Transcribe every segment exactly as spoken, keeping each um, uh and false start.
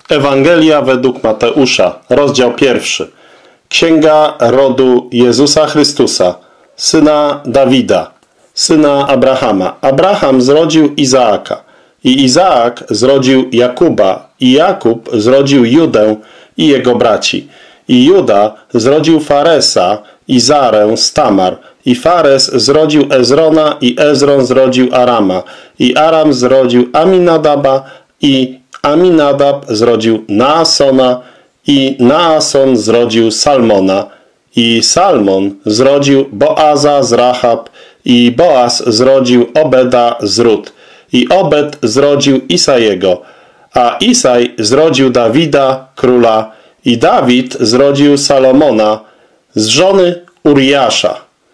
Ewangelia według Mateusza, rozdział pierwszy. Księga rodu Jezusa Chrystusa, syna Dawida, syna Abrahama. Abraham zrodził Izaaka i Izaak zrodził Jakuba i Jakub zrodził Judę i jego braci. I Juda zrodził Faresa i Zarę z Tamar. I Fares zrodził Ezrona i Ezron zrodził Arama. I Aram zrodził Aminadaba i Aminadab zrodził Naasona i Naason zrodził Salmona. I Salmon zrodził Boaza z Rahab i Boaz zrodził Obeda z Rut. I Obed zrodził Isajego, a Isaj zrodził Dawida, króla. I Dawid zrodził Salomona z żony Uriasza.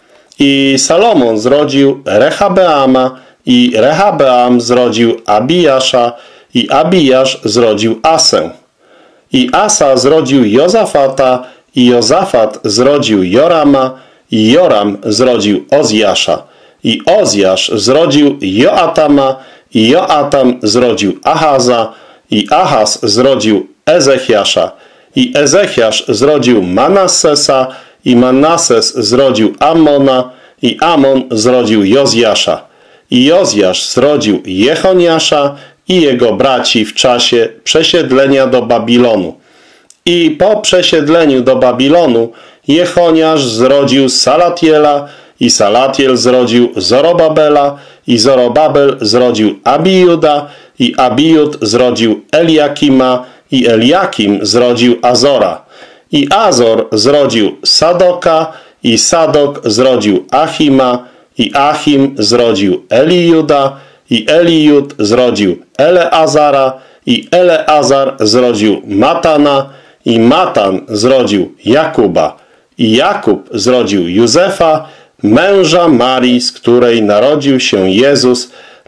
I Salomon zrodził Rehabeama i Rehabeam zrodził Abijasza i Abijasz zrodził Asę. I Asa zrodził Jozafata i Jozafat zrodził Jorama i Joram zrodził Ozjasza. I Ozjasz zrodził Joatama i Joatam zrodził Ahaza i Ahaz zrodził Ezechiasza. I Ezechiasz zrodził Manassesa i Manasses zrodził Amona i Amon zrodził Jozjasza. I Jozjasz zrodził Jechoniasza i jego braci w czasie przesiedlenia do Babilonu. I po przesiedleniu do Babilonu Jechoniasz zrodził Salatiela i Salatiel zrodził Zorobabela i Zorobabel zrodził Abijuda i Abijud zrodził Eliakima i Eliakim zrodził Azora. I Azor zrodził Sadoka i Sadok zrodził Achima i Achim zrodził Elijuda i Elijud zrodził Eleazara i Eleazar zrodził Matana i Matan zrodził Jakuba i Jakub zrodził Józefa, męża Marii, z której narodził się Jezus,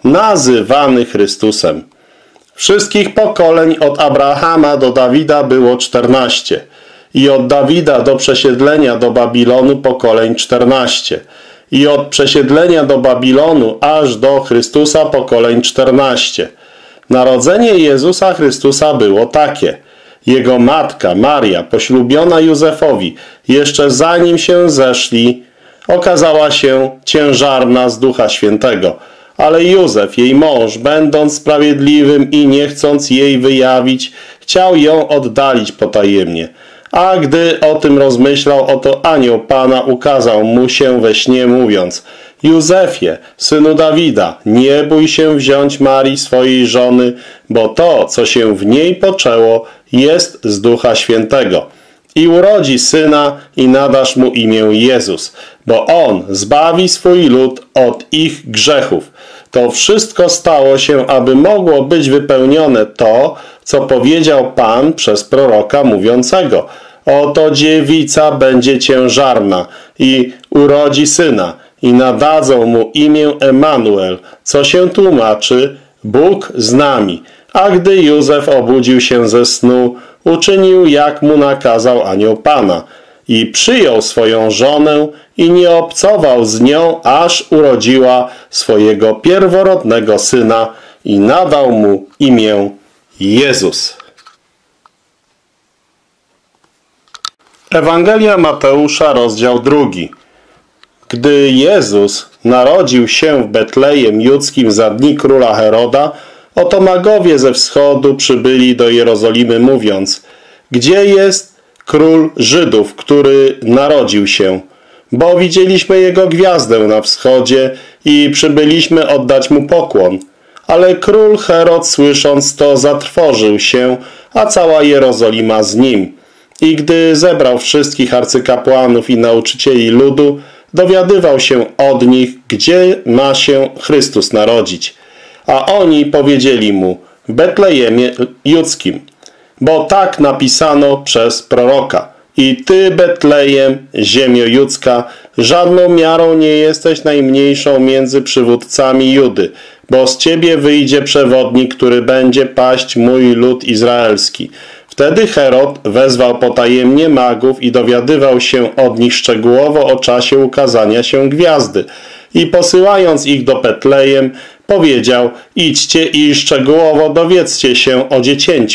nazywany Chrystusem. Wszystkich pokoleń od Abrahama do Dawida było czternaście i od Dawida do przesiedlenia do Babilonu pokoleń czternaście i od przesiedlenia do Babilonu aż do Chrystusa pokoleń czternaście. Narodzenie Jezusa Chrystusa było takie. Jego matka Maria, poślubiona Józefowi, jeszcze zanim się zeszli, okazała się ciężarna z Ducha Świętego. Ale Józef, jej mąż, będąc sprawiedliwym i nie chcąc jej wyjawić, chciał ją oddalić potajemnie. A gdy o tym rozmyślał, oto anioł Pana ukazał mu się we śnie, mówiąc: Józefie, synu Dawida, nie bój się wziąć Marii swojej żony, bo to, co się w niej poczęło, jest z Ducha Świętego. I urodzi syna i nadasz mu imię Jezus, bo on zbawi swój lud od ich grzechów. To wszystko stało się, aby mogło być wypełnione to, co powiedział Pan przez proroka mówiącego: oto dziewica będzie ciężarna i urodzi syna i nadadzą mu imię Emanuel, co się tłumaczy Bóg z nami. A gdy Józef obudził się ze snu, uczynił, jak mu nakazał anioł Pana i przyjął swoją żonę i nie obcował z nią, aż urodziła swojego pierworodnego syna i nadał mu imię Jezus. Ewangelia Mateusza, rozdział drugi. Gdy Jezus narodził się w Betlejem Judzkim za dni króla Heroda, oto magowie ze wschodu przybyli do Jerozolimy, mówiąc: gdzie jest król Żydów, który narodził się? Bo widzieliśmy jego gwiazdę na wschodzie i przybyliśmy oddać mu pokłon. Ale król Herod, słysząc to, zatrwożył się, a cała Jerozolima z nim. I gdy zebrał wszystkich arcykapłanów i nauczycieli ludu, dowiadywał się od nich, gdzie ma się Chrystus narodzić. A oni powiedzieli mu: w Betlejemie Judzkim, bo tak napisano przez proroka: i ty, Betlejem, ziemio judzka, żadną miarą nie jesteś najmniejszą między przywódcami Judy, bo z ciebie wyjdzie przewodnik, który będzie paść mój lud izraelski. Wtedy Herod wezwał potajemnie magów i dowiadywał się od nich szczegółowo o czasie ukazania się gwiazdy. I posyłając ich do Betlejem, powiedział: idźcie i szczegółowo dowiedzcie się o dziecięciu,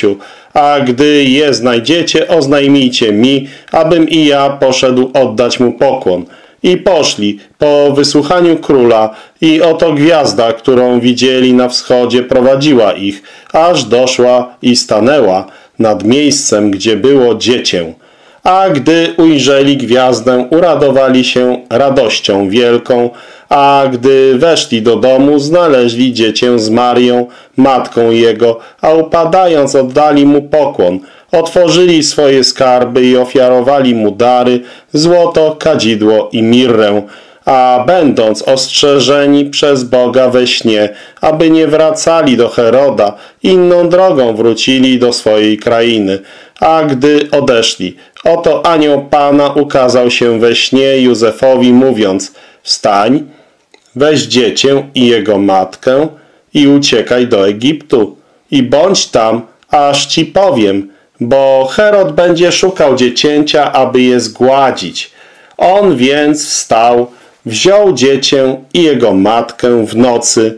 A gdy je znajdziecie, oznajmijcie mi, abym i ja poszedł oddać mu pokłon. I poszli po wysłuchaniu króla i oto gwiazda, którą widzieli na wschodzie, prowadziła ich, aż doszła i stanęła nad miejscem, gdzie było dziecię. A gdy ujrzeli gwiazdę, uradowali się radością wielką, a gdy weszli do domu, znaleźli dziecię z Marią, matką jego, a upadając oddali mu pokłon. Otworzyli swoje skarby i ofiarowali mu dary, złoto, kadzidło i mirrę, a będąc ostrzeżeni przez Boga we śnie, aby nie wracali do Heroda, inną drogą wrócili do swojej krainy. A gdy odeszli, oto anioł Pana ukazał się we śnie Józefowi, mówiąc: wstań, weź dziecię i jego matkę i uciekaj do Egiptu i bądź tam, aż ci powiem, bo Herod będzie szukał dziecięcia, aby je zgładzić. On więc wstał, wziął dziecię i jego matkę w nocy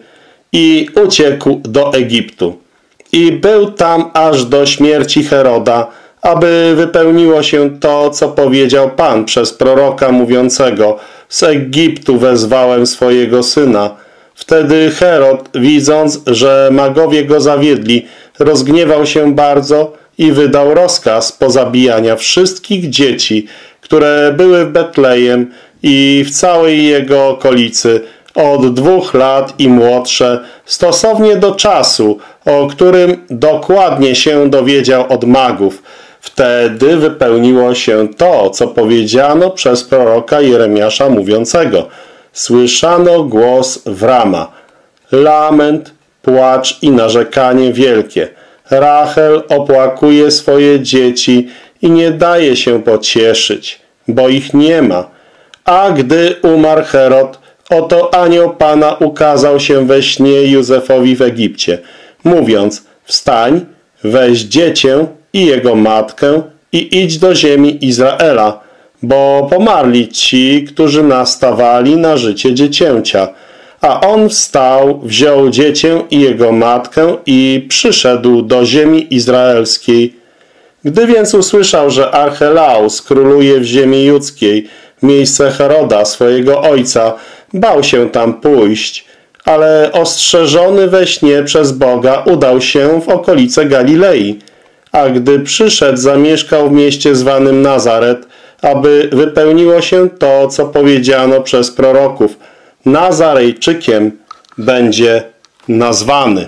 i uciekł do Egiptu. I był tam aż do śmierci Heroda, aby wypełniło się to, co powiedział Pan przez proroka mówiącego: z Egiptu wezwałem swojego syna. Wtedy Herod, widząc, że magowie go zawiedli, rozgniewał się bardzo i wydał rozkaz pozabijania wszystkich dzieci, które były w Betlejem i w całej jego okolicy, od dwóch lat i młodsze, stosownie do czasu, o którym dokładnie się dowiedział od magów. Wtedy wypełniło się to, co powiedziano przez proroka Jeremiasza mówiącego: słyszano głos w Rama, lament, płacz i narzekanie wielkie. Rachel opłakuje swoje dzieci i nie daje się pocieszyć, bo ich nie ma. A gdy umarł Herod, oto anioł Pana ukazał się we śnie Józefowi w Egipcie, mówiąc: wstań, weź dziecię i jego matkę i idź do ziemi Izraela, bo pomarli ci, którzy nastawali na życie dziecięcia. A on wstał, wziął dziecię i jego matkę i przyszedł do ziemi izraelskiej. Gdy więc usłyszał, że Archelaus króluje w ziemi judzkiej, w miejsce Heroda, swojego ojca, bał się tam pójść, ale ostrzeżony we śnie przez Boga udał się w okolice Galilei. A gdy przyszedł, zamieszkał w mieście zwanym Nazaret, aby wypełniło się to, co powiedziano przez proroków: Nazarejczykiem będzie nazwany.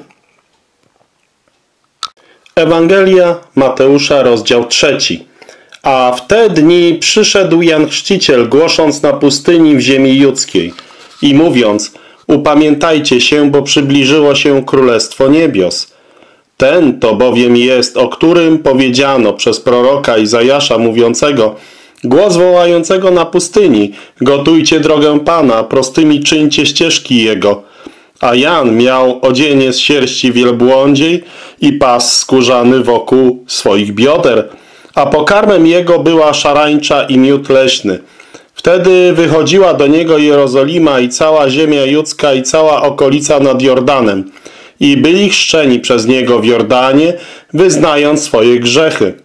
Ewangelia Mateusza, rozdział trzeci. A w te dni przyszedł Jan Chrzciciel, głosząc na pustyni w ziemi judzkiej i mówiąc: upamiętajcie się, bo przybliżyło się Królestwo Niebios. Ten to bowiem jest, o którym powiedziano przez proroka Izajasza mówiącego: głos wołającego na pustyni: gotujcie drogę Pana, prostymi czyńcie ścieżki Jego. A Jan miał odzienie z sierści wielbłądziej i pas skórzany wokół swoich bioder, a pokarmem jego była szarańcza i miód leśny. Wtedy wychodziła do niego Jerozolima i cała ziemia judzka i cała okolica nad Jordanem i byli chrzczeni przez niego w Jordanie, wyznając swoje grzechy.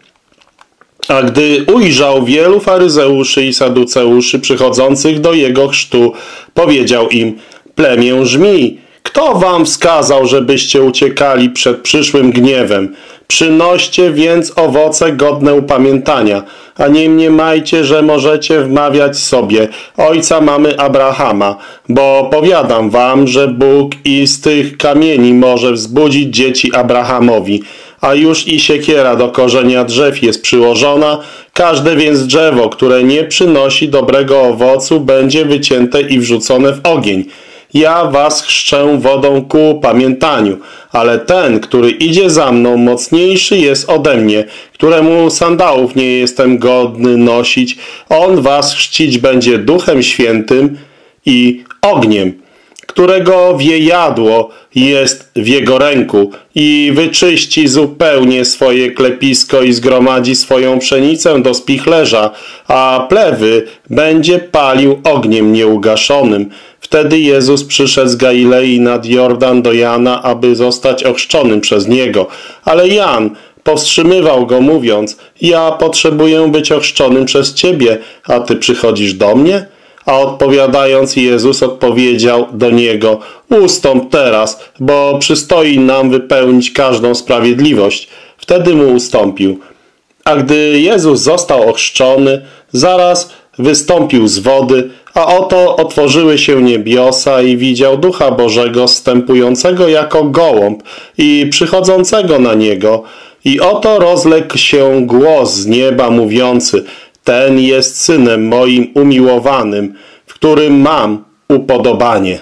A gdy ujrzał wielu faryzeuszy i saduceuszy przychodzących do jego chrztu, powiedział im: plemię żmij, kto wam wskazał, żebyście uciekali przed przyszłym gniewem? Przynoście więc owoce godne upamiętania, a nie mniemajcie, że możecie wmawiać sobie: ojca mamy Abrahama, bo powiadam wam, że Bóg i z tych kamieni może wzbudzić dzieci Abrahamowi. A już i siekiera do korzenia drzew jest przyłożona, każde więc drzewo, które nie przynosi dobrego owocu, będzie wycięte i wrzucone w ogień. Ja was chrzczę wodą ku upamiętaniu, ale ten, który idzie za mną, mocniejszy jest ode mnie, któremu sandałów nie jestem godny nosić. On was chrzcić będzie Duchem Świętym i ogniem, którego wiejadło jest w jego ręku i wyczyści zupełnie swoje klepisko i zgromadzi swoją pszenicę do spichlerza, a plewy będzie palił ogniem nieugaszonym. Wtedy Jezus przyszedł z Galilei nad Jordan do Jana, aby zostać ochrzczonym przez niego. Ale Jan powstrzymywał go, mówiąc: ja potrzebuję być ochrzczonym przez Ciebie, a Ty przychodzisz do mnie? A odpowiadając, Jezus odpowiedział do niego: ustąp teraz, bo przystoi nam wypełnić każdą sprawiedliwość. Wtedy mu ustąpił. A gdy Jezus został ochrzczony, zaraz wystąpił z wody, a oto otworzyły się niebiosa i widział Ducha Bożego zstępującego jako gołąb i przychodzącego na niego. I oto rozległ się głos z nieba mówiący: ten jest Synem moim umiłowanym, w którym mam upodobanie.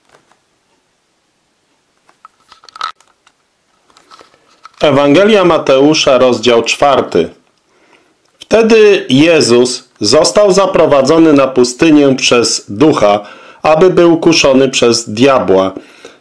Ewangelia Mateusza, rozdział czwarty. Wtedy Jezus został zaprowadzony na pustynię przez Ducha, aby był kuszony przez diabła.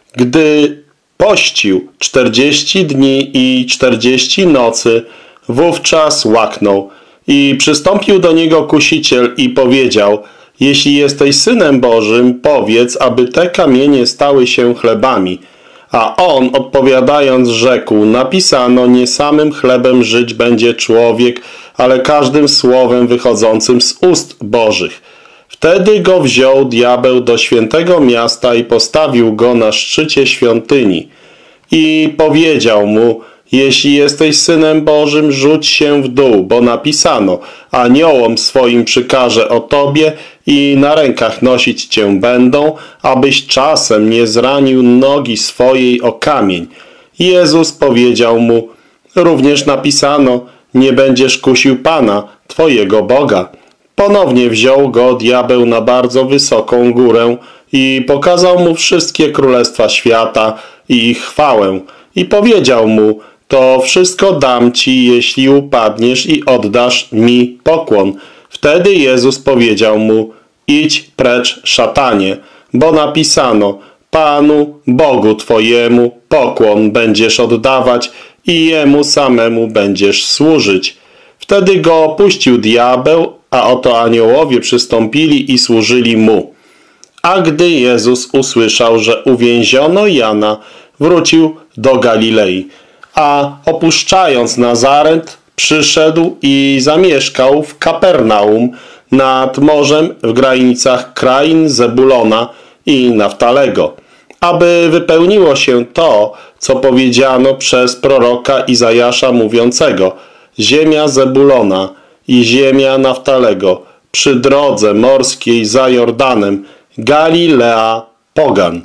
Gdy pościł czterdzieści dni i czterdzieści nocy, wówczas łaknął. I przystąpił do niego kusiciel i powiedział: jeśli jesteś Synem Bożym, powiedz, aby te kamienie stały się chlebami. A on odpowiadając rzekł: napisano, nie samym chlebem żyć będzie człowiek, ale każdym słowem wychodzącym z ust Bożych. Wtedy go wziął diabeł do świętego miasta i postawił go na szczycie świątyni. I powiedział mu: jeśli jesteś Synem Bożym, rzuć się w dół, bo napisano, aniołom swoim przykaże o Tobie i na rękach nosić Cię będą, abyś czasem nie zranił nogi swojej o kamień. Jezus powiedział mu: również napisano, nie będziesz kusił Pana, Twojego Boga. Ponownie wziął go diabeł na bardzo wysoką górę i pokazał mu wszystkie królestwa świata i ich chwałę. I powiedział mu: to wszystko dam Ci, jeśli upadniesz i oddasz mi pokłon. Wtedy Jezus powiedział mu: idź precz, szatanie, bo napisano, Panu, Bogu Twojemu, pokłon będziesz oddawać i Jemu samemu będziesz służyć. Wtedy go opuścił diabeł, a oto aniołowie przystąpili i służyli mu. A gdy Jezus usłyszał, że uwięziono Jana, wrócił do Galilei. A opuszczając Nazaret, przyszedł i zamieszkał w Kapernaum nad morzem w granicach krain Zebulona i Naftalego, aby wypełniło się to, co powiedziano przez proroka Izajasza mówiącego: ziemia Zebulona i ziemia Naftalego, przy drodze morskiej za Jordanem, Galilea pogan.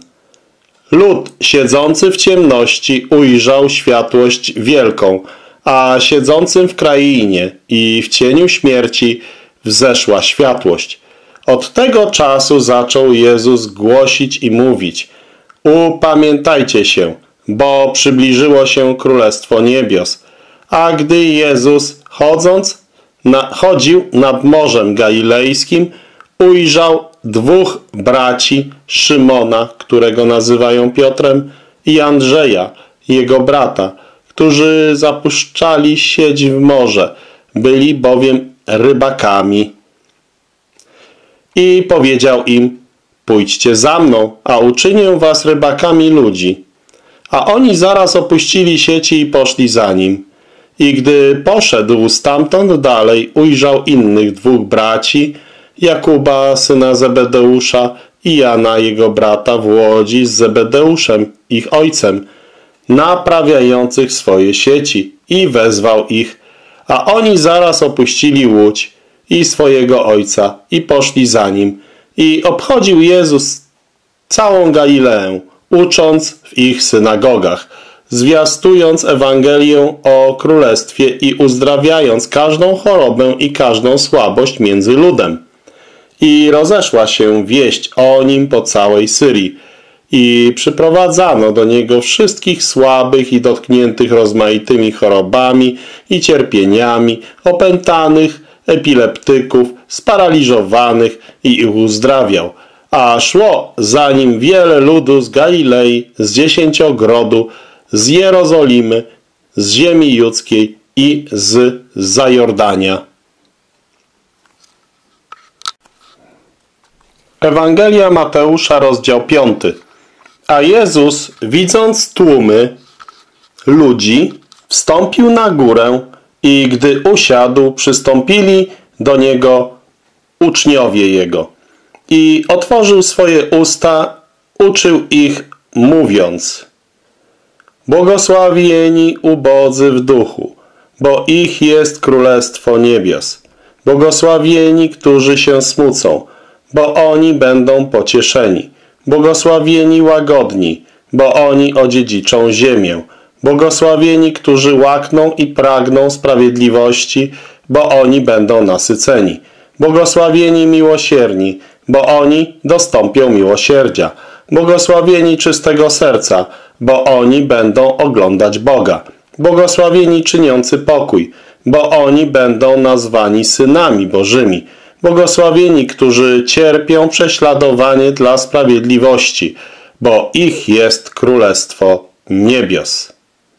Lud siedzący w ciemności ujrzał światłość wielką, a siedzącym w krainie i w cieniu śmierci wzeszła światłość. Od tego czasu zaczął Jezus głosić i mówić: upamiętajcie się, bo przybliżyło się Królestwo Niebios. A gdy Jezus chodząc, na, chodził nad Morzem Galilejskim, ujrzał dwóch braci, Szymona, którego nazywają Piotrem, i Andrzeja, jego brata, którzy zapuszczali sieć w morze, byli bowiem rybakami. I powiedział im: pójdźcie za mną, a uczynię was rybakami ludzi. A oni zaraz opuścili sieci i poszli za nim. I gdy poszedł stamtąd dalej, ujrzał innych dwóch braci, Jakuba, syna Zebedeusza, i Jana, jego brata, w łodzi z Zebedeuszem, ich ojcem, naprawiających swoje sieci, i wezwał ich. A oni zaraz opuścili łódź i swojego ojca i poszli za nim. I obchodził Jezus całą Galileę, ucząc w ich synagogach, zwiastując Ewangelię o Królestwie i uzdrawiając każdą chorobę i każdą słabość między ludem. I rozeszła się wieść o nim po całej Syrii. I przyprowadzano do niego wszystkich słabych i dotkniętych rozmaitymi chorobami i cierpieniami, opętanych, epileptyków, sparaliżowanych, i ich uzdrawiał. A szło za nim wiele ludu z Galilei, z Dziesięciogrodu, z Jerozolimy, z ziemi judzkiej i z Zajordania. Ewangelia Mateusza, rozdział piąty. A Jezus, widząc tłumy ludzi, wstąpił na górę i gdy usiadł, przystąpili do niego uczniowie jego. I otworzył swoje usta, uczył ich, mówiąc: Błogosławieni ubodzy w duchu, bo ich jest Królestwo Niebios. Błogosławieni, którzy się smucą, bo oni będą pocieszeni. Błogosławieni łagodni, bo oni odziedziczą ziemię. Błogosławieni, którzy łakną i pragną sprawiedliwości, bo oni będą nasyceni. Błogosławieni miłosierni, bo oni dostąpią miłosierdzia. Błogosławieni czystego serca, bo oni będą oglądać Boga. Błogosławieni czyniący pokój, bo oni będą nazwani synami Bożymi. Błogosławieni, którzy cierpią prześladowanie dla sprawiedliwości, bo ich jest Królestwo Niebios.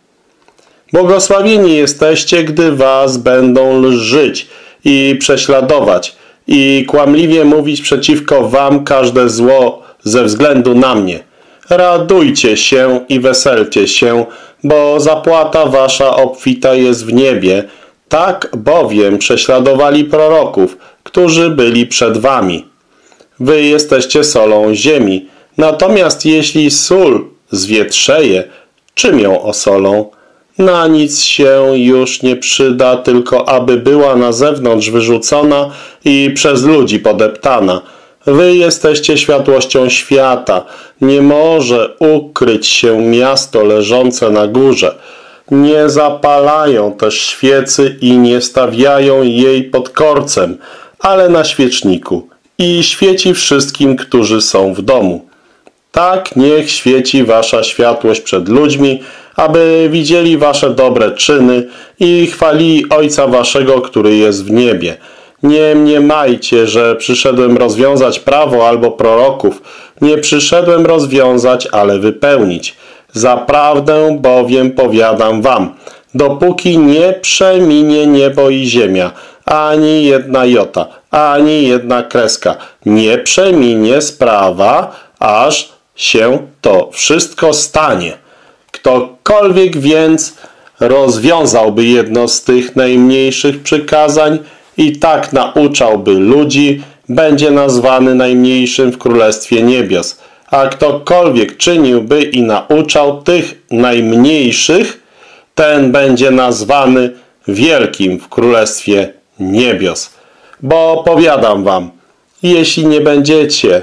Błogosławieni jesteście, gdy was będą lżyć i prześladować i kłamliwie mówić przeciwko wam każde zło ze względu na mnie. Radujcie się i weselcie się, bo zapłata wasza obfita jest w niebie. Tak bowiem prześladowali proroków, którzy byli przed wami. Wy jesteście solą ziemi. Natomiast jeśli sól zwietrzeje, czym ją osolą? Na nic się już nie przyda, tylko aby była na zewnątrz wyrzucona i przez ludzi podeptana. Wy jesteście światłością świata. Nie może ukryć się miasto leżące na górze. Nie zapalają też świecy i nie stawiają jej pod korcem, ale na świeczniku i świeci wszystkim, którzy są w domu. Tak niech świeci wasza światłość przed ludźmi, aby widzieli wasze dobre czyny i chwalili Ojca waszego, który jest w niebie. Nie mniemajcie, że przyszedłem rozwiązać prawo albo proroków. Nie przyszedłem rozwiązać, ale wypełnić. Zaprawdę bowiem powiadam wam, dopóki nie przeminie niebo i ziemia, ani jedna jota, ani jedna kreska, nie przeminie sprawa, aż się to wszystko stanie. Ktokolwiek więc rozwiązałby jedno z tych najmniejszych przykazań i tak nauczałby ludzi, będzie nazwany najmniejszym w Królestwie Niebios. A ktokolwiek czyniłby i nauczał tych najmniejszych, ten będzie nazwany wielkim w Królestwie Niebios. Bo powiadam wam, jeśli nie będziecie,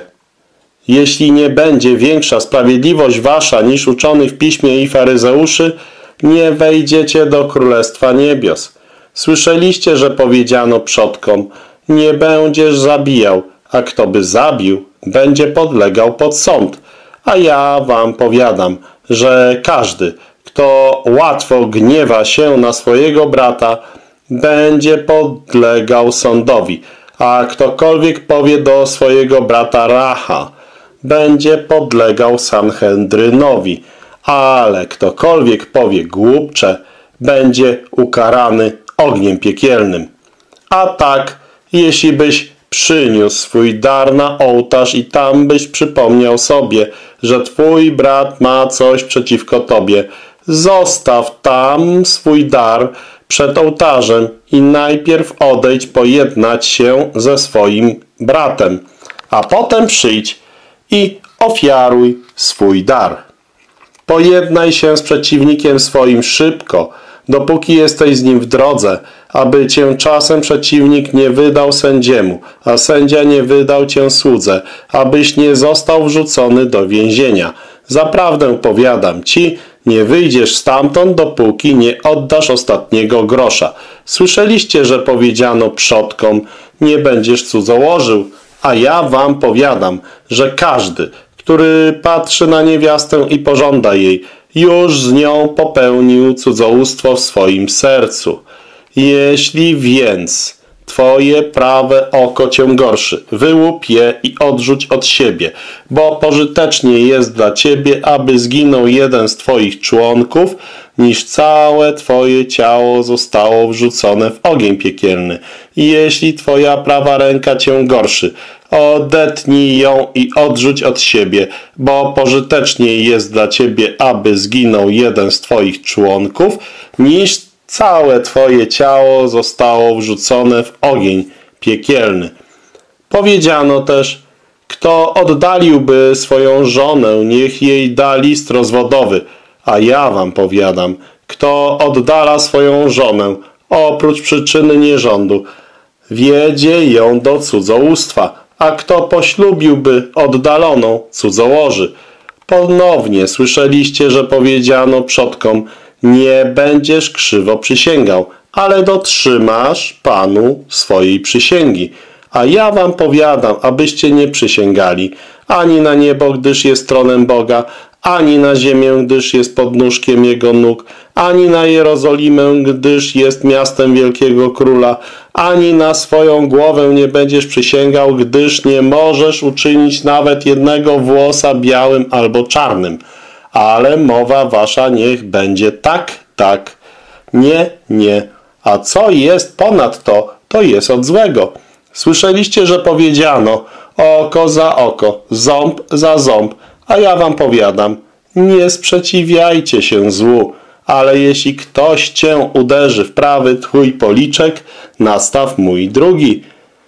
jeśli nie będzie większa sprawiedliwość wasza niż uczonych w piśmie i faryzeuszy, nie wejdziecie do Królestwa Niebios. Słyszeliście, że powiedziano przodkom, nie będziesz zabijał, a kto by zabił, będzie podlegał pod sąd. A ja wam powiadam, że każdy, kto łatwo gniewa się na swojego brata, będzie podlegał sądowi, a ktokolwiek powie do swojego brata racha, będzie podlegał Sanhedrynowi, ale ktokolwiek powie głupcze, będzie ukarany ogniem piekielnym. A tak, jeśli byś przyniósł swój dar na ołtarz i tam byś przypomniał sobie, że twój brat ma coś przeciwko tobie, zostaw tam swój dar przed ołtarzem i najpierw odejdź pojednać się ze swoim bratem, a potem przyjdź i ofiaruj swój dar. Pojednaj się z przeciwnikiem swoim szybko, dopóki jesteś z nim w drodze, aby cię czasem przeciwnik nie wydał sędziemu, a sędzia nie wydał cię słudze, abyś nie został wrzucony do więzienia. Zaprawdę powiadam ci, nie wyjdziesz stamtąd, dopóki nie oddasz ostatniego grosza. Słyszeliście, że powiedziano przodkom, nie będziesz cudzołożył, a ja wam powiadam, że każdy, który patrzy na niewiastę i pożąda jej, już z nią popełnił cudzołóstwo w swoim sercu. Jeśli więc twoje prawe oko cię gorszy, wyłup je i odrzuć od siebie, bo pożytecznie jest dla ciebie, aby zginął jeden z twoich członków, niż całe twoje ciało zostało wrzucone w ogień piekielny. I jeśli twoja prawa ręka cię gorszy, odetnij ją i odrzuć od siebie, bo pożytecznie jest dla ciebie, aby zginął jeden z twoich członków, niż całe twoje ciało zostało wrzucone w ogień piekielny. Powiedziano też, kto oddaliłby swoją żonę, niech jej da list rozwodowy. A ja wam powiadam, kto oddala swoją żonę, oprócz przyczyny nierządu, wiedzie ją do cudzołóstwa, a kto poślubiłby oddaloną, cudzołoży. Ponownie słyszeliście, że powiedziano przodkom, nie będziesz krzywo przysięgał, ale dotrzymasz Panu swojej przysięgi. A ja wam powiadam, abyście nie przysięgali, ani na niebo, gdyż jest tronem Boga, ani na ziemię, gdyż jest podnóżkiem Jego nóg, ani na Jerozolimę, gdyż jest miastem wielkiego króla, ani na swoją głowę nie będziesz przysięgał, gdyż nie możesz uczynić nawet jednego włosa białym albo czarnym. Ale mowa wasza niech będzie tak, tak, nie, nie, a co jest ponad to, to jest od złego. Słyszeliście, że powiedziano oko za oko, ząb za ząb, a ja wam powiadam, nie sprzeciwiajcie się złu, ale jeśli ktoś cię uderzy w prawy twój policzek, nastaw mój drugi.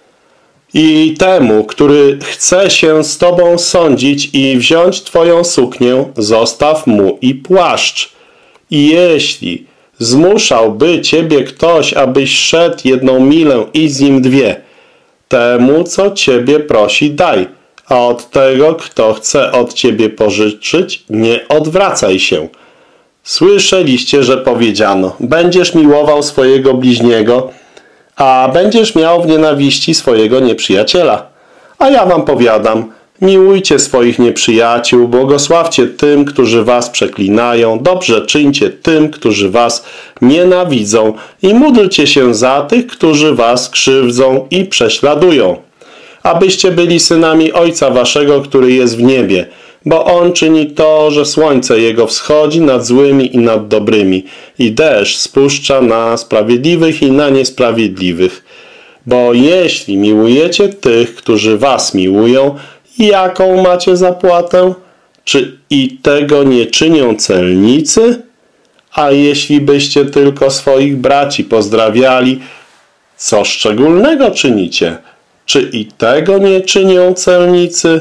I temu, który chce się z tobą sądzić i wziąć twoją suknię, zostaw mu i płaszcz. I jeśli zmuszałby ciebie ktoś, abyś szedł jedną milę i z nim dwie, temu, co ciebie prosi, daj, a od tego, kto chce od ciebie pożyczyć, nie odwracaj się. Słyszeliście, że powiedziano, będziesz miłował swojego bliźniego, a będziesz miał w nienawiści swojego nieprzyjaciela. A ja wam powiadam, miłujcie swoich nieprzyjaciół, błogosławcie tym, którzy was przeklinają, dobrze czyńcie tym, którzy was nienawidzą i módlcie się za tych, którzy was krzywdzą i prześladują, abyście byli synami Ojca waszego, który jest w niebie, bo On czyni to, że słońce Jego wschodzi nad złymi i nad dobrymi i deszcz spuszcza na sprawiedliwych i na niesprawiedliwych. Bo jeśli miłujecie tych, którzy was miłują, jaką macie zapłatę? Czy i tego nie czynią celnicy? A jeśli byście tylko swoich braci pozdrawiali, co szczególnego czynicie? Czy i tego nie czynią celnicy?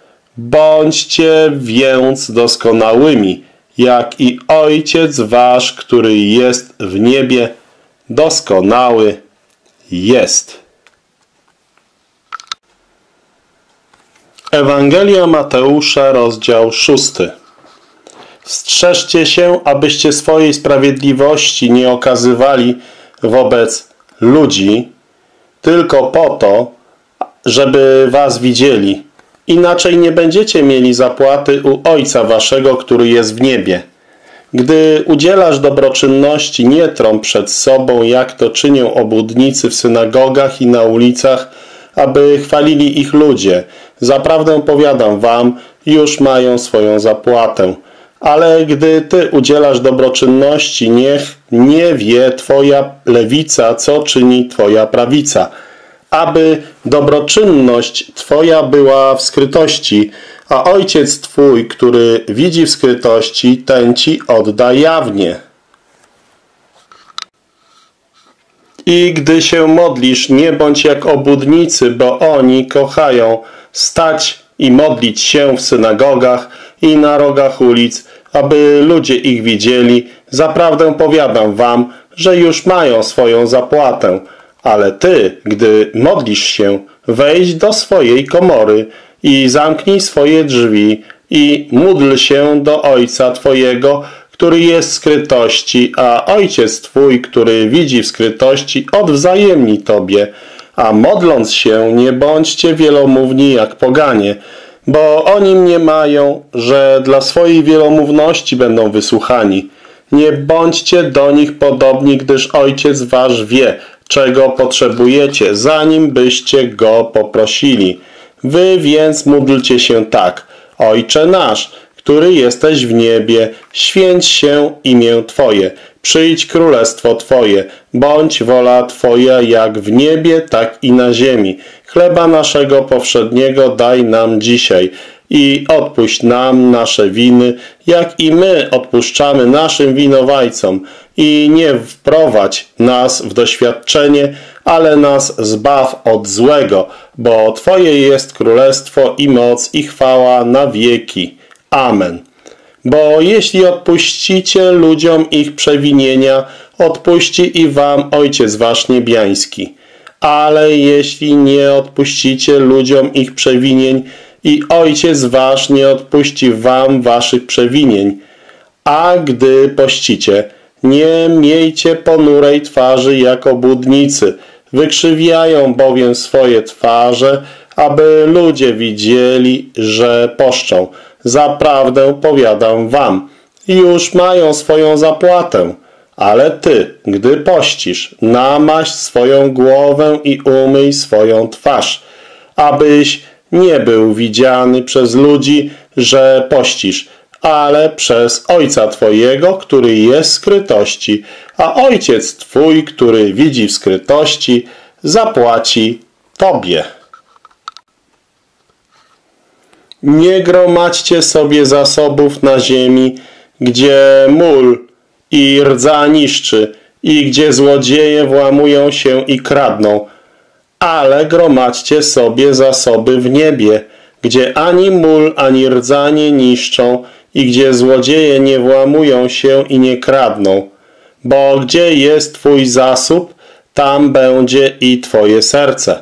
Bądźcie więc doskonałymi, jak i Ojciec wasz, który jest w niebie, doskonały jest. Ewangelia Mateusza, rozdział szósty. Strzeżcie się, abyście swojej sprawiedliwości nie okazywali wobec ludzi, tylko po to, żeby was widzieli. Inaczej nie będziecie mieli zapłaty u Ojca waszego, który jest w niebie. Gdy udzielasz dobroczynności, nie trąb przed sobą, jak to czynią obłudnicy w synagogach i na ulicach, aby chwalili ich ludzie. Zaprawdę powiadam wam, już mają swoją zapłatę. Ale gdy ty udzielasz dobroczynności, niech nie wie twoja lewica, co czyni twoja prawica, aby dobroczynność twoja była w skrytości, a Ojciec twój, który widzi w skrytości, ten ci odda jawnie. I gdy się modlisz, nie bądź jak obłudnicy, bo oni kochają stać i modlić się w synagogach i na rogach ulic, aby ludzie ich widzieli. Zaprawdę powiadam wam, że już mają swoją zapłatę. Ale ty, gdy modlisz się, wejdź do swojej komory i zamknij swoje drzwi i módl się do Ojca twojego, który jest w skrytości, a Ojciec twój, który widzi w skrytości, odwzajemni tobie. A modląc się, nie bądźcie wielomówni jak poganie, bo oni mniemają, że dla swojej wielomówności będą wysłuchani. Nie bądźcie do nich podobni, gdyż Ojciec wasz wie, czego potrzebujecie, zanim byście Go poprosili. Wy więc módlcie się tak. Ojcze nasz, który jesteś w niebie, święć się imię Twoje. Przyjdź królestwo Twoje. Bądź wola Twoja jak w niebie, tak i na ziemi. Chleba naszego powszedniego daj nam dzisiaj. I odpuść nam nasze winy, jak i my odpuszczamy naszym winowajcom. i nie wprowadź nas w doświadczenie, ale nas zbaw od złego, bo Twoje jest królestwo i moc i chwała na wieki. Amen. Bo jeśli odpuścicie ludziom ich przewinienia, odpuści i wam Ojciec wasz niebiański. Ale jeśli nie odpuścicie ludziom ich przewinień, i Ojciec wasz nie odpuści wam waszych przewinień. A gdy pościcie, nie miejcie ponurej twarzy jak obłudnicy, wykrzywiają bowiem swoje twarze, aby ludzie widzieli, że poszczą. Zaprawdę powiadam wam, już mają swoją zapłatę. Ale ty, gdy pościsz, namaść swoją głowę i umyj swoją twarz, abyś nie był widziany przez ludzi, że pościsz, ale przez Ojca Twojego, który jest w skrytości, a Ojciec Twój, który widzi w skrytości, zapłaci Tobie. Nie gromadźcie sobie zasobów na ziemi, gdzie mól i rdza niszczy i gdzie złodzieje włamują się i kradną, ale gromadźcie sobie zasoby w niebie, gdzie ani mól, ani rdza nie niszczą i gdzie złodzieje nie włamują się i nie kradną. Bo gdzie jest Twój zasób, tam będzie i Twoje serce.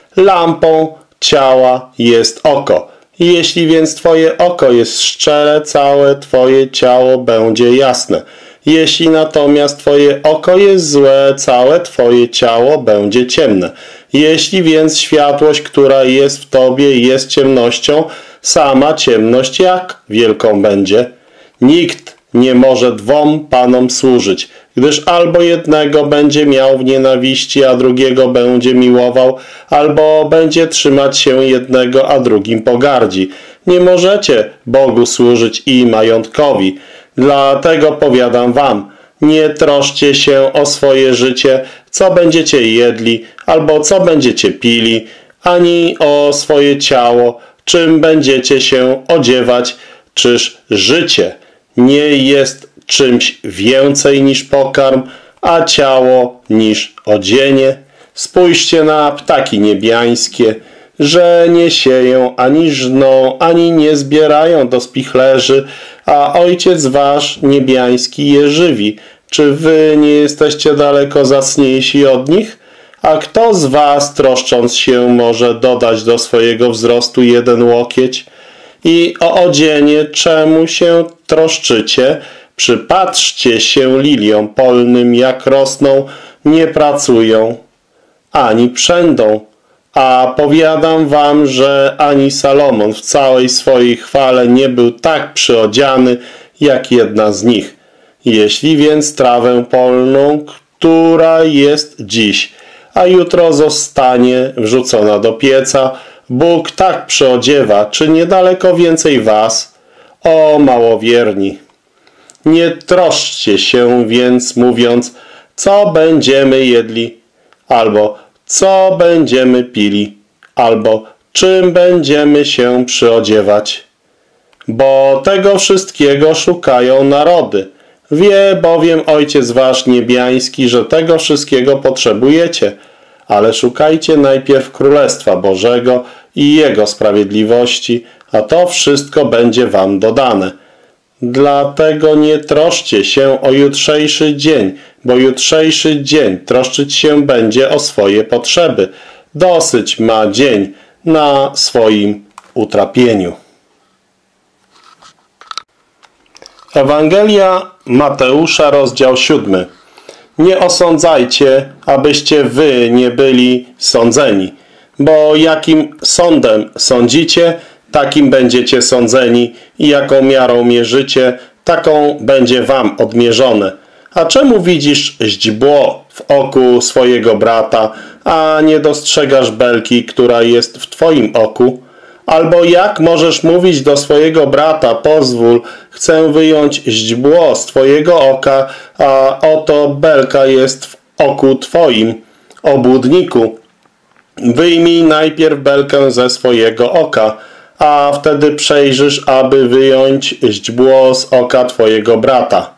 Lampą ciała jest oko. Jeśli więc Twoje oko jest szczere, całe Twoje ciało będzie jasne. Jeśli natomiast Twoje oko jest złe, całe Twoje ciało będzie ciemne. Jeśli więc światłość, która jest w Tobie, jest ciemnością, sama ciemność jak wielką będzie? Nikt nie może dwom panom służyć, gdyż albo jednego będzie miał w nienawiści, a drugiego będzie miłował, albo będzie trzymać się jednego, a drugim pogardzi. Nie możecie Bogu służyć i majątkowi. Dlatego powiadam wam, nie troszcie się o swoje życie, co będziecie jedli, albo co będziecie pili, ani o swoje ciało, czym będziecie się odziewać, czyż życie nie jest czymś więcej niż pokarm, a ciało niż odzienie? Spójrzcie na ptaki niebiańskie, że nie sieją, ani żną, ani nie zbierają do spichlerzy, a Ojciec wasz niebiański je żywi. Czy wy nie jesteście daleko zacniejsi od nich? A kto z was, troszcząc się, może dodać do swojego wzrostu jeden łokieć? I o odzienie czemu się troszczycie? Przypatrzcie się liliom polnym, jak rosną, nie pracują, ani przędą. A powiadam wam, że ani Salomon w całej swojej chwale nie był tak przyodziany, jak jedna z nich. Jeśli więc trawę polną, która jest dziś, a jutro zostanie wrzucona do pieca, Bóg tak przyodziewa, czy niedaleko więcej was, o małowierni. Nie troszczcie się więc, mówiąc, co będziemy jedli, albo co będziemy pili, albo czym będziemy się przyodziewać. Bo tego wszystkiego szukają narody. Wie bowiem Ojciec wasz niebiański, że tego wszystkiego potrzebujecie. Ale szukajcie najpierw Królestwa Bożego i Jego sprawiedliwości, a to wszystko będzie wam dodane. Dlatego nie troszcie się o jutrzejszy dzień, bo jutrzejszy dzień troszczyć się będzie o swoje potrzeby. Dosyć ma dzień na swoim utrapieniu. Ewangelia Mateusza, rozdział siódmy. Nie osądzajcie, abyście wy nie byli sądzeni, bo jakim sądem sądzicie, takim będziecie sądzeni i jaką miarą mierzycie, taką będzie wam odmierzone. A czemu widzisz źdźbło w oku swojego brata, a nie dostrzegasz belki, która jest w twoim oku? Albo jak możesz mówić do swojego brata, pozwól, chcę wyjąć źdźbło z twojego oka, a oto belka jest w oku twoim, obłudniku. Wyjmij najpierw belkę ze swojego oka, a wtedy przejrzysz, aby wyjąć źdźbło z oka twojego brata.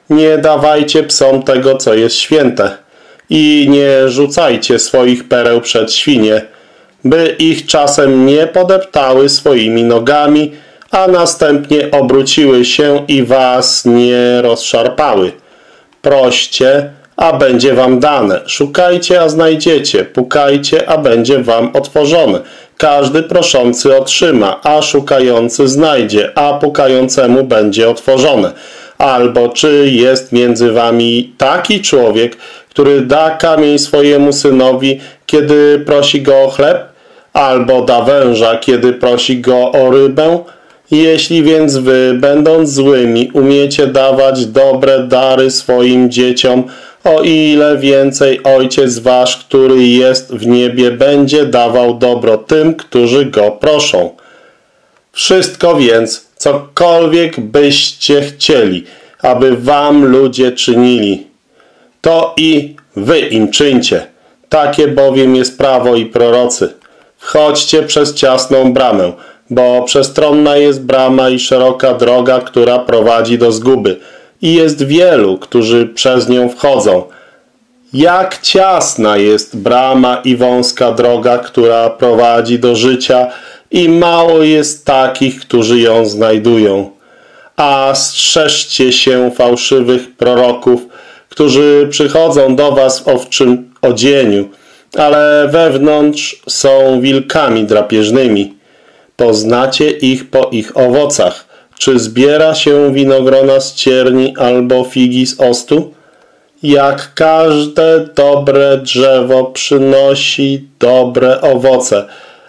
Nie dawajcie psom tego, co jest święte i nie rzucajcie swoich pereł przed świnie, by ich czasem nie podeptały swoimi nogami, a następnie obróciły się i was nie rozszarpały. Proście, a będzie wam dane. Szukajcie, a znajdziecie. Pukajcie, a będzie wam otworzone. Każdy proszący otrzyma, a szukający znajdzie, a pukającemu będzie otworzone. Albo czy jest między wami taki człowiek, który da kamień swojemu synowi, kiedy prosi go o chleb? Albo da węża, kiedy prosi go o rybę? Jeśli więc wy, będąc złymi, umiecie dawać dobre dary swoim dzieciom, o ile więcej Ojciec wasz, który jest w niebie, będzie dawał dobro tym, którzy go proszą. Wszystko więc, cokolwiek byście chcieli, aby wam ludzie czynili, to i wy im czyńcie. Takie bowiem jest prawo i prorocy. Wchodźcie przez ciasną bramę, bo przestronna jest brama i szeroka droga, która prowadzi do zguby, i jest wielu, którzy przez nią wchodzą. Jak ciasna jest brama i wąska droga, która prowadzi do życia, i mało jest takich, którzy ją znajdują. A strzeżcie się fałszywych proroków, którzy przychodzą do was w owczym odzieniu, ale wewnątrz są wilkami drapieżnymi. Poznacie ich po ich owocach. Czy zbiera się winogrona z cierni albo figi z ostu? Jak każde dobre drzewo przynosi dobre owoce,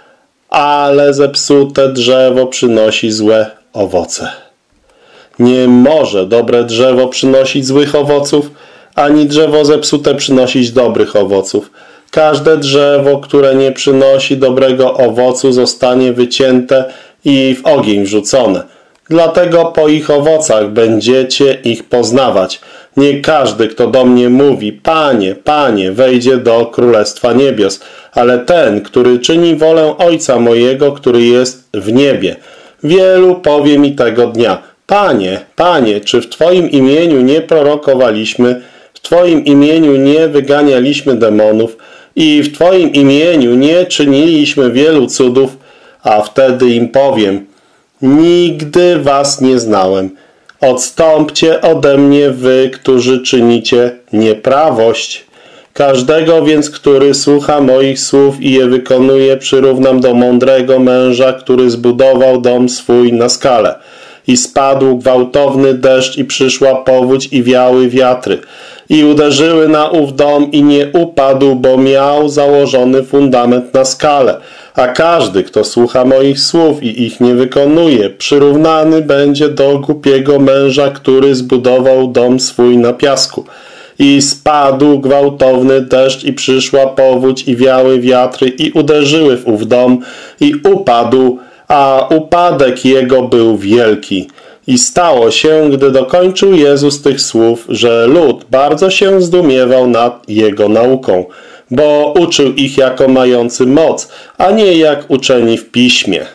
ale zepsute drzewo przynosi złe owoce. Nie może dobre drzewo przynosić złych owoców, ani drzewo zepsute przynosić dobrych owoców. Każde drzewo, które nie przynosi dobrego owocu, zostanie wycięte i w ogień wrzucone. Dlatego po ich owocach będziecie ich poznawać. Nie każdy, kto do mnie mówi, Panie, Panie, wejdzie do Królestwa Niebios, ale ten, który czyni wolę Ojca mojego, który jest w niebie. Wielu powie mi tego dnia, Panie, Panie, czy w Twoim imieniu nie prorokowaliśmy, w Twoim imieniu nie wyganialiśmy demonów i w Twoim imieniu nie czyniliśmy wielu cudów? A wtedy im powiem, nigdy was nie znałem. Odstąpcie ode mnie wy, którzy czynicie nieprawość. Każdego więc, który słucha moich słów i je wykonuje, przyrównam do mądrego męża, który zbudował dom swój na skale. I spadł gwałtowny deszcz i przyszła powódź i wiały wiatry. I uderzyły na ów dom i nie upadł, bo miał założony fundament na skale. A każdy, kto słucha moich słów i ich nie wykonuje, przyrównany będzie do głupiego męża, który zbudował dom swój na piasku. I spadł gwałtowny deszcz i przyszła powódź i wiały wiatry i uderzyły w ów dom i upadł, a upadek jego był wielki. I stało się, gdy dokończył Jezus tych słów, że lud bardzo się zdumiewał nad jego nauką, bo uczył ich jako mający moc, a nie jak uczeni w piśmie.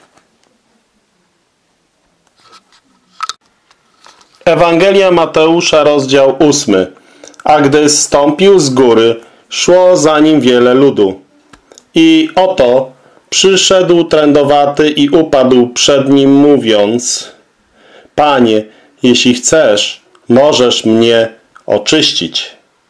Ewangelia Mateusza, rozdział ósmy. A gdy zstąpił z góry, szło za nim wiele ludu. I oto przyszedł trędowaty i upadł przed nim, mówiąc, Panie, jeśli chcesz, możesz mnie oczyścić.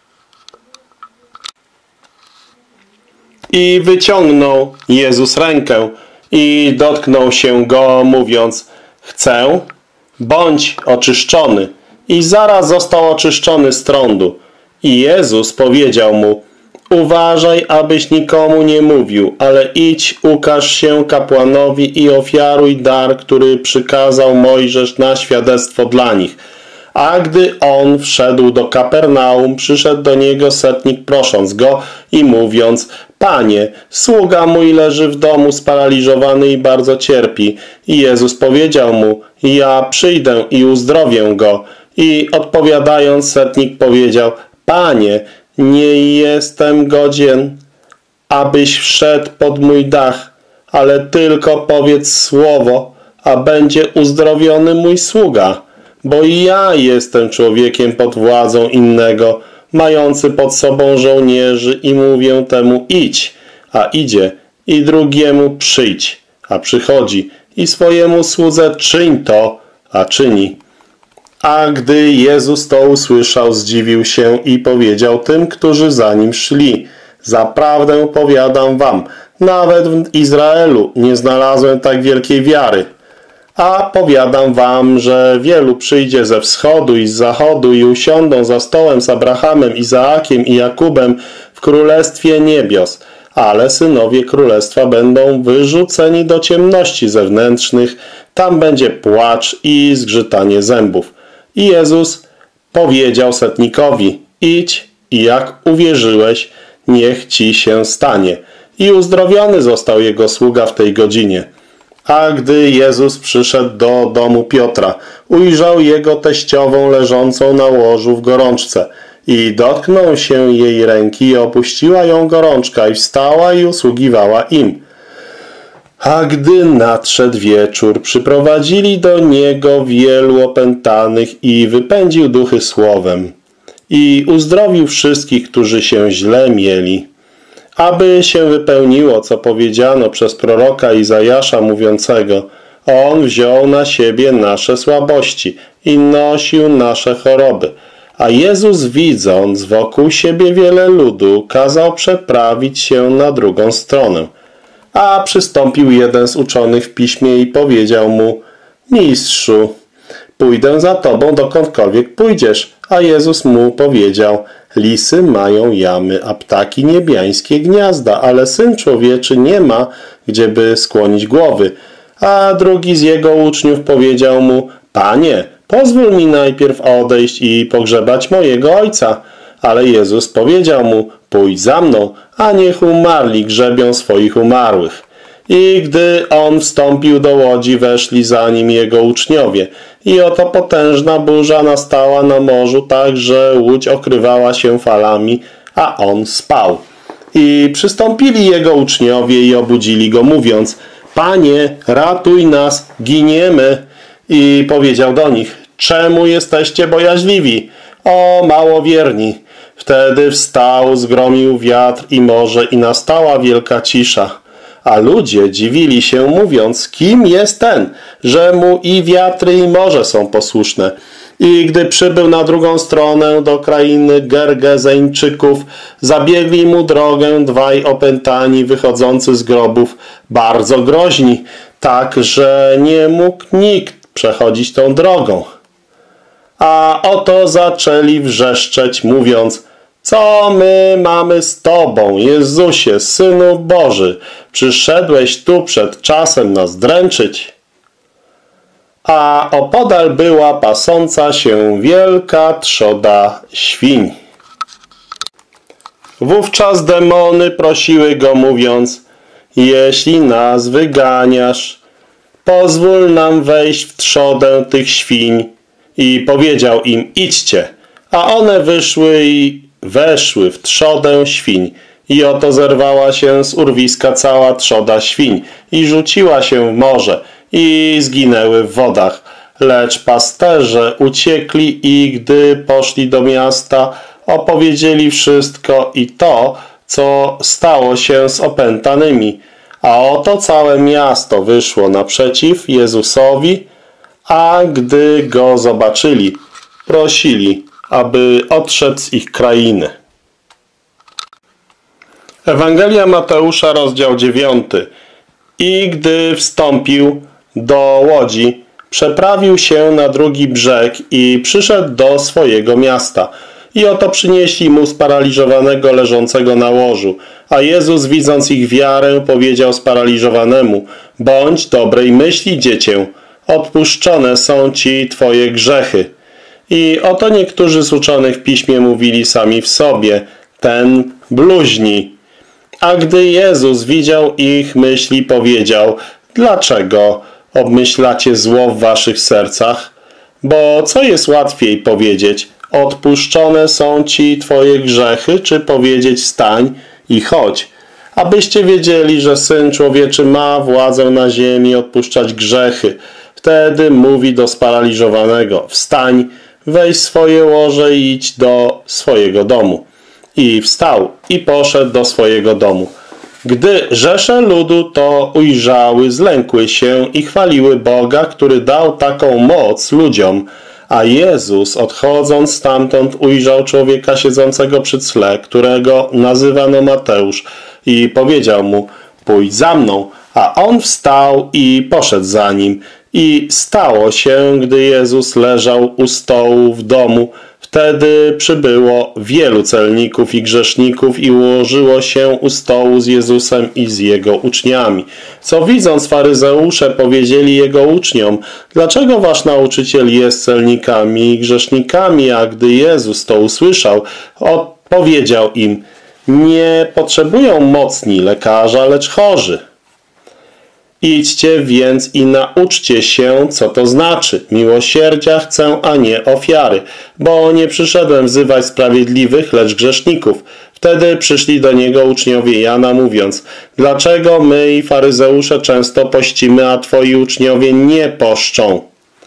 I wyciągnął Jezus rękę i dotknął się go, mówiąc, chcę, bądź oczyszczony. I zaraz został oczyszczony z trądu. I Jezus powiedział mu, uważaj, abyś nikomu nie mówił, ale idź, ukaż się kapłanowi i ofiaruj dar, który przykazał Mojżesz na świadectwo dla nich. A gdy on wszedł do Kapernaum, przyszedł do niego setnik, prosząc go i mówiąc, Panie, sługa mój leży w domu sparaliżowany i bardzo cierpi. I Jezus powiedział mu, ja przyjdę i uzdrowię go. I odpowiadając, setnik powiedział, Panie, nie jestem godzien, abyś wszedł pod mój dach, ale tylko powiedz słowo, a będzie uzdrowiony mój sługa. bo i ja jestem człowiekiem pod władzą innego, mający pod sobą żołnierzy i mówię temu idź, a idzie, i drugiemu przyjdź, a przychodzi, i swojemu słudze czyń to, a czyni. A gdy Jezus to usłyszał, zdziwił się i powiedział tym, którzy za nim szli: zaprawdę powiadam wam, nawet w Izraelu nie znalazłem tak wielkiej wiary. A powiadam wam, że wielu przyjdzie ze wschodu i z zachodu i usiądą za stołem z Abrahamem, Izaakiem i Jakubem w Królestwie Niebios, ale synowie Królestwa będą wyrzuceni do ciemności zewnętrznych, tam będzie płacz i zgrzytanie zębów. I Jezus powiedział setnikowi: idź i jak uwierzyłeś, niech ci się stanie. I uzdrowiony został jego sługa w tej godzinie. A gdy Jezus przyszedł do domu Piotra, ujrzał jego teściową leżącą na łożu w gorączce i dotknął się jej ręki i opuściła ją gorączka i wstała i usługiwała im. A gdy nadszedł wieczór, przyprowadzili do niego wielu opętanych i wypędził duchy słowem i uzdrowił wszystkich, którzy się źle mieli, aby się wypełniło, co powiedziano przez proroka Izajasza mówiącego: on wziął na siebie nasze słabości i nosił nasze choroby. A Jezus, widząc wokół siebie wiele ludu, kazał przeprawić się na drugą stronę. A przystąpił jeden z uczonych w piśmie i powiedział mu: mistrzu, pójdę za tobą dokądkolwiek pójdziesz. A Jezus mu powiedział: lisy mają jamy, a ptaki niebiańskie gniazda, ale Syn Człowieczy nie ma, gdzieby skłonić głowy. A drugi z jego uczniów powiedział mu: Panie, pozwól mi najpierw odejść i pogrzebać mojego ojca. Ale Jezus powiedział mu: pójdź za mną, a niech umarli grzebią swoich umarłych. I gdy on wstąpił do łodzi, weszli za nim jego uczniowie. I oto potężna burza nastała na morzu, tak że łódź okrywała się falami, a on spał. I przystąpili jego uczniowie i obudzili go, mówiąc: Panie, ratuj nas, giniemy. I powiedział do nich: czemu jesteście bojaźliwi? O małowierni! Wtedy wstał, zgromił wiatr i morze i nastała wielka cisza. A ludzie dziwili się, mówiąc: kim jest ten, że mu i wiatry i morze są posłuszne? I gdy przybył na drugą stronę do krainy Gergezeńczyków, zabiegli mu drogę dwaj opętani wychodzący z grobów, bardzo groźni, tak, że nie mógł nikt przechodzić tą drogą. A oto zaczęli wrzeszczeć, mówiąc: co my mamy z Tobą, Jezusie, Synu Boży? Przyszedłeś tu przed czasem nas dręczyć? A opodal była pasąca się wielka trzoda świń. Wówczas demony prosiły go, mówiąc: jeśli nas wyganiasz, pozwól nam wejść w trzodę tych świń. I powiedział im: idźcie. A one wyszły i weszły w trzodę świń. I oto zerwała się z urwiska cała trzoda świń i rzuciła się w morze i zginęły w wodach. Lecz pasterze uciekli i gdy poszli do miasta, opowiedzieli wszystko i to, co stało się z opętanymi. A oto całe miasto wyszło naprzeciw Jezusowi, a gdy go zobaczyli, prosili, aby odszedł z ich krainy. Ewangelia Mateusza, rozdział dziewiąty. I gdy wstąpił do łodzi, przeprawił się na drugi brzeg i przyszedł do swojego miasta. I oto przynieśli mu sparaliżowanego leżącego na łożu. A Jezus, widząc ich wiarę, powiedział sparaliżowanemu: bądź dobrej myśli, dziecię, odpuszczone są ci twoje grzechy. I oto niektórzy z uczonych w piśmie mówili sami w sobie: ten bluźni. A gdy Jezus widział ich myśli, powiedział: dlaczego obmyślacie zło w waszych sercach? Bo co jest łatwiej powiedzieć: odpuszczone są ci twoje grzechy, czy powiedzieć: wstań i chodź? Abyście wiedzieli, że Syn Człowieczy ma władzę na ziemi odpuszczać grzechy. Wtedy mówi do sparaliżowanego: wstań, weź swoje łoże i idź do swojego domu. I wstał i poszedł do swojego domu. Gdy rzesze ludu to ujrzały, zlękły się i chwaliły Boga, który dał taką moc ludziom. A Jezus, odchodząc stamtąd, ujrzał człowieka siedzącego przy cle, którego nazywano Mateusz, i powiedział mu: pójdź za mną. A on wstał i poszedł za nim. I stało się, gdy Jezus leżał u stołu w domu, wtedy przybyło wielu celników i grzeszników i ułożyło się u stołu z Jezusem i z Jego uczniami. Co widząc, faryzeusze powiedzieli Jego uczniom: dlaczego wasz nauczyciel jest celnikami i grzesznikami? A gdy Jezus to usłyszał, odpowiedział im: nie potrzebują mocni lekarza, lecz chorzy. Idźcie więc i nauczcie się, co to znaczy. Miłosierdzia chcę, a nie ofiary, bo nie przyszedłem wzywać sprawiedliwych, lecz grzeszników. Wtedy przyszli do Niego uczniowie Jana, mówiąc: dlaczego my i faryzeusze często pościmy, a Twoi uczniowie nie poszczą?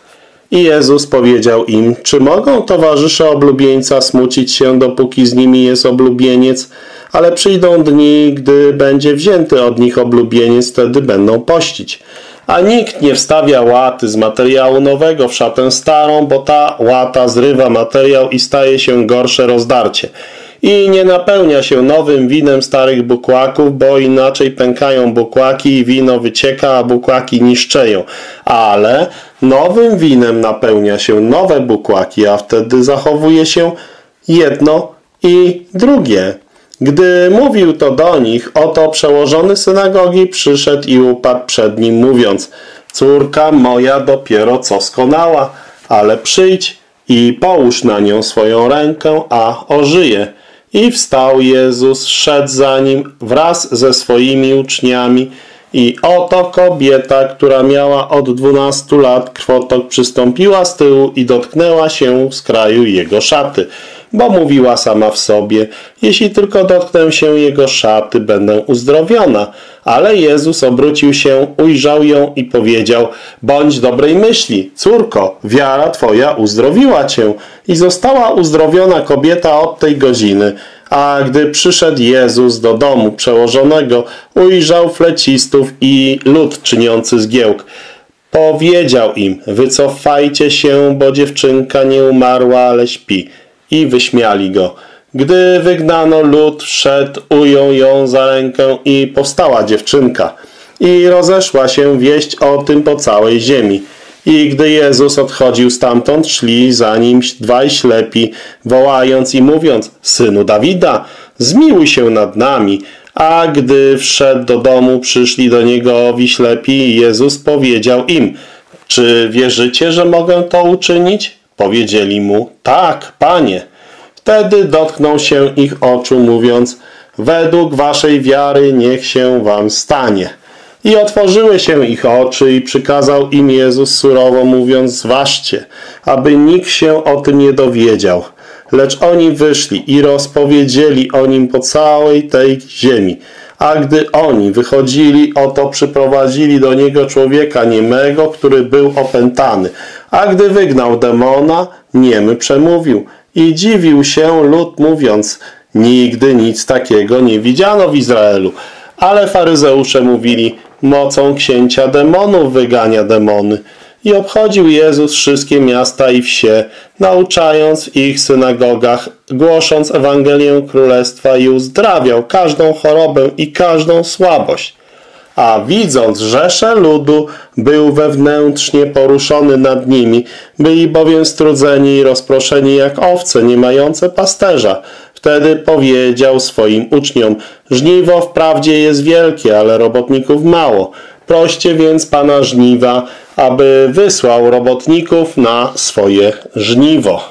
I Jezus powiedział im: czy mogą towarzysze oblubieńca smucić się, dopóki z nimi jest oblubieniec? Ale przyjdą dni, gdy będzie wzięty od nich oblubieniec, wtedy będą pościć. A nikt nie wstawia łaty z materiału nowego w szatę starą, bo ta łata zrywa materiał i staje się gorsze rozdarcie. I nie napełnia się nowym winem starych bukłaków, bo inaczej pękają bukłaki i wino wycieka, a bukłaki niszczeją. Ale nowym winem napełnia się nowe bukłaki, a wtedy zachowuje się jedno i drugie. Gdy mówił to do nich, oto przełożony synagogi przyszedł i upadł przed nim, mówiąc: córka moja dopiero co skonała, ale przyjdź i połóż na nią swoją rękę, a ożyje. I wstał Jezus, szedł za nim wraz ze swoimi uczniami. I oto kobieta, która miała od dwunastu lat krwotok, przystąpiła z tyłu i dotknęła się z kraju jego szaty, bo mówiła sama w sobie: jeśli tylko dotknę się jego szaty, będę uzdrowiona. Ale Jezus obrócił się, ujrzał ją i powiedział: bądź dobrej myśli, córko, wiara twoja uzdrowiła cię. I została uzdrowiona kobieta od tej godziny. A gdy przyszedł Jezus do domu przełożonego, ujrzał flecistów i lud czyniący zgiełk. Powiedział im: wycofajcie się, bo dziewczynka nie umarła, ale śpi. I wyśmiali go. Gdy wygnano lud, wszedł, ujął ją za rękę i powstała dziewczynka. I rozeszła się wieść o tym po całej ziemi. I gdy Jezus odchodził stamtąd, szli za nim dwaj ślepi, wołając i mówiąc: synu Dawida, zmiłuj się nad nami. A gdy wszedł do domu, przyszli do niego owi ślepi i Jezus powiedział im: czy wierzycie, że mogę to uczynić? Powiedzieli mu: tak, Panie. Wtedy dotknął się ich oczu, mówiąc: według waszej wiary niech się wam stanie. I otworzyły się ich oczy i przykazał im Jezus surowo, mówiąc: zważcie, aby nikt się o tym nie dowiedział. Lecz oni wyszli i rozpowiedzieli o nim po całej tej ziemi. A gdy oni wychodzili, oto przyprowadzili do niego człowieka niemego, który był opętany. A gdy wygnał demona, niemy przemówił. I dziwił się lud, mówiąc: nigdy nic takiego nie widziano w Izraelu. Ale faryzeusze mówili: mocą księcia demonów wygania demony. I obchodził Jezus wszystkie miasta i wsie, nauczając w ich synagogach, głosząc Ewangelię Królestwa i uzdrawiał każdą chorobę i każdą słabość. A widząc rzesze ludu, był wewnętrznie poruszony nad nimi, byli bowiem strudzeni i rozproszeni jak owce, nie mające pasterza. Wtedy powiedział swoim uczniom: żniwo wprawdzie jest wielkie, ale robotników mało. Proście więc Pana żniwa, aby wysłał robotników na swoje żniwo.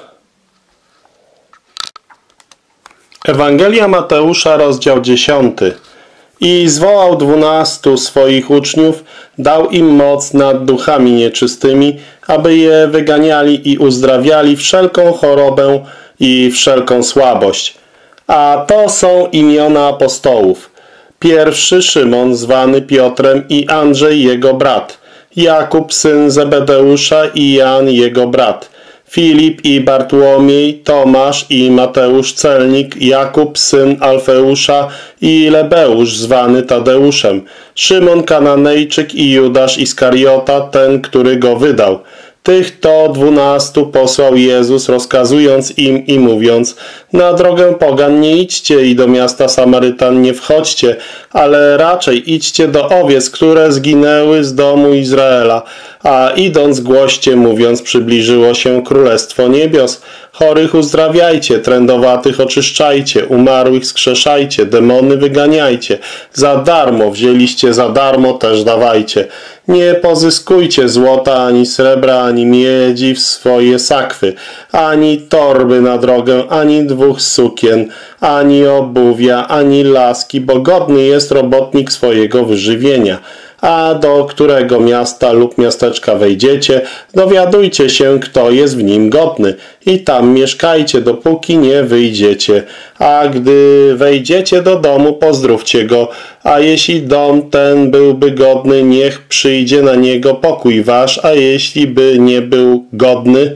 Ewangelia Mateusza, rozdział dziesiąty. I zwołał dwunastu swoich uczniów, dał im moc nad duchami nieczystymi, aby je wyganiali i uzdrawiali wszelką chorobę i wszelką słabość. A to są imiona apostołów. Pierwszy Szymon, zwany Piotrem, i Andrzej jego brat, Jakub syn Zebedeusza i Jan jego brat, Filip i Bartłomiej, Tomasz i Mateusz celnik, Jakub syn Alfeusza i Lebeusz zwany Tadeuszem, Szymon Kananejczyk i Judasz Iskariota, ten, który go wydał. Tych to dwunastu posłał Jezus, rozkazując im i mówiąc: na drogę pogan nie idźcie i do miasta Samarytan nie wchodźcie, ale raczej idźcie do owiec, które zginęły z domu Izraela. A idąc głoście, mówiąc: przybliżyło się Królestwo Niebios. Chorych uzdrawiajcie, trędowatych oczyszczajcie, umarłych skrzeszajcie, demony wyganiajcie. Za darmo wzięliście, za darmo też dawajcie. Nie pozyskujcie złota, ani srebra, ani miedzi w swoje sakwy, ani torby na drogę, ani dwóch sukien, ani obuwia, ani laski, bo godny jest robotnik swojego wyżywienia. A do którego miasta lub miasteczka wejdziecie, dowiadujcie się, kto jest w nim godny, i tam mieszkajcie, dopóki nie wyjdziecie. A gdy wejdziecie do domu, pozdrówcie go, a jeśli dom ten byłby godny, niech przyjdzie na niego pokój wasz, a jeśli by nie był godny,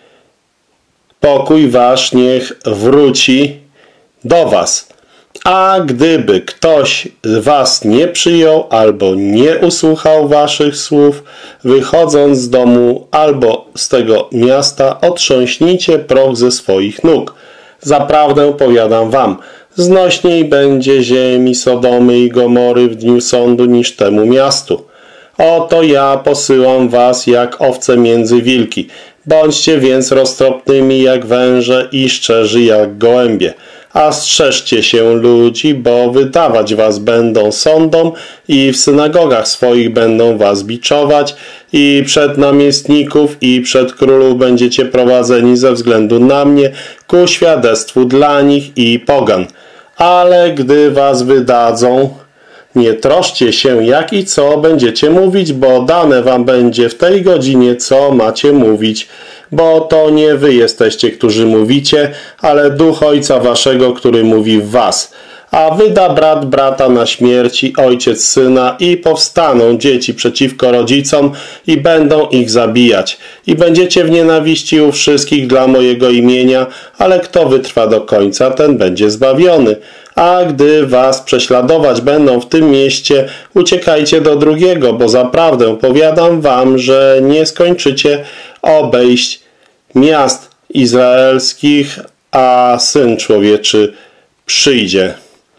pokój wasz niech wróci do was. A gdyby ktoś z was nie przyjął albo nie usłuchał waszych słów, wychodząc z domu albo z tego miasta, otrząśnijcie proch ze swoich nóg. Zaprawdę powiadam wam, znośniej będzie ziemi Sodomy i Gomory w dniu sądu niż temu miastu. Oto ja posyłam was jak owce między wilki. Bądźcie więc roztropnymi jak węże i szczerzy jak gołębie. A strzeżcie się ludzi, bo wydawać was będą sądom i w synagogach swoich będą was biczować i przed namiestników i przed królów będziecie prowadzeni ze względu na mnie ku świadectwu dla nich i pogan. Ale gdy was wydadzą, nie troszcie się, jak i co będziecie mówić, bo dane wam będzie w tej godzinie, co macie mówić. Bo to nie wy jesteście, którzy mówicie, ale Duch Ojca waszego, który mówi w was. A wyda brat brata na śmierci, ojciec syna i powstaną dzieci przeciwko rodzicom i będą ich zabijać. I będziecie w nienawiści u wszystkich dla mojego imienia, ale kto wytrwa do końca, ten będzie zbawiony. A gdy was prześladować będą w tym mieście, uciekajcie do drugiego, bo zaprawdę powiadam wam, że nie skończycie obejść miast izraelskich, a Syn Człowieczy przyjdzie.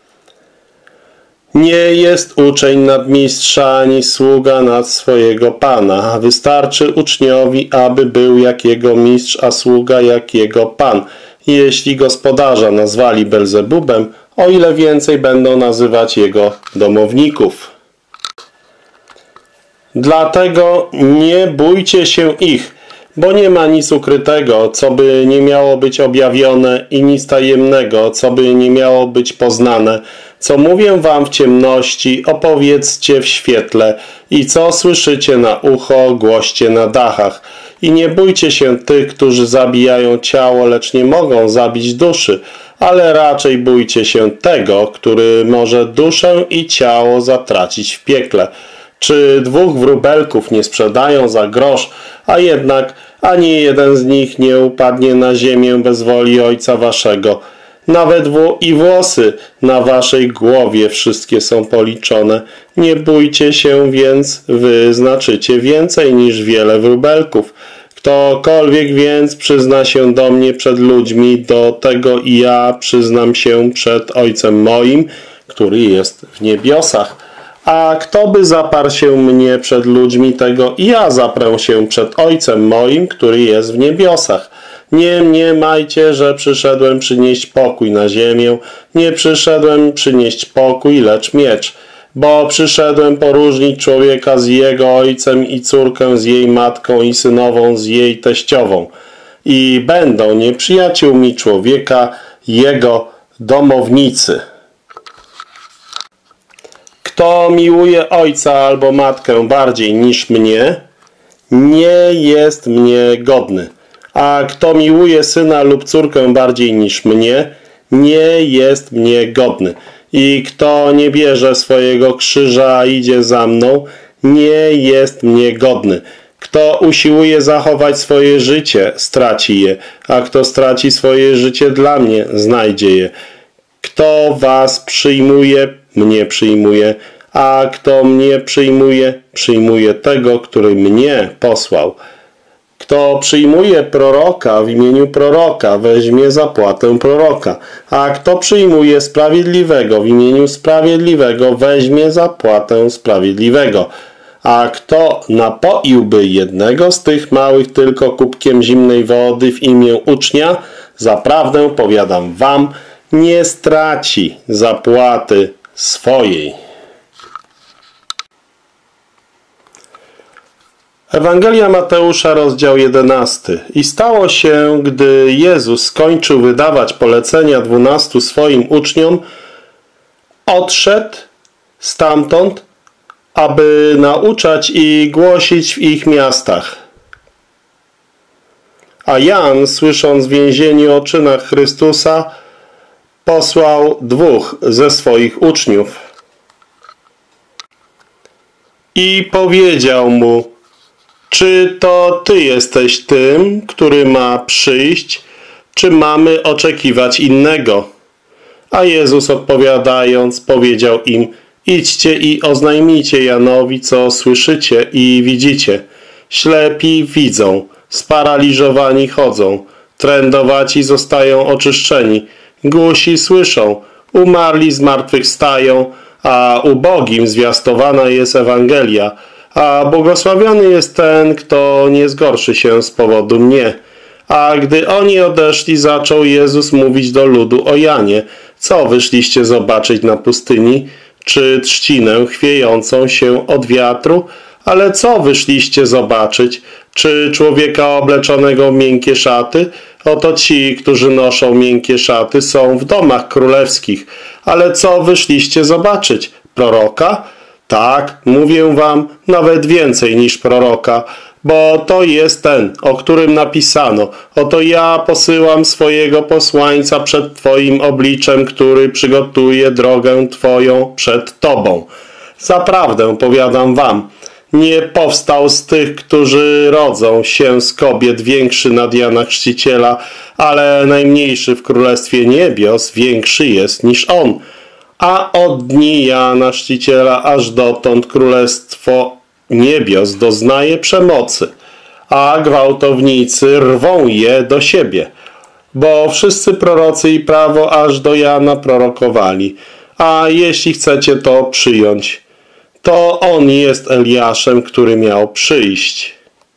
Nie jest uczeń nad mistrza, ani sługa nad swojego Pana. Wystarczy uczniowi, aby był jak jego mistrz, a sługa jak jego Pan. Jeśli gospodarza nazwali Belzebubem, o ile więcej będą nazywać jego domowników. Dlatego nie bójcie się ich, bo nie ma nic ukrytego, co by nie miało być objawione, i nic tajemnego, co by nie miało być poznane. Co mówię wam w ciemności, opowiedzcie w świetle, i co słyszycie na ucho, głoście na dachach. I nie bójcie się tych, którzy zabijają ciało, lecz nie mogą zabić duszy, ale raczej bójcie się tego, który może duszę i ciało zatracić w piekle. Czy dwóch wróbelków nie sprzedają za grosz, a jednak ani jeden z nich nie upadnie na ziemię bez woli Ojca waszego. Nawet i włosy na waszej głowie wszystkie są policzone. Nie bójcie się więc, wy znaczycie więcej niż wiele wróbelków. Ktokolwiek więc przyzna się do mnie przed ludźmi, do tego i ja przyznam się przed Ojcem moim, który jest w niebiosach. A kto by zaparł się mnie przed ludźmi, tego i ja zaprę się przed Ojcem moim, który jest w niebiosach. Nie mniemajcie, że przyszedłem przynieść pokój na ziemię. Nie przyszedłem przynieść pokój, lecz miecz. Bo przyszedłem poróżnić człowieka z jego ojcem i córkę z jej matką i synową z jej teściową. I będą nieprzyjaciółmi człowieka jego domownicy. Kto miłuje ojca albo matkę bardziej niż mnie, nie jest mnie godny. A kto miłuje syna lub córkę bardziej niż mnie, nie jest mnie godny. I kto nie bierze swojego krzyża, a idzie za mną, nie jest mnie godny. Kto usiłuje zachować swoje życie, straci je, a kto straci swoje życie dla mnie, znajdzie je. Kto was przyjmuje, mnie przyjmuje, a kto mnie przyjmuje, przyjmuje tego, który mnie posłał. Kto przyjmuje proroka w imieniu proroka, weźmie zapłatę proroka, a kto przyjmuje sprawiedliwego w imieniu sprawiedliwego, weźmie zapłatę sprawiedliwego. A kto napoiłby jednego z tych małych tylko kubkiem zimnej wody w imię ucznia, zaprawdę powiadam wam, nie straci zapłaty swojej. Ewangelia Mateusza, rozdział jedenasty. I stało się, gdy Jezus skończył wydawać polecenia dwunastu swoim uczniom, odszedł stamtąd, aby nauczać i głosić w ich miastach. A Jan, słysząc w więzieniu o czynach Chrystusa, posłał dwóch ze swoich uczniów i powiedział mu: czy to Ty jesteś tym, który ma przyjść, czy mamy oczekiwać innego? A Jezus odpowiadając powiedział im: idźcie i oznajmijcie Janowi, co słyszycie i widzicie. Ślepi widzą, sparaliżowani chodzą, trędowaci zostają oczyszczeni, głusi słyszą, umarli zmartwychwstają, a ubogim zwiastowana jest Ewangelia. A błogosławiony jest ten, kto nie zgorszy się z powodu mnie. A gdy oni odeszli, zaczął Jezus mówić do ludu o Janie. Co wyszliście zobaczyć na pustyni? Czy trzcinę chwiejącą się od wiatru? Ale co wyszliście zobaczyć? Czy człowieka obleczonego w miękkie szaty? Oto ci, którzy noszą miękkie szaty, są w domach królewskich. Ale co wyszliście zobaczyć? Proroka? Tak, mówię wam, nawet więcej niż proroka, bo to jest ten, o którym napisano: oto ja posyłam swojego posłańca przed twoim obliczem, który przygotuje drogę twoją przed tobą. Zaprawdę powiadam wam, nie powstał z tych, którzy rodzą się z kobiet, większy nad Jana Chrzciciela, ale najmniejszy w Królestwie Niebios większy jest niż on. A od dni Jana Chrzciciela aż dotąd Królestwo Niebios doznaje przemocy, a gwałtownicy rwą je do siebie. Bo wszyscy prorocy i prawo aż do Jana prorokowali. A jeśli chcecie to przyjąć, to on jest Eliaszem, który miał przyjść.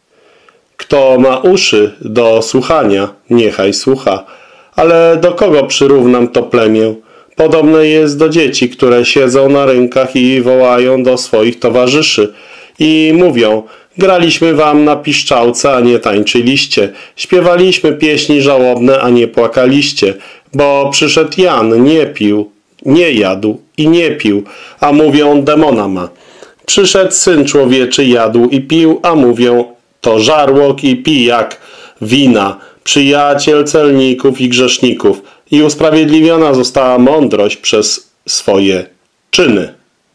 Kto ma uszy do słuchania, niechaj słucha. Ale do kogo przyrównam to plemię? Podobne jest do dzieci, które siedzą na rynkach i wołają do swoich towarzyszy i mówią: graliśmy wam na piszczałce, a nie tańczyliście. Śpiewaliśmy pieśni żałobne, a nie płakaliście. Bo przyszedł Jan, nie pił, nie jadł i nie pił, a mówią: demona ma. Przyszedł Syn Człowieczy, jadł i pił, a mówią: to żarłok i pijak wina, przyjaciel celników i grzeszników. I usprawiedliwiona została mądrość przez swoje czyny.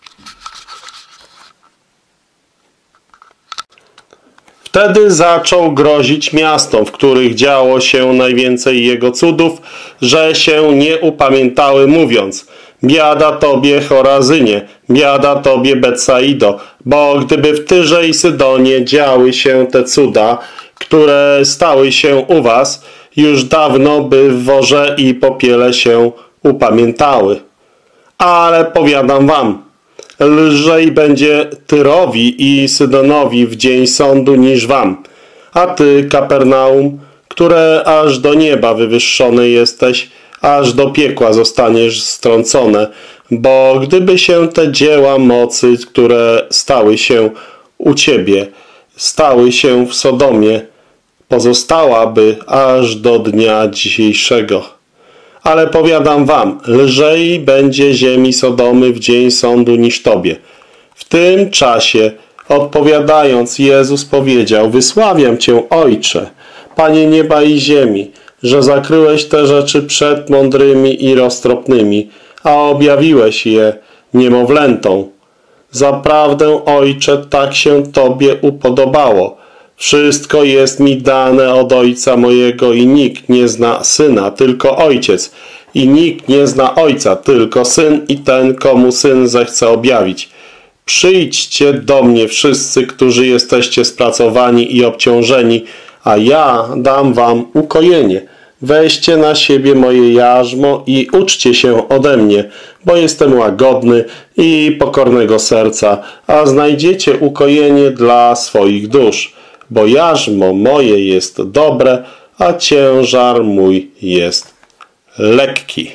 Wtedy zaczął grozić miastom, w których działo się najwięcej jego cudów, że się nie upamiętały, mówiąc: biada tobie, Chorazynie, biada tobie, Betsaido, bo gdyby w Tyrze i Sydonie działy się te cuda, które stały się u was, już dawno by w worze i popiele się upamiętały. Ale powiadam wam, lżej będzie Tyrowi i Sydonowi w dzień sądu niż wam. A ty, Kapernaum, które aż do nieba wywyższony jesteś, aż do piekła zostaniesz strącone, bo gdyby się te dzieła mocy, które stały się u ciebie, stały się w Sodomie, pozostałaby aż do dnia dzisiejszego. Ale powiadam wam, lżej będzie ziemi Sodomy w dzień sądu niż tobie. W tym czasie, odpowiadając, Jezus powiedział: wysławiam cię, Ojcze, Panie nieba i ziemi, że zakryłeś te rzeczy przed mądrymi i roztropnymi, a objawiłeś je niemowlętom. Zaprawdę, Ojcze, tak się Tobie upodobało. Wszystko jest mi dane od Ojca mojego i nikt nie zna Syna, tylko Ojciec. I nikt nie zna Ojca, tylko Syn i ten, komu Syn zechce objawić. Przyjdźcie do mnie wszyscy, którzy jesteście spracowani i obciążeni, a ja dam wam ukojenie. Weźcie na siebie moje jarzmo i uczcie się ode mnie, bo jestem łagodny i pokornego serca, a znajdziecie ukojenie dla swoich dusz, bo jarzmo moje jest dobre, a ciężar mój jest lekki.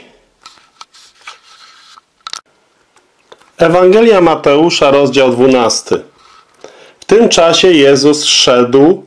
Ewangelia Mateusza, rozdział dwunasty. W tym czasie Jezus szedł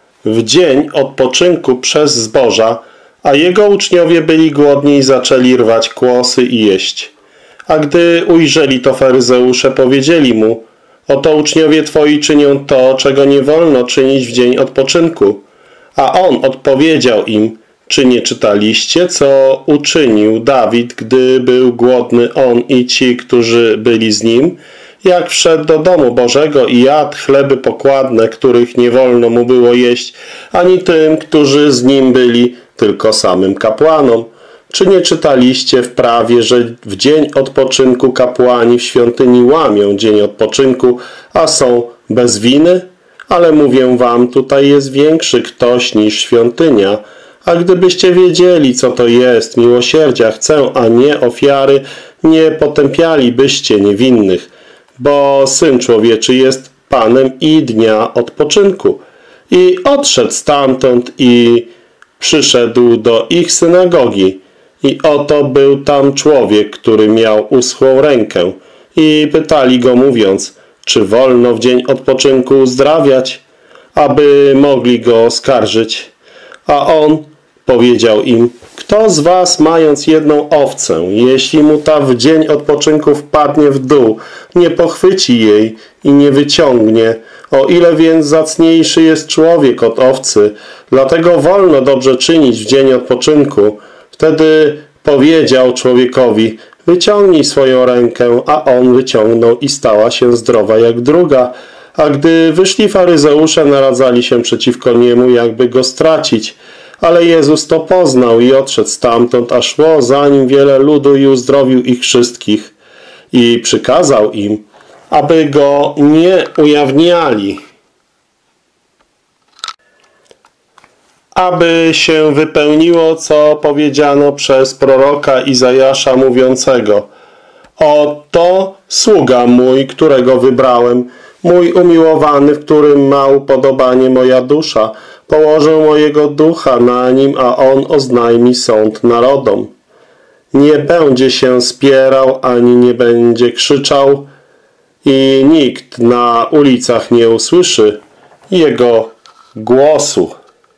w dzień odpoczynku przez zboża, a Jego uczniowie byli głodni i zaczęli rwać kłosy i jeść. A gdy ujrzeli to faryzeusze, powiedzieli mu: oto uczniowie Twoi czynią to, czego nie wolno czynić w dzień odpoczynku. A On odpowiedział im: czy nie czytaliście, co uczynił Dawid, gdy był głodny, on i ci, którzy byli z nim? Jak wszedł do domu Bożego i jadł chleby pokładne, których nie wolno mu było jeść, ani tym, którzy z nim byli, tylko samym kapłanom. Czy nie czytaliście w prawie, że w dzień odpoczynku kapłani w świątyni łamią dzień odpoczynku, a są bez winy? Ale mówię wam, tutaj jest większy ktoś niż świątynia. A gdybyście wiedzieli, co to jest miłosierdzia chcę, a nie ofiary, nie potępialibyście niewinnych, bo Syn Człowieczy jest Panem i dnia odpoczynku. I odszedł stamtąd i przyszedł do ich synagogi. I oto był tam człowiek, który miał uschłą rękę. I pytali go, mówiąc: czy wolno w dzień odpoczynku uzdrawiać, aby mogli go oskarżyć? A on powiedział im: kto z was, mając jedną owcę, jeśli mu ta w dzień odpoczynku wpadnie w dół, nie pochwyci jej i nie wyciągnie? O ile więc zacniejszy jest człowiek od owcy, dlatego wolno dobrze czynić w dzień odpoczynku. Wtedy powiedział człowiekowi: wyciągnij swoją rękę, a on wyciągnął i stała się zdrowa jak druga. A gdy wyszli faryzeusze, naradzali się przeciwko niemu, jakby go stracić. Ale Jezus to poznał i odszedł stamtąd, a szło za nim wiele ludu i uzdrowił ich wszystkich. I przykazał im, aby go nie ujawniali, aby się wypełniło, co powiedziano przez proroka Izajasza mówiącego: oto sługa mój, którego wybrałem, mój umiłowany, w którym ma upodobanie moja dusza. Położę mojego ducha na nim, a on oznajmi sąd narodom. Nie będzie się spierał, ani nie będzie krzyczał i nikt na ulicach nie usłyszy jego głosu.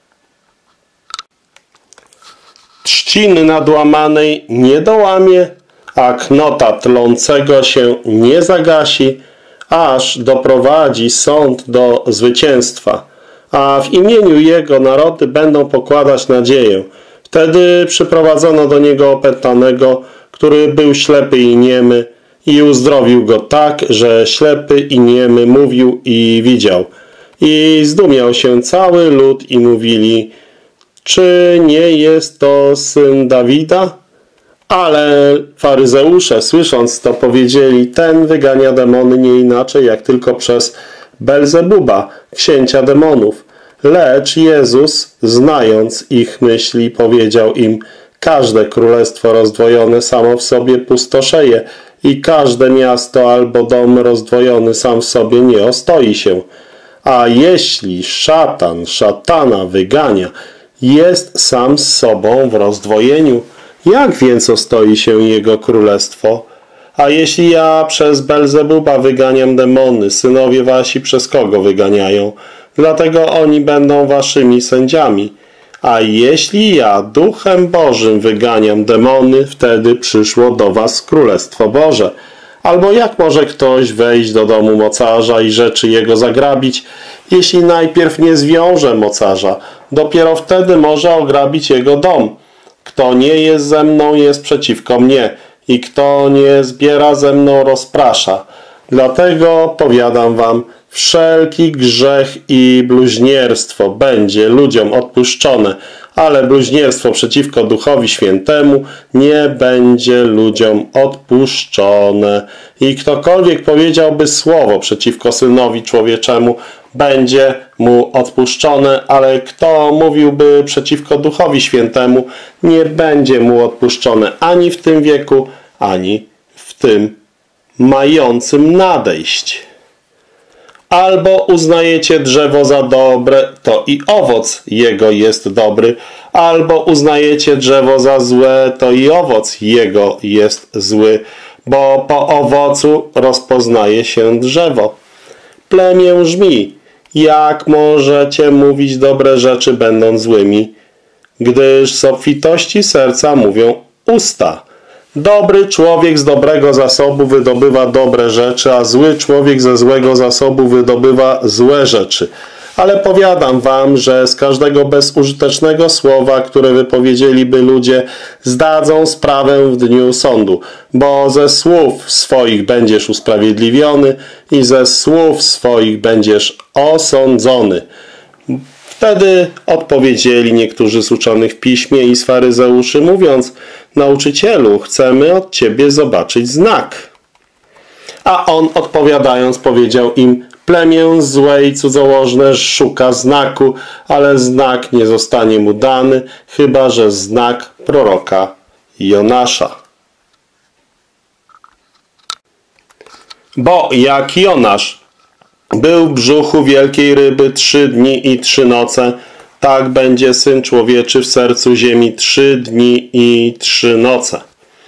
Trzciny nadłamanej nie dołamie, a knota tlącego się nie zagasi, aż doprowadzi sąd do zwycięstwa. A w imieniu Jego narody będą pokładać nadzieję. Wtedy przyprowadzono do Niego opętanego, który był ślepy i niemy, i uzdrowił go tak, że ślepy i niemy mówił i widział. I zdumiał się cały lud i mówili: czy nie jest to syn Dawida? Ale faryzeusze, słysząc to, powiedzieli: ten wygania demony nie inaczej, jak tylko przez Belzebuba, księcia demonów. Lecz Jezus, znając ich myśli, powiedział im: każde królestwo rozdwojone samo w sobie pustoszeje i każde miasto albo dom rozdwojony sam w sobie nie ostoi się. A jeśli szatan szatana wygania, jest sam z sobą w rozdwojeniu, jak więc ostoi się jego królestwo? A jeśli ja przez Belzebuba wyganiam demony, synowie wasi przez kogo wyganiają? Dlatego oni będą waszymi sędziami. A jeśli ja Duchem Bożym wyganiam demony, wtedy przyszło do was Królestwo Boże. Albo jak może ktoś wejść do domu mocarza i rzeczy jego zagrabić, jeśli najpierw nie zwiąże mocarza? Dopiero wtedy może ograbić jego dom. Kto nie jest ze mną, jest przeciwko mnie, i kto nie zbiera ze mną, rozprasza. Dlatego powiadam wam, wszelki grzech i bluźnierstwo będzie ludziom odpuszczone, ale bluźnierstwo przeciwko Duchowi Świętemu nie będzie ludziom odpuszczone. I ktokolwiek powiedziałby słowo przeciwko Synowi Człowieczemu, będzie mu odpuszczone, ale kto mówiłby przeciwko Duchowi Świętemu, nie będzie mu odpuszczone ani w tym wieku, ani w tym mającym nadejść. Albo uznajecie drzewo za dobre, to i owoc jego jest dobry, albo uznajecie drzewo za złe, to i owoc jego jest zły, bo po owocu rozpoznaje się drzewo. Plemię żmi, jak możecie mówić dobre rzeczy, będąc złymi, gdyż z obfitości serca mówią usta. Dobry człowiek z dobrego zasobu wydobywa dobre rzeczy, a zły człowiek ze złego zasobu wydobywa złe rzeczy. Ale powiadam wam, że z każdego bezużytecznego słowa, które wypowiedzieliby ludzie, zdadzą sprawę w dniu sądu, bo ze słów swoich będziesz usprawiedliwiony i ze słów swoich będziesz osądzony. Wtedy odpowiedzieli niektórzy z uczonych w piśmie i z faryzeuszy, mówiąc: nauczycielu, chcemy od ciebie zobaczyć znak. A on odpowiadając powiedział im: plemię złe i cudzołożne szuka znaku, ale znak nie zostanie mu dany, chyba że znak proroka Jonasza. Bo jak Jonasz był w brzuchu wielkiej ryby trzy dni i trzy noce, tak będzie Syn Człowieczy w sercu ziemi trzy dni i trzy noce.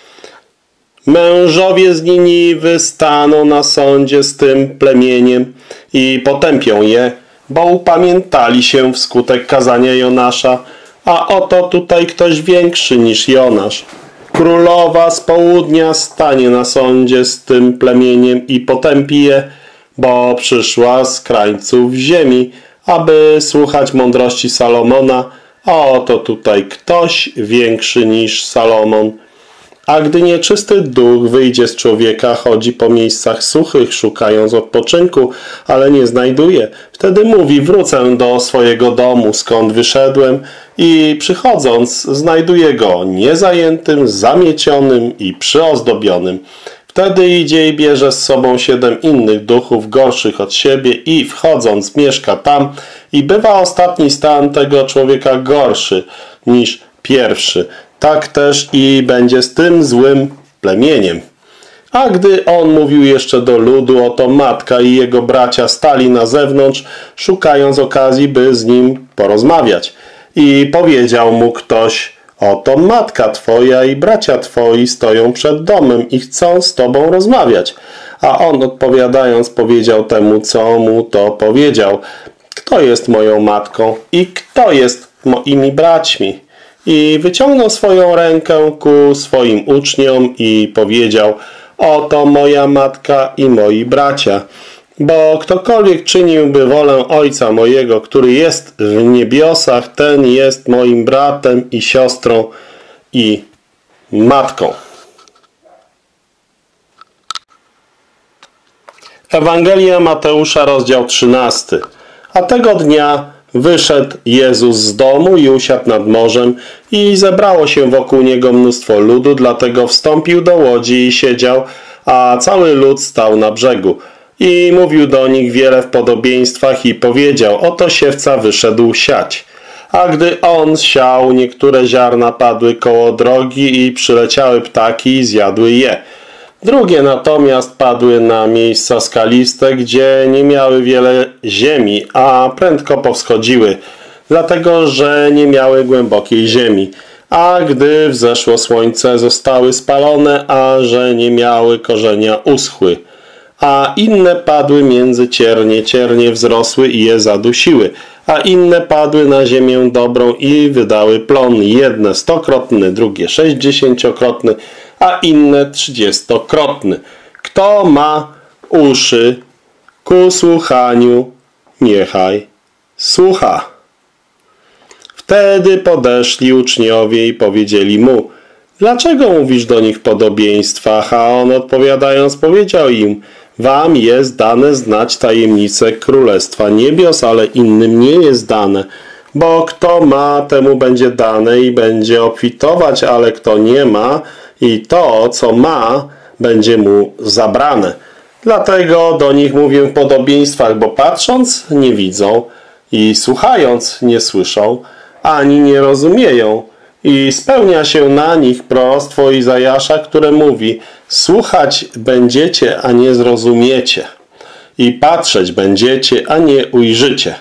Mężowie z Niniwy staną na sądzie z tym plemieniem i potępią je, bo upamiętali się wskutek kazania Jonasza, a oto tutaj ktoś większy niż Jonasz. Królowa z południa stanie na sądzie z tym plemieniem i potępi je, bo przyszła z krańców ziemi, aby słuchać mądrości Salomona, a oto tutaj ktoś większy niż Salomon. A gdy nieczysty duch wyjdzie z człowieka, chodzi po miejscach suchych, szukając odpoczynku, ale nie znajduje. Wtedy mówi: wrócę do swojego domu, skąd wyszedłem, i przychodząc znajduje go niezajętym, zamiecionym i przyozdobionym. Wtedy idzie i bierze z sobą siedem innych duchów gorszych od siebie i wchodząc mieszka tam i bywa ostatni stan tego człowieka gorszy niż pierwszy. Tak też i będzie z tym złym plemieniem. A gdy on mówił jeszcze do ludu, oto matka i jego bracia stali na zewnątrz, szukając okazji, by z nim porozmawiać. I powiedział mu ktoś: oto matka twoja i bracia twoi stoją przed domem i chcą z tobą rozmawiać. A on odpowiadając powiedział temu, co mu to powiedział: kto jest moją matką i kto jest moimi braćmi? I wyciągnął swoją rękę ku swoim uczniom i powiedział: oto moja matka i moi bracia. Bo ktokolwiek czyniłby wolę Ojca mojego, który jest w niebiosach, ten jest moim bratem i siostrą i matką. Ewangelia Mateusza, rozdział trzynasty. A tego dnia wyszedł Jezus z domu i usiadł nad morzem i zebrało się wokół Niego mnóstwo ludu, dlatego wstąpił do łodzi i siedział, a cały lud stał na brzegu. I mówił do nich wiele w podobieństwach i powiedział: oto siewca wyszedł siać. A gdy on siał, niektóre ziarna padły koło drogi i przyleciały ptaki i zjadły je. Drugie natomiast padły na miejsca skaliste, gdzie nie miały wiele ziemi, a prędko powschodziły, dlatego że nie miały głębokiej ziemi. A gdy wzeszło słońce, zostały spalone, a że nie miały korzenia, uschły. A inne padły między ciernie, ciernie wzrosły i je zadusiły, a inne padły na ziemię dobrą i wydały plon, jedne stokrotny, drugie sześćdziesięciokrotny, a inne trzydziestokrotny. Kto ma uszy ku słuchaniu, niechaj słucha. Wtedy podeszli uczniowie i powiedzieli mu: Dlaczego mówisz do nich w podobieństwach? A on odpowiadając powiedział im: Wam jest dane znać tajemnicę Królestwa Niebios, ale innym nie jest dane. Bo kto ma, temu będzie dane i będzie obfitować, ale kto nie ma i to, co ma, będzie mu zabrane. Dlatego do nich mówię w podobieństwach, bo patrząc nie widzą i słuchając nie słyszą, ani nie rozumieją. I spełnia się na nich proroctwo Izajasza, które mówi: słuchać będziecie, a nie zrozumiecie. I patrzeć będziecie, a nie ujrzycie.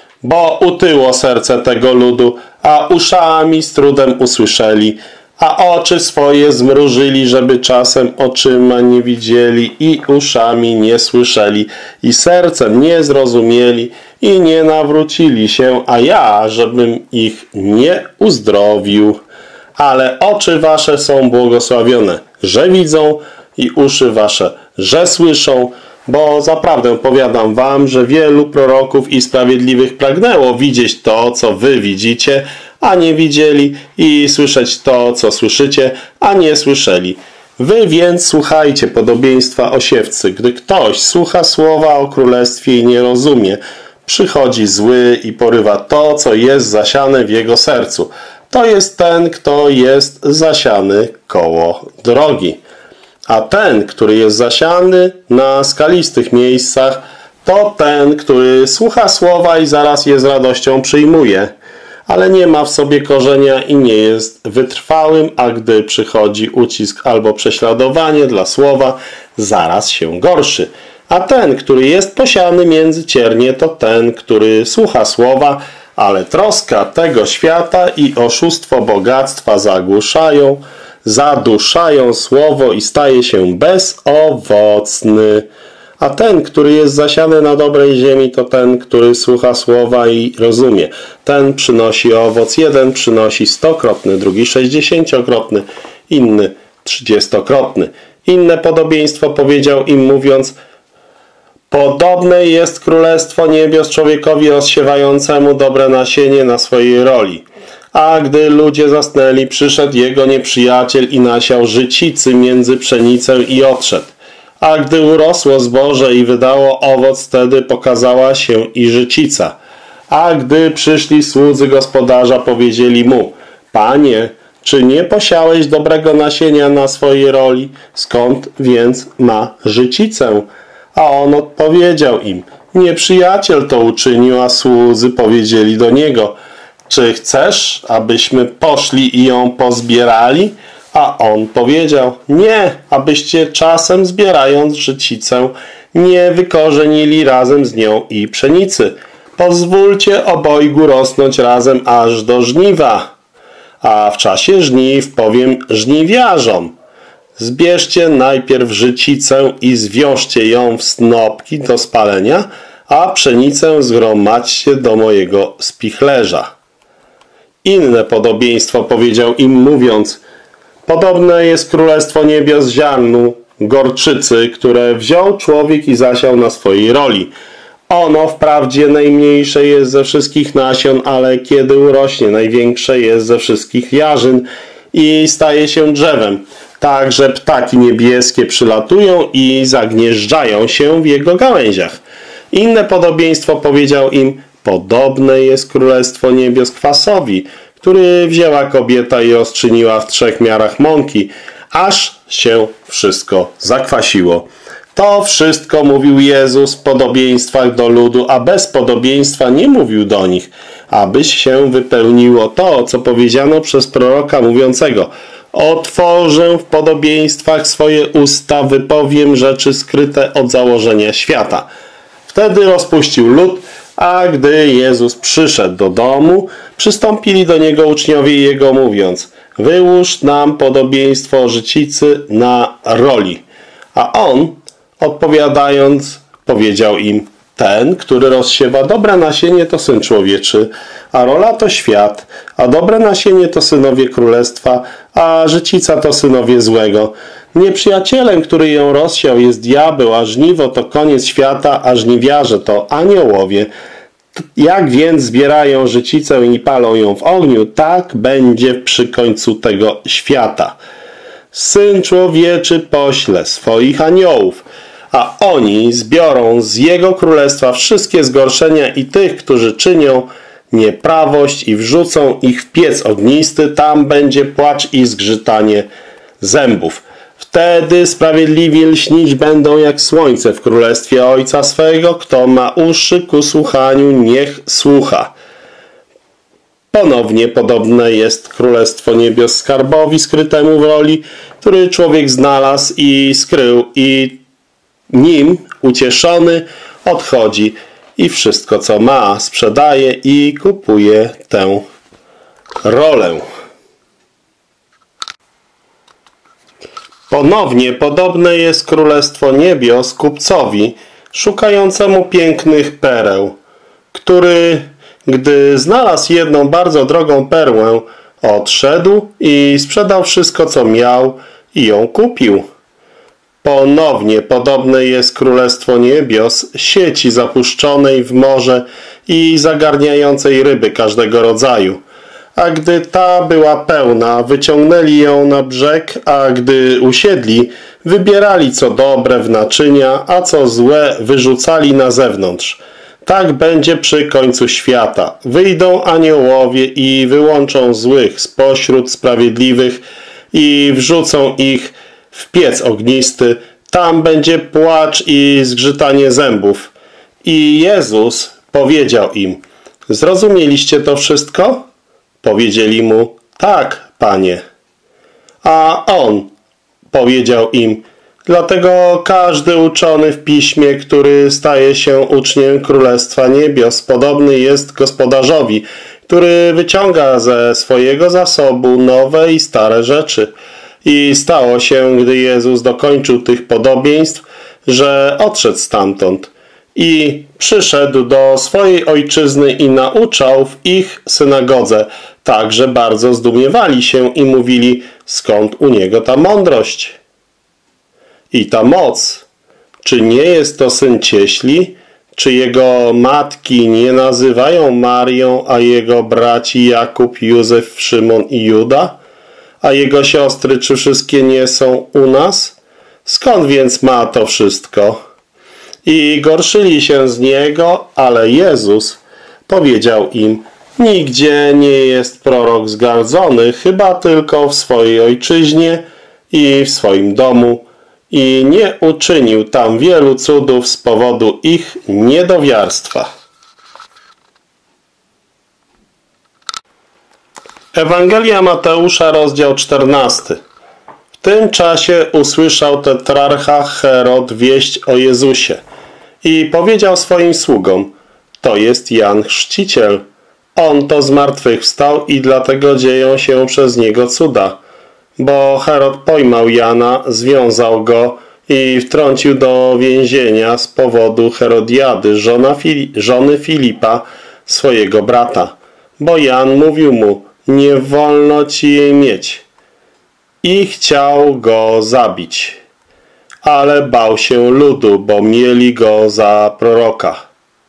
Bo utyło serce tego ludu, a uszami z trudem usłyszeli, a oczy swoje zmrużyli, żeby czasem oczyma nie widzieli i uszami nie słyszeli i sercem nie zrozumieli i nie nawrócili się, a ja, żebym ich nie uzdrowił. Ale oczy wasze są błogosławione, że widzą i uszy wasze, że słyszą, bo zaprawdę powiadam wam, że wielu proroków i sprawiedliwych pragnęło widzieć to, co wy widzicie, a nie widzieli, i słyszeć to, co słyszycie, a nie słyszeli. Wy więc słuchajcie podobieństwa o siewcy. Gdy ktoś słucha słowa o królestwie i nie rozumie, przychodzi zły i porywa to, co jest zasiane w jego sercu. To jest ten, kto jest zasiany koło drogi. A ten, który jest zasiany na skalistych miejscach, to ten, który słucha słowa i zaraz je z radością przyjmuje, ale nie ma w sobie korzenia i nie jest wytrwałym, a gdy przychodzi ucisk albo prześladowanie dla słowa, zaraz się gorszy. A ten, który jest posiany między ciernie, to ten, który słucha słowa, ale troska tego świata i oszustwo bogactwa zagłuszają, zaduszają słowo i staje się bezowocny. A ten, który jest zasiany na dobrej ziemi, to ten, który słucha słowa i rozumie. Ten przynosi owoc, jeden przynosi stokrotny, drugi sześćdziesięciokrotny, inny trzydziestokrotny. Inne podobieństwo powiedział im, mówiąc: podobne jest Królestwo Niebios człowiekowi rozsiewającemu dobre nasienie na swojej roli. A gdy ludzie zasnęli, przyszedł jego nieprzyjaciel i nasiał życicy między pszenicę i odszedł. A gdy urosło zboże i wydało owoc, wtedy pokazała się i życica. A gdy przyszli słudzy gospodarza, powiedzieli mu: Panie, czy nie posiałeś dobrego nasienia na swojej roli? Skąd więc ma życicę? A on odpowiedział im: nieprzyjaciel to uczynił, a słudzy powiedzieli do niego: czy chcesz, abyśmy poszli i ją pozbierali? A on powiedział: nie, abyście czasem zbierając życicę nie wykorzenili razem z nią i pszenicy. Pozwólcie obojgu rosnąć razem aż do żniwa. A w czasie żniw powiem żniwiarzom: zbierzcie najpierw życicę i zwiążcie ją w snopki do spalenia, a pszenicę zgromadźcie do mojego spichlerza. Inne podobieństwo powiedział im, mówiąc: podobne jest Królestwo Niebios ziarnu gorczycy, które wziął człowiek i zasiał na swojej roli. Ono wprawdzie najmniejsze jest ze wszystkich nasion, ale kiedy urośnie, największe jest ze wszystkich jarzyn i staje się drzewem. Tak, że ptaki niebieskie przylatują i zagnieżdżają się w jego gałęziach. Inne podobieństwo powiedział im: podobne jest Królestwo Niebios kwasowi, który wzięła kobieta i rozczyniła w trzech miarach mąki, aż się wszystko zakwasiło. To wszystko mówił Jezus w podobieństwach do ludu, a bez podobieństwa nie mówił do nich, abyś się wypełniło to, co powiedziano przez proroka mówiącego: otworzę w podobieństwach swoje usta, wypowiem rzeczy skryte od założenia świata. Wtedy rozpuścił lud, a gdy Jezus przyszedł do domu, przystąpili do Niego uczniowie Jego, mówiąc: wyłóż nam podobieństwo życicy na roli. A On, odpowiadając, powiedział im: ten, który rozsiewa dobre nasienie, to Syn Człowieczy, a rola to świat, a dobre nasienie to synowie królestwa, a życica to synowie złego. Nieprzyjacielem, który ją rozsiał, jest diabeł, a żniwo to koniec świata, a żniwiarze to aniołowie. Jak więc zbierają życicę i palą ją w ogniu, tak będzie przy końcu tego świata. Syn Człowieczy pośle swoich aniołów, a oni zbiorą z Jego Królestwa wszystkie zgorszenia i tych, którzy czynią nieprawość i wrzucą ich w piec ognisty, tam będzie płacz i zgrzytanie zębów. Wtedy sprawiedliwi lśnić będą jak słońce w Królestwie Ojca swego. Kto ma uszy ku słuchaniu, niech słucha. Ponownie podobne jest Królestwo Niebios skarbowi skrytemu w roli, który człowiek znalazł i skrył, i nim ucieszony odchodzi i wszystko co ma sprzedaje i kupuje tę rolę. Ponownie podobne jest Królestwo Niebios kupcowi szukającemu pięknych pereł, który, gdy znalazł jedną bardzo drogą perłę, odszedł i sprzedał wszystko, co miał i ją kupił. Ponownie podobne jest Królestwo Niebios sieci zapuszczonej w morze i zagarniającej ryby każdego rodzaju. A gdy ta była pełna, wyciągnęli ją na brzeg, a gdy usiedli, wybierali co dobre w naczynia, a co złe wyrzucali na zewnątrz. Tak będzie przy końcu świata. Wyjdą aniołowie i wyłączą złych spośród sprawiedliwych i wrzucą ich w piec ognisty. Tam będzie płacz i zgrzytanie zębów. I Jezus powiedział im: zrozumieliście to wszystko? Powiedzieli mu: tak, Panie. A on powiedział im: dlatego każdy uczony w piśmie, który staje się uczniem Królestwa Niebios, podobny jest gospodarzowi, który wyciąga ze swojego zasobu nowe i stare rzeczy. I stało się, gdy Jezus dokończył tych podobieństw, że odszedł stamtąd i przyszedł do swojej ojczyzny i nauczał w ich synagodze, tak że bardzo zdumiewali się i mówili: skąd u niego ta mądrość i ta moc? Czy nie jest to syn cieśli? Czy jego matki nie nazywają Marią, a jego braci Jakub, Józef, Szymon i Juda? A jego siostry, czy wszystkie nie są u nas? Skąd więc ma to wszystko? I gorszyli się z niego, ale Jezus powiedział im: nigdzie nie jest prorok zgardzony, chyba tylko w swojej ojczyźnie i w swoim domu. I nie uczynił tam wielu cudów z powodu ich niedowiarstwa. Ewangelia Mateusza, rozdział czternasty. W tym czasie usłyszał tetrarcha Herod wieść o Jezusie i powiedział swoim sługom: to jest Jan Chrzciciel. On to zmartwychwstał i dlatego dzieją się przez niego cuda. Bo Herod pojmał Jana, związał go i wtrącił do więzienia z powodu Herodiady, żona Fili- żony Filipa, swojego brata. Bo Jan mówił mu: nie wolno ci jej mieć. I chciał go zabić. Ale bał się ludu, bo mieli go za proroka.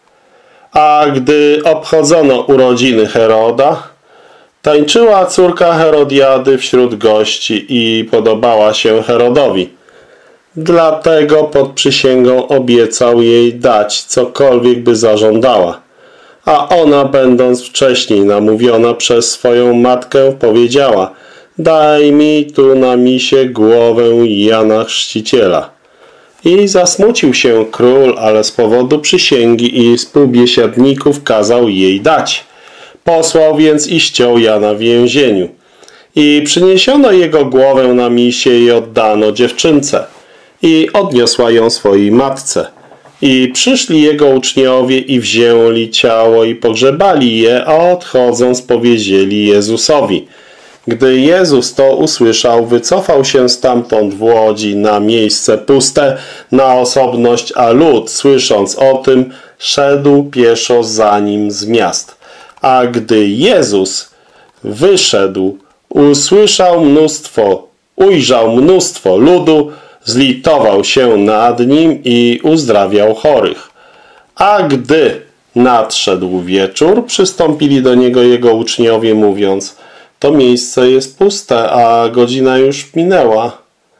A gdy obchodzono urodziny Heroda, tańczyła córka Herodiady wśród gości i podobała się Herodowi. Dlatego pod przysięgą obiecał jej dać cokolwiek by zażądała. A ona, będąc wcześniej namówiona przez swoją matkę, powiedziała: daj mi tu na misie głowę Jana Chrzciciela. I zasmucił się król, ale z powodu przysięgi i współbiesiadników kazał jej dać. Posłał więc i ściął Jana w więzieniu. I przyniesiono jego głowę na misie i oddano dziewczynce. I odniosła ją swojej matce. I przyszli jego uczniowie i wzięli ciało i pogrzebali je, a odchodząc powiedzieli Jezusowi. Gdy Jezus to usłyszał, wycofał się stamtąd w łodzi na miejsce puste, na osobność, a lud, słysząc o tym, szedł pieszo za nim z miast. A gdy Jezus wyszedł, usłyszał mnóstwo, ujrzał mnóstwo ludu, zlitował się nad nim i uzdrawiał chorych. A gdy Nadszedł wieczór, przystąpili do niego jego uczniowie, mówiąc: to miejsce jest puste, a godzina już minęła.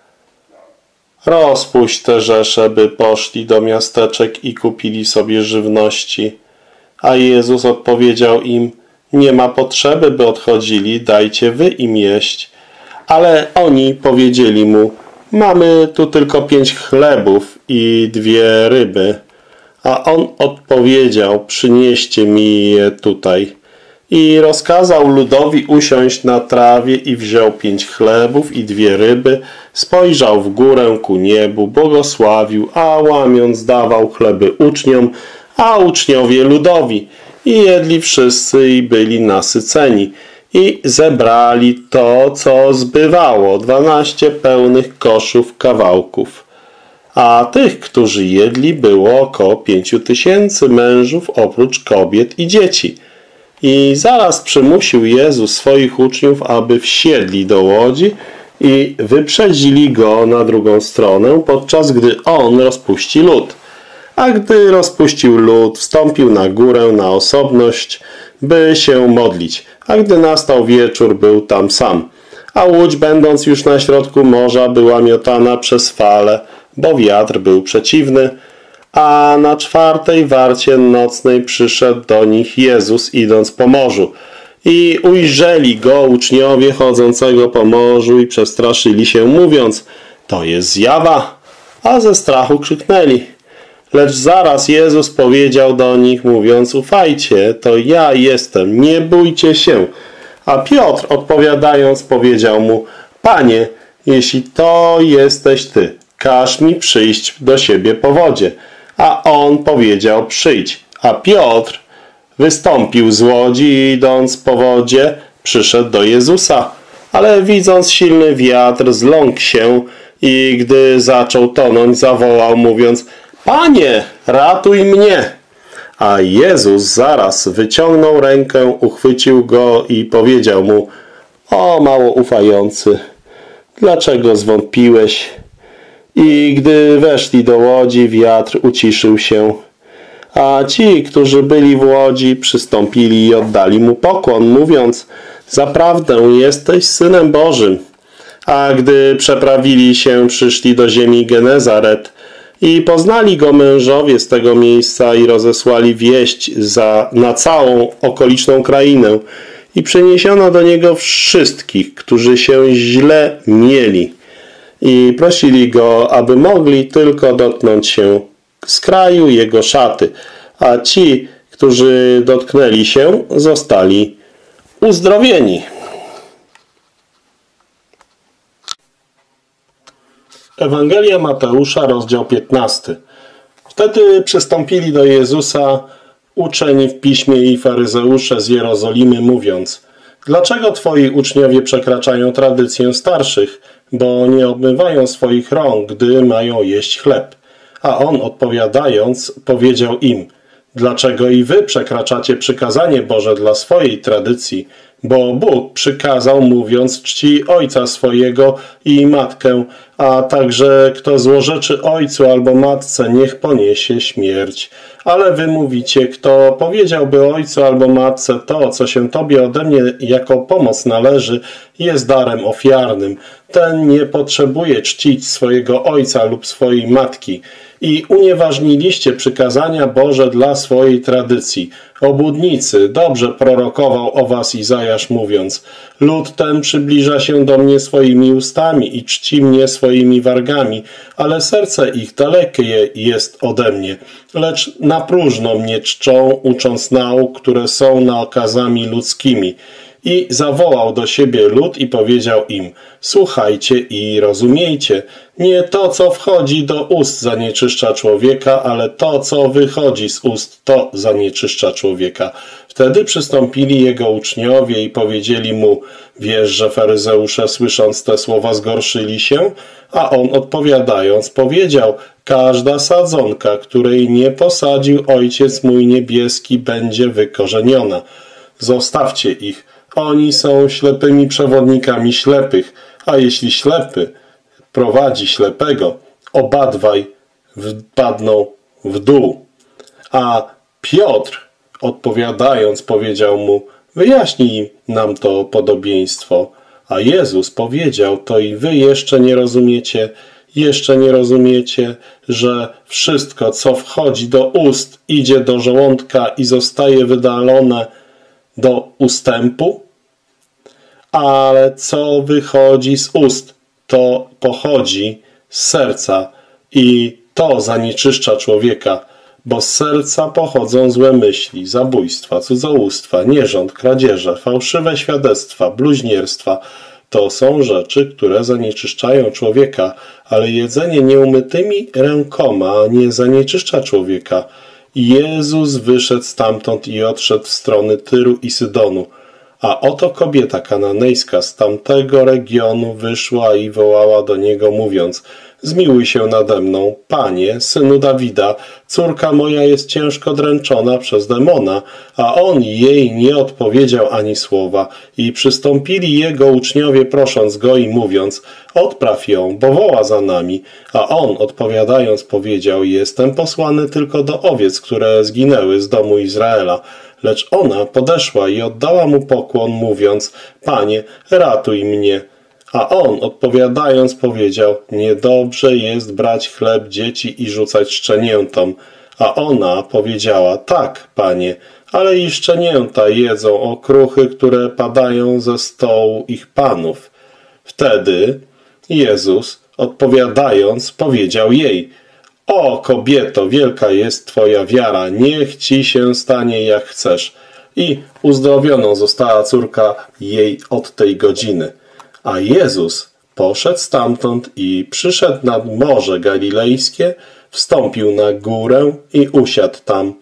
Rozpuść te rzesze, by poszli do miasteczek i kupili sobie żywności. A Jezus odpowiedział im: nie ma potrzeby, by odchodzili, dajcie wy im jeść. Ale oni powiedzieli mu: mamy tu tylko pięć chlebów i dwie ryby. A on odpowiedział: przynieście mi je tutaj. I rozkazał ludowi usiąść na trawie i wziął pięć chlebów i dwie ryby, spojrzał w górę ku niebu, błogosławił, a łamiąc dawał chleby uczniom, a uczniowie ludowi. I jedli wszyscy i byli nasyceni. I zebrali to, co zbywało, dwanaście pełnych koszów kawałków. A tych, którzy jedli, było około pięciu tysięcy mężów, oprócz kobiet i dzieci. I zaraz przymusił Jezus swoich uczniów, aby wsiedli do łodzi i wyprzedzili go na drugą stronę, podczas gdy on rozpuści lud. A gdy rozpuścił lud, wstąpił na górę na osobność, by się modlić. A gdy nastał wieczór, był tam sam. A łódź, będąc już na środku morza, była miotana przez fale, bo wiatr był przeciwny. A na czwartej warcie nocnej przyszedł do nich Jezus, idąc po morzu. I ujrzeli go uczniowie chodzącego po morzu i przestraszyli się, mówiąc: to jest zjawa, a ze strachu krzyknęli. Lecz zaraz Jezus powiedział do nich, mówiąc: ufajcie, to ja jestem, nie bójcie się. A Piotr, odpowiadając, powiedział mu: Panie, jeśli to jesteś Ty, każ mi przyjść do siebie po wodzie. A on powiedział: przyjdź. A Piotr wystąpił z łodzi i idąc po wodzie, przyszedł do Jezusa. Ale widząc silny wiatr, zląkł się i gdy zaczął tonąć, zawołał, mówiąc: Panie, ratuj mnie! A Jezus zaraz wyciągnął rękę, uchwycił go i powiedział mu: o mało ufający, dlaczego zwątpiłeś? I gdy weszli do łodzi, wiatr uciszył się. A ci, którzy byli w łodzi, przystąpili i oddali mu pokłon, mówiąc: zaprawdę jesteś Synem Bożym. A gdy przeprawili się, przyszli do ziemi Genezaret i poznali go mężowie z tego miejsca i rozesłali wieść za, na całą okoliczną krainę. I przyniesiono do niego wszystkich, którzy się źle mieli. I prosili go, aby mogli tylko dotknąć się z kraju jego szaty. A ci, którzy dotknęli się, zostali uzdrowieni. Ewangelia Mateusza, rozdział piętnasty. Wtedy przystąpili do Jezusa uczeni w piśmie i faryzeusze z Jerozolimy, mówiąc: dlaczego twoi uczniowie przekraczają tradycję starszych, bo nie obmywają swoich rąk, gdy mają jeść chleb? A on, odpowiadając, powiedział im: dlaczego i wy przekraczacie przykazanie Boże dla swojej tradycji? Bo Bóg przykazał, mówiąc: czci ojca swojego i matkę, a także kto złorzeczy ojcu albo matce, niech poniesie śmierć. Ale wy mówicie: kto powiedziałby ojcu albo matce to, co się tobie ode mnie jako pomoc należy, jest darem ofiarnym. Ten nie potrzebuje czcić swojego ojca lub swojej matki. I unieważniliście przykazania Boże dla swojej tradycji. Obłudnicy, dobrze prorokował o was Izajasz, mówiąc: lud ten przybliża się do mnie swoimi ustami i czci mnie swoimi wargami, ale serce ich dalekie jest ode mnie. Lecz na próżno mnie czczą, ucząc nauk, które są naukazami ludzkimi. I zawołał do siebie lud i powiedział im: słuchajcie i rozumiejcie. Nie to, co wchodzi do ust, zanieczyszcza człowieka, ale to, co wychodzi z ust, to zanieczyszcza człowieka. Wtedy przystąpili jego uczniowie i powiedzieli mu: wiesz, że faryzeusze, słysząc te słowa, zgorszyli się? A on, odpowiadając, powiedział: każda sadzonka, której nie posadził Ojciec mój niebieski, będzie wykorzeniona. Zostawcie ich. Oni są ślepymi przewodnikami ślepych, a jeśli ślepy prowadzi ślepego, obadwaj wpadną w dół. A Piotr odpowiadając powiedział mu: wyjaśnij nam to podobieństwo. A Jezus powiedział: to i wy jeszcze nie rozumiecie, jeszcze nie rozumiecie, że wszystko, co wchodzi do ust, idzie do żołądka i zostaje wydalone do ustępu? Ale co wychodzi z ust, to pochodzi z serca i to zanieczyszcza człowieka, bo z serca pochodzą złe myśli, zabójstwa, cudzołóstwa, nierząd, kradzieże, fałszywe świadectwa, bluźnierstwa. To są rzeczy, które zanieczyszczają człowieka, ale jedzenie nieumytymi rękoma nie zanieczyszcza człowieka. Jezus wyszedł stamtąd i odszedł w strony Tyru i Sydonu. A oto kobieta kananejska z tamtego regionu wyszła i wołała do niego, mówiąc: zmiłuj się nade mną, Panie, synu Dawida, córka moja jest ciężko dręczona przez demona. A on jej nie odpowiedział ani słowa. I przystąpili jego uczniowie, prosząc go i mówiąc: odpraw ją, bo woła za nami. A on, odpowiadając, powiedział: jestem posłany tylko do owiec, które zginęły z domu Izraela. Lecz ona podeszła i oddała mu pokłon, mówiąc: Panie, ratuj mnie. A on, odpowiadając, powiedział: niedobrze jest brać chleb dzieci i rzucać szczeniętom. A ona powiedziała: tak, Panie, ale i szczenięta jedzą okruchy, które padają ze stołu ich panów. Wtedy Jezus, odpowiadając, powiedział jej: o kobieto, wielka jest twoja wiara, niech ci się stanie jak chcesz. I uzdrowioną została córka jej od tej godziny. A Jezus poszedł stamtąd i przyszedł nad Morze Galilejskie, wstąpił na górę i usiadł tam.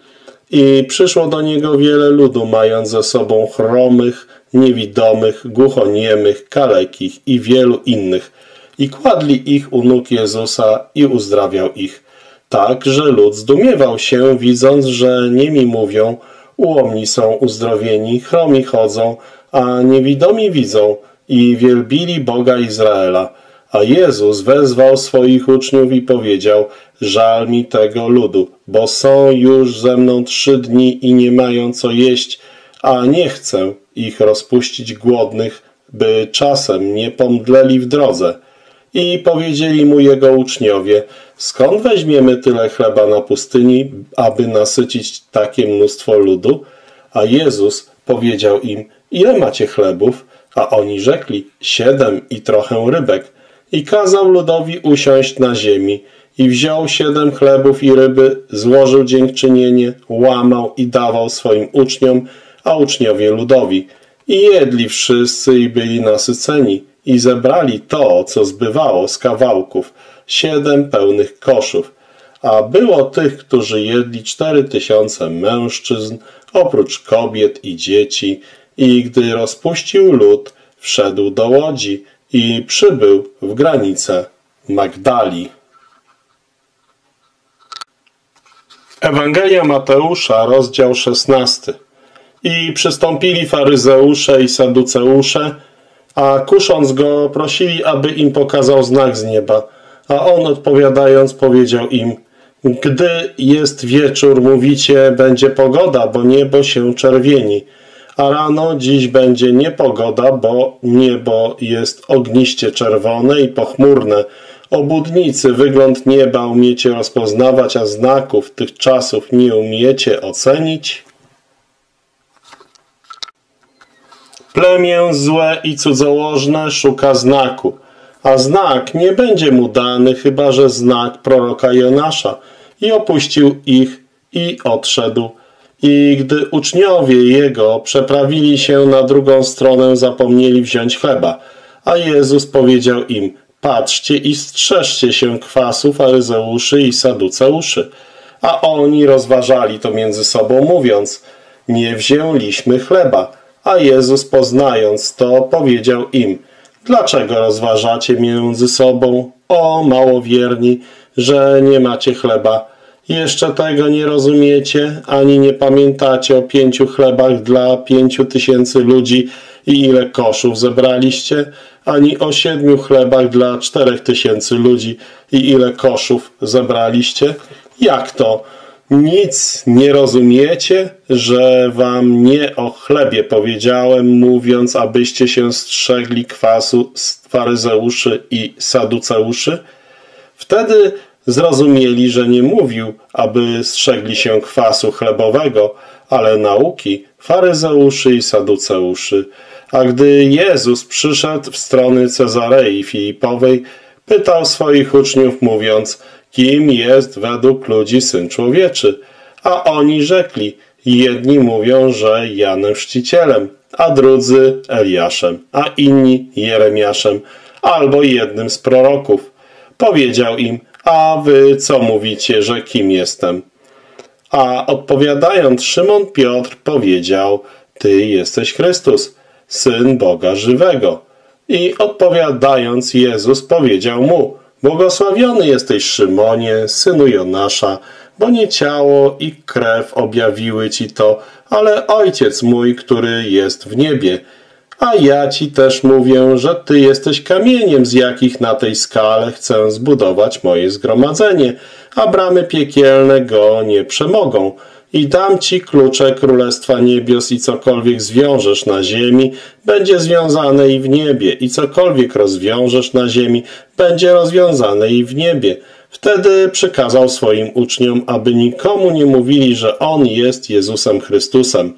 I przyszło do niego wiele ludu, mając ze sobą chromych, niewidomych, głuchoniemych, kalekich i wielu innych. I kładli ich u nóg Jezusa i uzdrawiał ich. Tak, że lud zdumiewał się, widząc, że niemi mówią, ułomni są uzdrowieni, chromi chodzą, a niewidomi widzą, i wielbili Boga Izraela. A Jezus wezwał swoich uczniów i powiedział: żal mi tego ludu, bo są już ze mną trzy dni i nie mają co jeść, a nie chcę ich rozpuścić głodnych, by czasem nie pomdleli w drodze. I powiedzieli mu jego uczniowie: skąd weźmiemy tyle chleba na pustyni, aby nasycić takie mnóstwo ludu? A Jezus powiedział im: ile macie chlebów? A oni rzekli: siedem i trochę rybek. I kazał ludowi usiąść na ziemi. I wziął siedem chlebów i ryby, złożył dziękczynienie, łamał i dawał swoim uczniom, a uczniowie ludowi. I jedli wszyscy i byli nasyceni. I zebrali to, co zbywało z kawałków, siedem pełnych koszów. A było tych, którzy jedli cztery tysiące mężczyzn, oprócz kobiet i dzieci. I gdy rozpuścił lud, wszedł do łodzi i przybył w granice Magdali. Ewangelia Mateusza, rozdział szesnasty. I przystąpili faryzeusze i saduceusze, a kusząc go prosili, aby im pokazał znak z nieba. A on odpowiadając powiedział im: gdy jest wieczór, mówicie, będzie pogoda, bo niebo się czerwieni. A rano dziś będzie niepogoda, bo niebo jest ogniście czerwone i pochmurne. Obłudnicy, wygląd nieba umiecie rozpoznawać, a znaków tych czasów nie umiecie ocenić? Plemię złe i cudzołożne szuka znaku, a znak nie będzie mu dany, chyba że znak proroka Jonasza. I opuścił ich i odszedł. I gdy uczniowie jego przeprawili się na drugą stronę, zapomnieli wziąć chleba. A Jezus powiedział im: patrzcie i strzeżcie się kwasu faryzeuszy i saduceuszy. A oni rozważali to między sobą, mówiąc: nie wzięliśmy chleba. A Jezus, poznając to, powiedział im: dlaczego rozważacie między sobą, o małowierni, że nie macie chleba? Jeszcze tego nie rozumiecie, ani nie pamiętacie o pięciu chlebach dla pięciu tysięcy ludzi i ile koszów zebraliście, ani o siedmiu chlebach dla czterech tysięcy ludzi i ile koszów zebraliście? Jak to? Nic nie rozumiecie, że wam nie o chlebie powiedziałem, mówiąc, abyście się strzegli kwasu z faryzeuszy i saduceuszy? Wtedy zrozumieli, że nie mówił, aby strzegli się kwasu chlebowego, ale nauki faryzeuszy i saduceuszy. A gdy Jezus przyszedł w strony Cezarei Filipowej, pytał swoich uczniów, mówiąc, kim jest według ludzi Syn Człowieczy? A oni rzekli, jedni mówią, że Janem Chrzcicielem, a drudzy Eliaszem, a inni Jeremiaszem, albo jednym z proroków. Powiedział im, a wy co mówicie, że kim jestem? A odpowiadając, Szymon Piotr powiedział, ty jesteś Chrystus, Syn Boga żywego. I odpowiadając, Jezus powiedział mu, błogosławiony jesteś, Szymonie, synu Jonasza, bo nie ciało i krew objawiły ci to, ale Ojciec mój, który jest w niebie. A ja ci też mówię, że ty jesteś kamieniem, z jakich na tej skale chcę zbudować moje zgromadzenie, a bramy piekielne go nie przemogą. I dam ci klucze Królestwa Niebios i cokolwiek zwiążesz na ziemi, będzie związane i w niebie, i cokolwiek rozwiążesz na ziemi, będzie rozwiązane i w niebie. Wtedy przykazał swoim uczniom, aby nikomu nie mówili, że On jest Jezusem Chrystusem.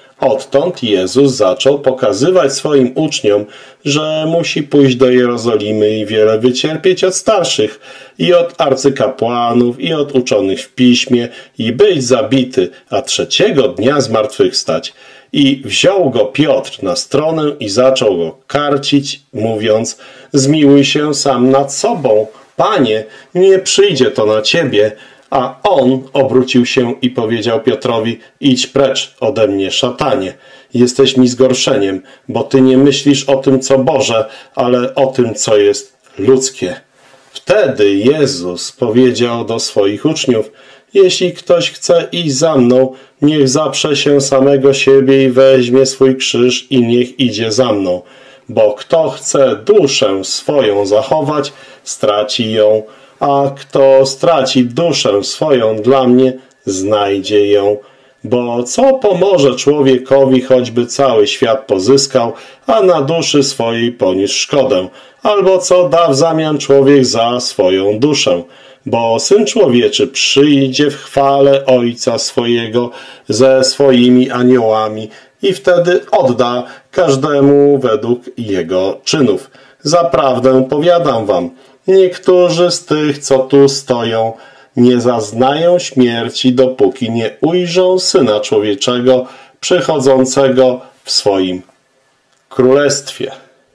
Odtąd Jezus zaczął pokazywać swoim uczniom, że musi pójść do Jerozolimy i wiele wycierpieć od starszych i od arcykapłanów i od uczonych w piśmie i być zabity, a trzeciego dnia zmartwychwstać. I wziął go Piotr na stronę i zaczął go karcić, mówiąc, zmiłuj się sam nad sobą, Panie, nie przyjdzie to na ciebie. A on obrócił się i powiedział Piotrowi, idź precz ode mnie, szatanie. Jesteś mi zgorszeniem, bo ty nie myślisz o tym, co Boże, ale o tym, co jest ludzkie. Wtedy Jezus powiedział do swoich uczniów, jeśli ktoś chce iść za mną, niech zaprze się samego siebie i weźmie swój krzyż i niech idzie za mną. Bo kto chce duszę swoją zachować, straci ją, a kto straci duszę swoją dla mnie, znajdzie ją. Bo co pomoże człowiekowi, choćby cały świat pozyskał, a na duszy swojej poniósł szkodę? Albo co da w zamian człowiek za swoją duszę? Bo Syn Człowieczy przyjdzie w chwale Ojca swojego ze swoimi aniołami i wtedy odda każdemu według jego czynów. Zaprawdę powiadam wam, niektórzy z tych, co tu stoją, nie zaznają śmierci, dopóki nie ujrzą Syna Człowieczego przychodzącego w swoim królestwie.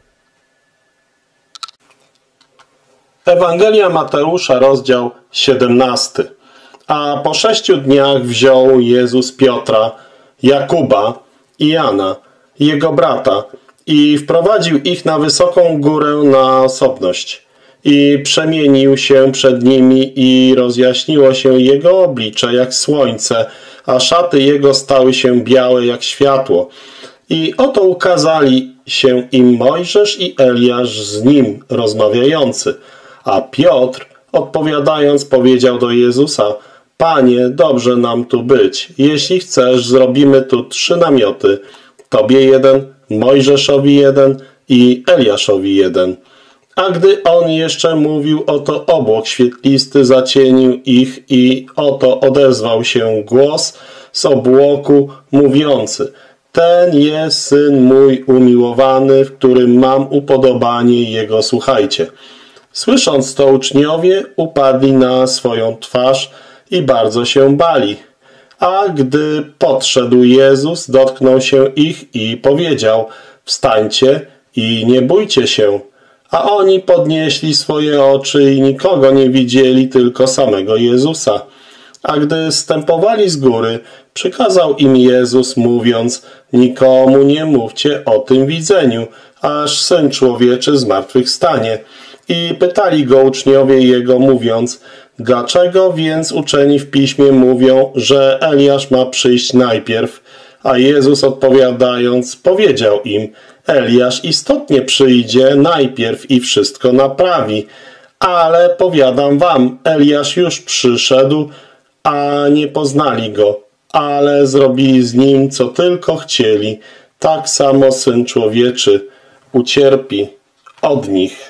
Ewangelia Mateusza, rozdział siedemnasty. A po sześciu dniach wziął Jezus Piotra, Jakuba i Jana, jego brata, i wprowadził ich na wysoką górę na osobność. I przemienił się przed nimi i rozjaśniło się jego oblicze jak słońce, a szaty jego stały się białe jak światło. I oto ukazali się im Mojżesz i Eliasz z nim rozmawiający. A Piotr, odpowiadając, powiedział do Jezusa, Panie, dobrze nam tu być. Jeśli chcesz, zrobimy tu trzy namioty. Tobie jeden, Mojżeszowi jeden i Eliaszowi jeden. A gdy on jeszcze mówił, oto obłok świetlisty zacienił ich i oto odezwał się głos z obłoku mówiący, ten jest Syn mój umiłowany, w którym mam upodobanie Jego, słuchajcie. Słysząc to, uczniowie upadli na swoją twarz i bardzo się bali. A gdy podszedł Jezus, dotknął się ich i powiedział, wstańcie i nie bójcie się. A oni podnieśli swoje oczy i nikogo nie widzieli, tylko samego Jezusa. A gdy zstępowali z góry, przykazał im Jezus, mówiąc, nikomu nie mówcie o tym widzeniu, aż Syn Człowieczy zmartwychwstanie. I pytali go uczniowie Jego, mówiąc, dlaczego więc uczeni w Piśmie mówią, że Eliasz ma przyjść najpierw? A Jezus odpowiadając, powiedział im, Eliasz istotnie przyjdzie najpierw i wszystko naprawi. Ale powiadam wam, Eliasz już przyszedł, a nie poznali Go, ale zrobili z Nim, co tylko chcieli. Tak samo Syn Człowieczy ucierpi od nich.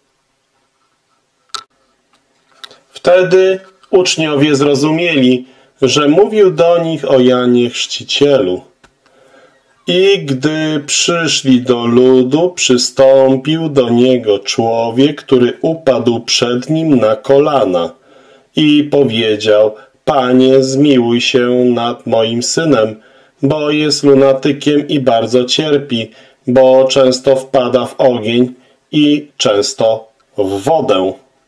Wtedy uczniowie zrozumieli, że mówił do nich o Janie Chrzcicielu. I gdy przyszli do ludu, przystąpił do niego człowiek, który upadł przed nim na kolana i powiedział: Panie, zmiłuj się nad moim synem, bo jest lunatykiem i bardzo cierpi, bo często wpada w ogień i często w wodę.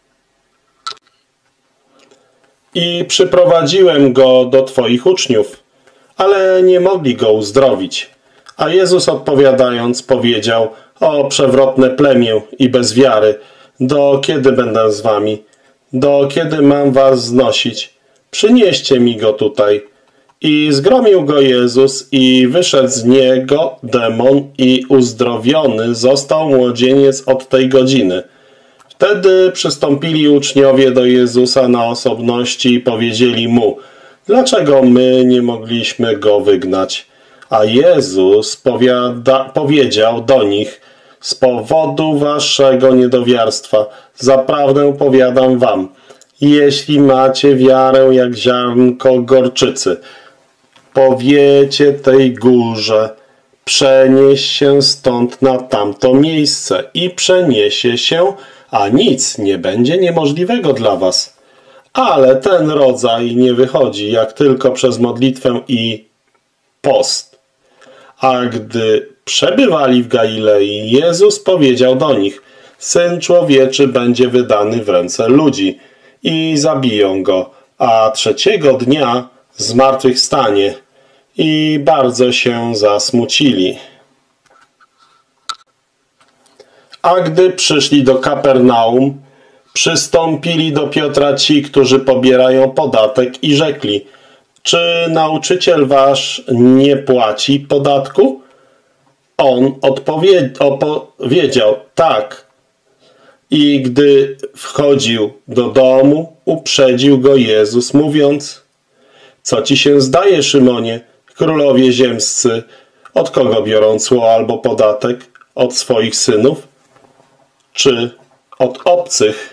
I przyprowadziłem go do Twoich uczniów, ale nie mogli go uzdrowić. A Jezus odpowiadając powiedział: O przewrotne plemię i bez wiary, do kiedy będę z wami? Do kiedy mam was znosić? Przynieście mi go tutaj. I zgromił go Jezus i wyszedł z niego demon i uzdrowiony został młodzieniec od tej godziny. Wtedy przystąpili uczniowie do Jezusa na osobności i powiedzieli mu: Dlaczego my nie mogliśmy go wygnać? A Jezus powiada, powiedział do nich: Z powodu waszego niedowiarstwa zaprawdę powiadam wam, jeśli macie wiarę jak ziarnko gorczycy, powiecie tej górze: przenieś się stąd na tamto miejsce i przeniesie się, a nic nie będzie niemożliwego dla was. Ale ten rodzaj nie wychodzi jak tylko przez modlitwę i post. A gdy przebywali w Galilei, Jezus powiedział do nich: Syn Człowieczy będzie wydany w ręce ludzi i zabiją go, a trzeciego dnia zmartwychwstanie. I bardzo się zasmucili. A gdy przyszli do Kapernaum, przystąpili do Piotra ci, którzy pobierają podatek i rzekli: Czy nauczyciel wasz nie płaci podatku? On odpowiedział: Tak. I gdy wchodził do domu, uprzedził go Jezus, mówiąc: Co ci się zdaje, Szymonie? Królowie ziemscy od kogo biorą cło albo podatek? Od swoich synów? Czy od obcych?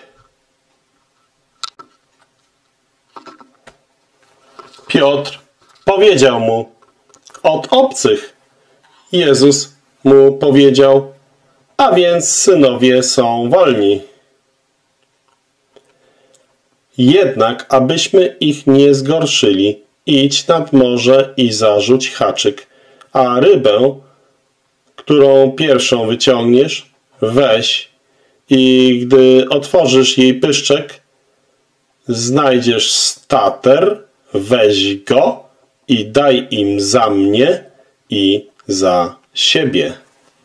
Piotr powiedział mu: Od obcych. Jezus mu powiedział: A więc synowie są wolni. Jednak abyśmy ich nie zgorszyli, idź nad morze i zarzuć haczyk, a rybę, którą pierwszą wyciągniesz, weź i gdy otworzysz jej pyszczek, znajdziesz stater, weź go i daj im za mnie i za siebie.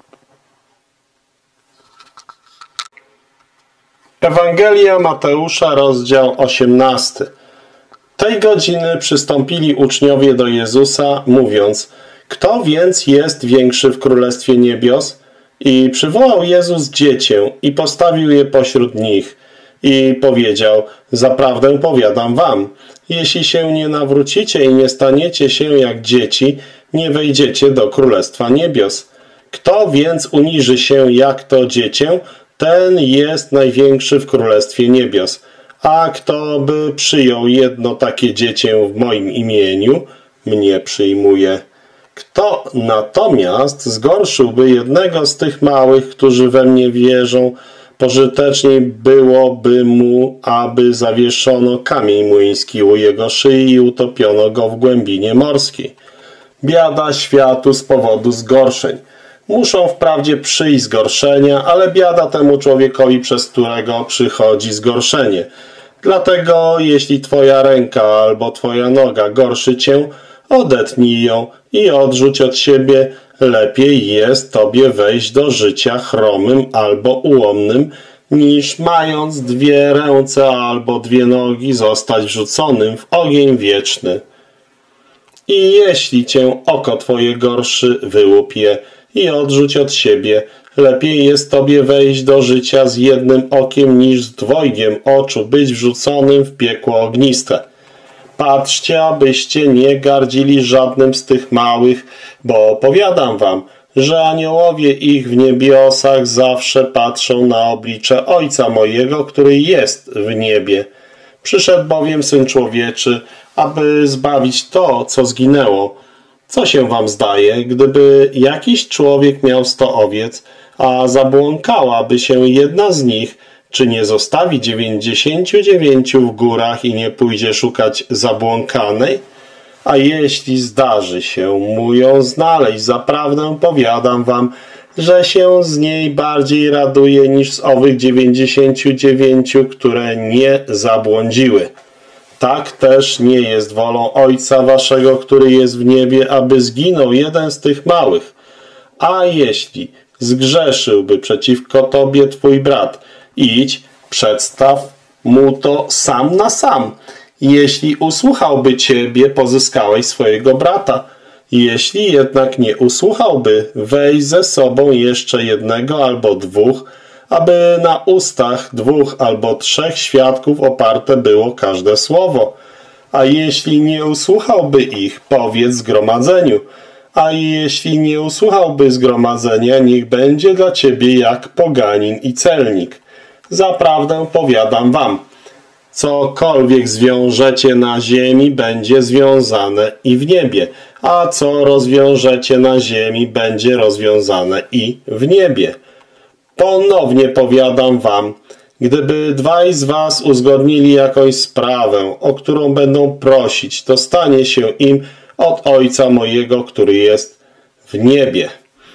Ewangelia Mateusza, rozdział osiemnasty. Tej godziny przystąpili uczniowie do Jezusa, mówiąc: Kto więc jest większy w Królestwie Niebios? I przywołał Jezus dziecię i postawił je pośród nich i powiedział: Zaprawdę powiadam wam, jeśli się nie nawrócicie i nie staniecie się jak dzieci, nie wejdziecie do Królestwa Niebios. Kto więc uniży się jak to dziecię, ten jest największy w Królestwie Niebios. A kto by przyjął jedno takie dziecię w moim imieniu, mnie przyjmuje. Kto natomiast zgorszyłby jednego z tych małych, którzy we mnie wierzą, pożyteczniej byłoby mu, aby zawieszono kamień młyński u jego szyi i utopiono go w głębinie morskiej. Biada światu z powodu zgorszeń. Muszą wprawdzie przyjść zgorszenia, ale biada temu człowiekowi, przez którego przychodzi zgorszenie. Dlatego, jeśli twoja ręka albo twoja noga gorszy cię, odetnij ją i odrzuć od siebie. Lepiej jest tobie wejść do życia chromym albo ułomnym, niż mając dwie ręce albo dwie nogi zostać wrzuconym w ogień wieczny. I jeśli cię oko twoje gorszy, wyłup je i odrzuć od siebie. Lepiej jest tobie wejść do życia z jednym okiem, niż z dwojgiem oczu być wrzuconym w piekło ogniste. Patrzcie, abyście nie gardzili żadnym z tych małych, bo powiadam wam, że aniołowie ich w niebiosach zawsze patrzą na oblicze Ojca mojego, który jest w niebie. Przyszedł bowiem Syn Człowieczy, aby zbawić to, co zginęło. Co się wam zdaje, gdyby jakiś człowiek miał sto owiec, a zabłąkałaby się jedna z nich, czy nie zostawi dziewięćdziesięciu dziewięciu w górach i nie pójdzie szukać zabłąkanej? A jeśli zdarzy się mu ją znaleźć, zaprawdę powiadam wam, że się z niej bardziej raduje niż z owych dziewięćdziesięciu dziewięciu, które nie zabłądziły. Tak też nie jest wolą Ojca waszego, który jest w niebie, aby zginął jeden z tych małych. A jeśli zgrzeszyłby przeciwko tobie twój brat, idź, przedstaw mu to sam na sam. Jeśli usłuchałby ciebie, pozyskałeś swojego brata. Jeśli jednak nie usłuchałby, weź ze sobą jeszcze jednego albo dwóch, aby na ustach dwóch albo trzech świadków oparte było każde słowo. A jeśli nie usłuchałby ich, powiedz zgromadzeniu. A jeśli nie usłuchałby zgromadzenia, niech będzie dla ciebie jak poganin i celnik. Zaprawdę powiadam wam, cokolwiek zwiążecie na ziemi, będzie związane i w niebie, a co rozwiążecie na ziemi, będzie rozwiązane i w niebie. Ponownie powiadam wam, gdyby dwaj z was uzgodnili jakąś sprawę, o którą będą prosić, to stanie się im od Ojca mojego, który jest w niebie.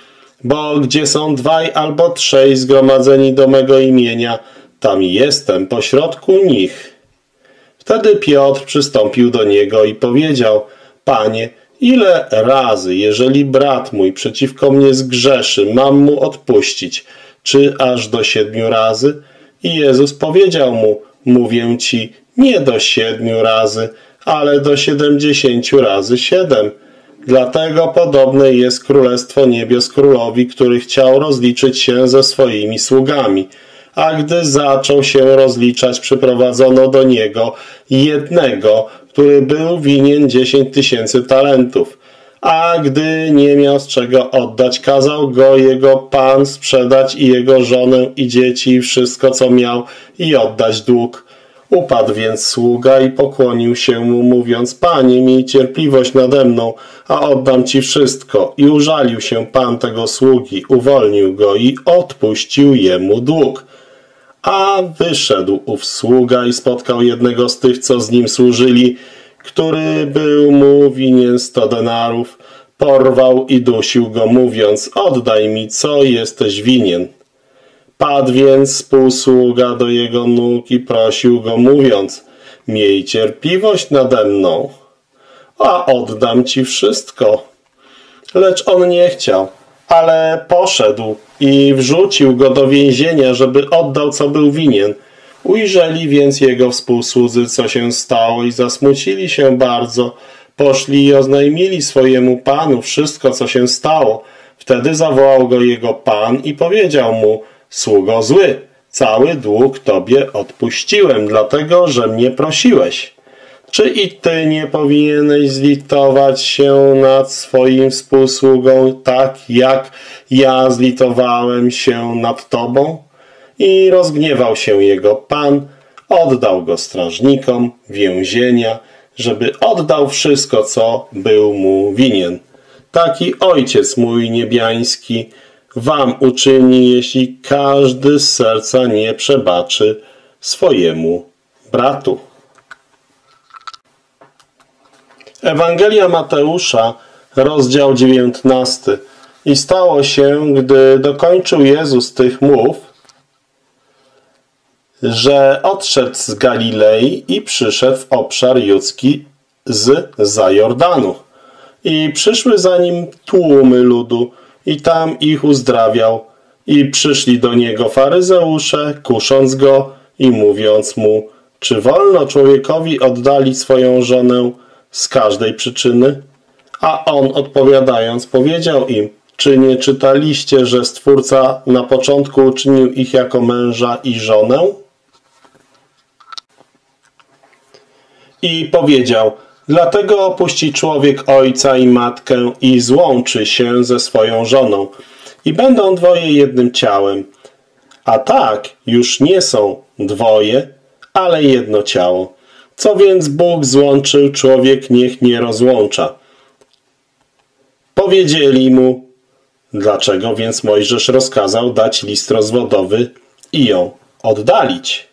Bo gdzie są dwaj albo trzej zgromadzeni do mego imienia, tam jestem pośrodku nich. Wtedy Piotr przystąpił do niego i powiedział: Panie, ile razy, jeżeli brat mój przeciwko mnie zgrzeszy, mam mu odpuścić? Czy aż do siedmiu razy? I Jezus powiedział mu: Mówię ci, nie do siedmiu razy, ale do siedemdziesięciu razy siedem. Dlatego podobne jest Królestwo Niebios królowi, który chciał rozliczyć się ze swoimi sługami. A gdy zaczął się rozliczać, przyprowadzono do niego jednego, który był winien dziesięć tysięcy talentów. A gdy nie miał z czego oddać, kazał go jego pan sprzedać i jego żonę i dzieci i wszystko, co miał, i oddać dług. Upadł więc sługa i pokłonił się mu, mówiąc: Panie, miej cierpliwość nade mną, a oddam ci wszystko. I użalił się pan tego sługi, uwolnił go i odpuścił jemu dług. A wyszedł ów sługa i spotkał jednego z tych, co z nim służyli, który był mu winien sto denarów. Porwał i dusił go, mówiąc: Oddaj mi, co jesteś winien. Padł więc współsługa do jego nóg i prosił go, mówiąc: Miej cierpliwość nade mną, a oddam ci wszystko. Lecz on nie chciał, ale poszedł i wrzucił go do więzienia, żeby oddał, co był winien. Ujrzeli więc jego współsłudzy, co się stało, i zasmucili się bardzo. Poszli i oznajmili swojemu panu wszystko, co się stało. Wtedy zawołał go jego pan i powiedział mu: Sługo zły, cały dług tobie odpuściłem, dlatego że mnie prosiłeś. Czy i ty nie powinieneś zlitować się nad swoim współsługą, tak jak ja zlitowałem się nad tobą? I rozgniewał się jego pan, oddał go strażnikom więzienia, żeby oddał wszystko, co był mu winien. Taki Ojciec mój niebiański wam uczyni, jeśli każdy z serca nie przebaczy swojemu bratu. Ewangelia Mateusza, rozdział dziewiętnasty. I stało się, gdy dokończył Jezus tych mów, że odszedł z Galilei i przyszedł w obszar judzki z za Jordanu. I przyszły za nim tłumy ludu, i tam ich uzdrawiał. I przyszli do niego faryzeusze, kusząc go i mówiąc mu: Czy wolno człowiekowi oddalić swoją żonę z każdej przyczyny? A on odpowiadając powiedział im: Czy nie czytaliście, że Stwórca na początku uczynił ich jako męża i żonę? I powiedział: dlatego opuści człowiek ojca i matkę i złączy się ze swoją żoną. I będą dwoje jednym ciałem. A tak już nie są dwoje, ale jedno ciało. Co więc Bóg złączył, człowiek niech nie rozłącza. Powiedzieli mu: dlaczego więc Mojżesz rozkazał dać list rozwodowy i ją oddalić?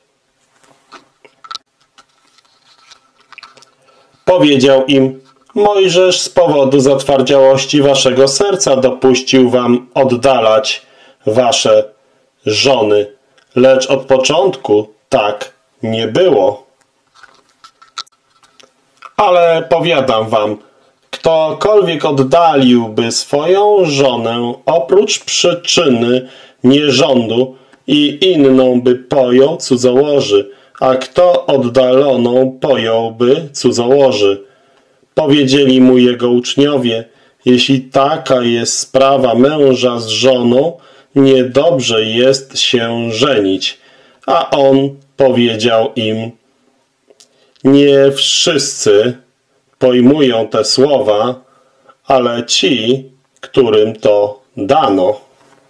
Powiedział im: Mojżesz z powodu zatwardziałości waszego serca dopuścił wam oddalać wasze żony, lecz od początku tak nie było. Ale powiadam wam, ktokolwiek oddaliłby swoją żonę oprócz przyczyny nierządu i inną by pojął, cudzołoży, a kto oddaloną pojąłby, cudzołoży. Powiedzieli mu jego uczniowie: jeśli taka jest sprawa męża z żoną, niedobrze jest się żenić. A on powiedział im: nie wszyscy pojmują te słowa, ale ci, którym to dano.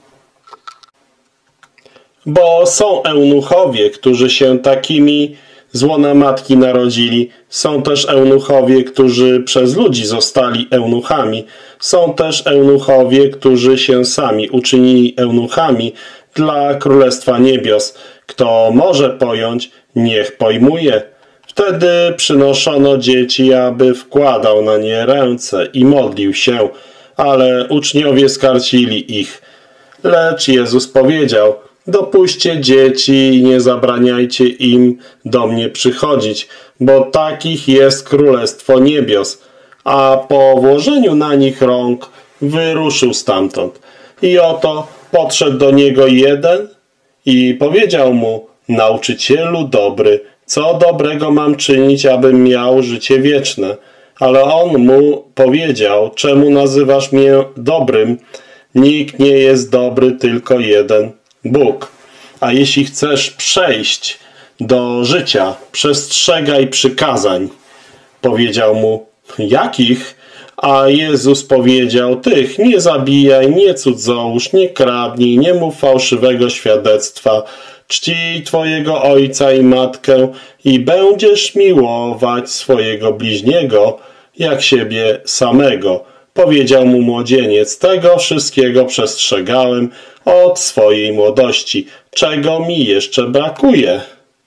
Bo są eunuchowie, którzy się takimi z łona matki narodzili. Są też eunuchowie, którzy przez ludzi zostali eunuchami. Są też eunuchowie, którzy się sami uczynili eunuchami dla Królestwa Niebios. Kto może pojąć, niech pojmuje. Wtedy przynoszono dzieci, aby wkładał na nie ręce i modlił się, ale uczniowie skarcili ich. Lecz Jezus powiedział: dopuśćcie dzieci i nie zabraniajcie im do mnie przychodzić, bo takich jest Królestwo Niebios. A po włożeniu na nich rąk wyruszył stamtąd. I oto podszedł do niego jeden i powiedział mu: nauczycielu dobry, co dobrego mam czynić, abym miał życie wieczne? Ale on mu powiedział: czemu nazywasz mnie dobrym? Nikt nie jest dobry, tylko jeden, Bóg. A jeśli chcesz przejść do życia, przestrzegaj przykazań. Powiedział mu: jakich? A Jezus powiedział: tych: nie zabijaj, nie cudzołóż, nie kradnij, nie mów fałszywego świadectwa, czcij twojego ojca i matkę i będziesz miłować swojego bliźniego jak siebie samego. Powiedział mu młodzieniec: tego wszystkiego przestrzegałem od swojej młodości. Czego mi jeszcze brakuje?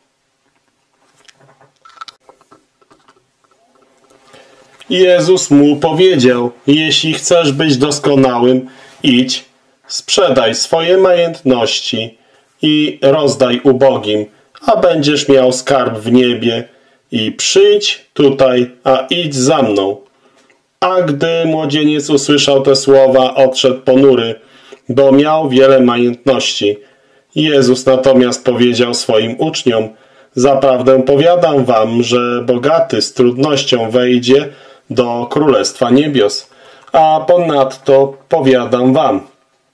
Jezus mu powiedział: jeśli chcesz być doskonałym, idź, sprzedaj swoje majątności i rozdaj ubogim, a będziesz miał skarb w niebie, i przyjdź tutaj, a idź za mną. A gdy młodzieniec usłyszał te słowa, odszedł ponury, bo miał wiele majątności. Jezus natomiast powiedział swoim uczniom: zaprawdę powiadam wam, że bogaty z trudnością wejdzie do Królestwa Niebios. A ponadto powiadam wam,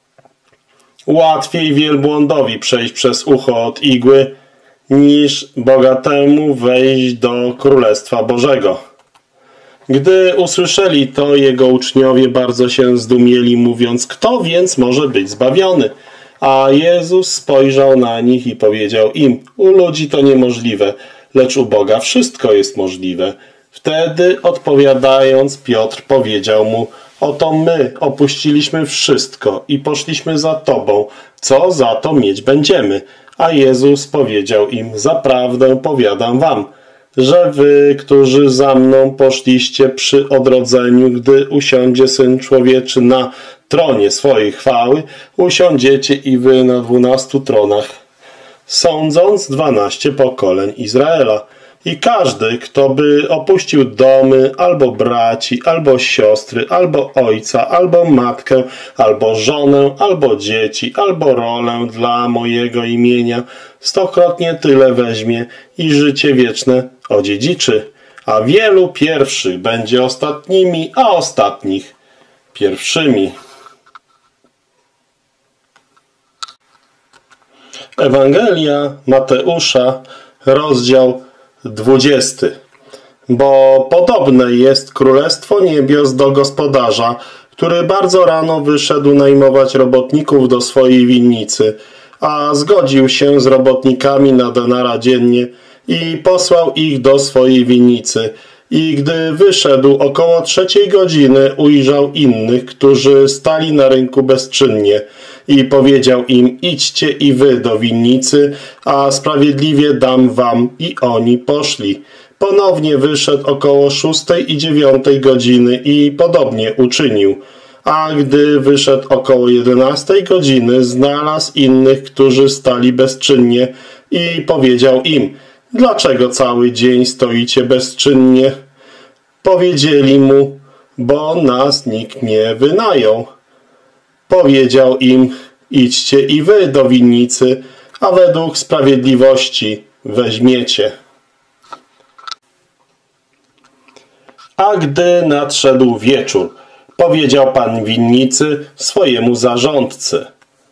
łatwiej wielbłądowi przejść przez ucho od igły, niż bogatemu wejść do Królestwa Bożego. Gdy usłyszeli to, jego uczniowie bardzo się zdumieli, mówiąc: kto więc może być zbawiony? A Jezus spojrzał na nich i powiedział im: u ludzi to niemożliwe, lecz u Boga wszystko jest możliwe. Wtedy odpowiadając, Piotr powiedział mu: oto my opuściliśmy wszystko i poszliśmy za Tobą. Co za to mieć będziemy? A Jezus powiedział im: zaprawdę powiadam wam, że wy, którzy za mną poszliście przy odrodzeniu, gdy usiądzie Syn Człowieczy na tronie swojej chwały, usiądziecie i wy na dwunastu tronach, sądząc dwanaście pokoleń Izraela. I każdy, kto by opuścił domy, albo braci, albo siostry, albo ojca, albo matkę, albo żonę, albo dzieci, albo rolę dla mojego imienia, stokrotnie tyle weźmie i życie wieczne odziedziczy. A wielu pierwszych będzie ostatnimi, a ostatnich pierwszymi. Ewangelia Mateusza, rozdział dwudziesty. Bo podobne jest królestwo niebios do gospodarza, który bardzo rano wyszedł najmować robotników do swojej winnicy, a zgodził się z robotnikami na denara dziennie i posłał ich do swojej winnicy. I gdy wyszedł około trzeciej godziny, ujrzał innych, którzy stali na rynku bezczynnie i powiedział im: idźcie i wy do winnicy, a sprawiedliwie dam wam. I oni poszli. Ponownie wyszedł około szóstej i dziewiątej godziny i podobnie uczynił. A gdy wyszedł około jedenastej godziny, znalazł innych, którzy stali bezczynnie i powiedział im: dlaczego cały dzień stoicie bezczynnie? Powiedzieli mu: bo nas nikt nie wynajął. Powiedział im: idźcie i wy do winnicy, a według sprawiedliwości weźmiecie. A gdy nadszedł wieczór, powiedział pan winnicy swojemu zarządcy: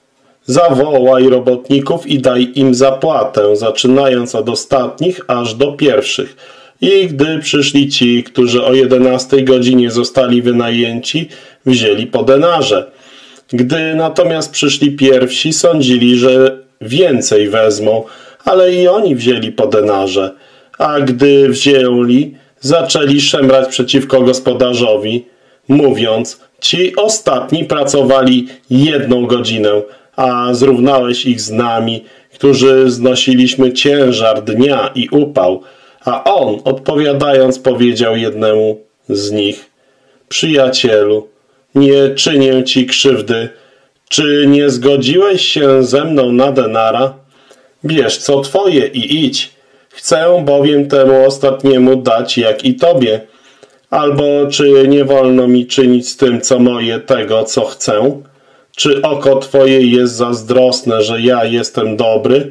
zawołaj robotników i daj im zapłatę, zaczynając od ostatnich aż do pierwszych. I gdy przyszli ci, którzy o jedenastej godzinie zostali wynajęci, wzięli po denarze. Gdy natomiast przyszli pierwsi, sądzili, że więcej wezmą, ale i oni wzięli po denarze. A gdy wzięli, zaczęli szemrać przeciwko gospodarzowi, mówiąc: ci ostatni pracowali jedną godzinę, a zrównałeś ich z nami, którzy znosiliśmy ciężar dnia i upał. A on, odpowiadając, powiedział jednemu z nich: przyjacielu, nie czynię ci krzywdy. Czy nie zgodziłeś się ze mną na denara? Bierz co twoje i idź. Chcę bowiem temu ostatniemu dać jak i tobie. Albo czy nie wolno mi czynić z tym, co moje, tego, co chcę? Czy oko twoje jest zazdrosne, że ja jestem dobry?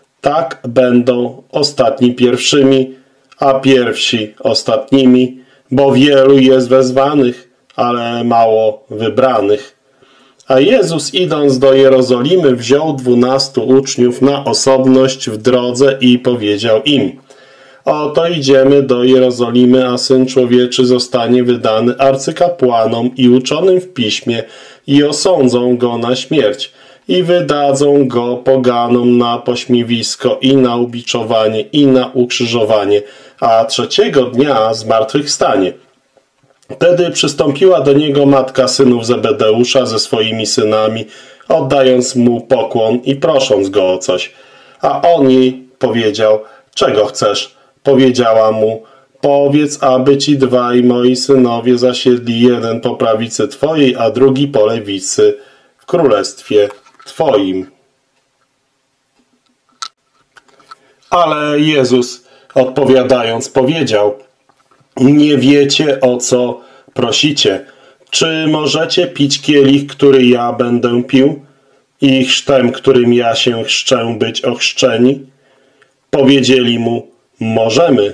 Tak będą ostatni pierwszymi, a pierwsi ostatnimi, bo wielu jest wezwanych, ale mało wybranych. A Jezus, idąc do Jerozolimy, wziął dwunastu uczniów na osobność w drodze i powiedział im: oto idziemy do Jerozolimy, a Syn Człowieczy zostanie wydany arcykapłanom i uczonym w piśmie i osądzą go na śmierć i wydadzą go poganom na pośmiewisko i na ubiczowanie i na ukrzyżowanie, a trzeciego dnia zmartwychwstanie. Wtedy przystąpiła do niego matka synów Zebedeusza ze swoimi synami, oddając mu pokłon i prosząc go o coś. A on jej powiedział: czego chcesz? Powiedziała mu: powiedz, aby ci dwaj moi synowie zasiedli, jeden po prawicy twojej, a drugi po lewicy w królestwie twoim. Ale Jezus, odpowiadając, powiedział: nie wiecie, o co prosicie. Czy możecie pić kielich, który ja będę pił, i chrztem, którym ja się chrzczę, być ochrzczeni? Powiedzieli mu: możemy.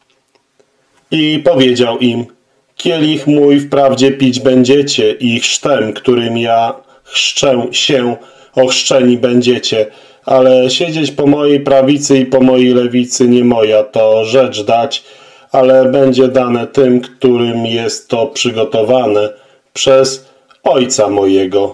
I powiedział im: kielich mój wprawdzie pić będziecie i chrztem, którym ja chrzczę się, ochrzczeni będziecie, ale siedzieć po mojej prawicy i po mojej lewicy nie moja to rzecz dać, ale będzie dane tym, którym jest to przygotowane przez Ojca mojego.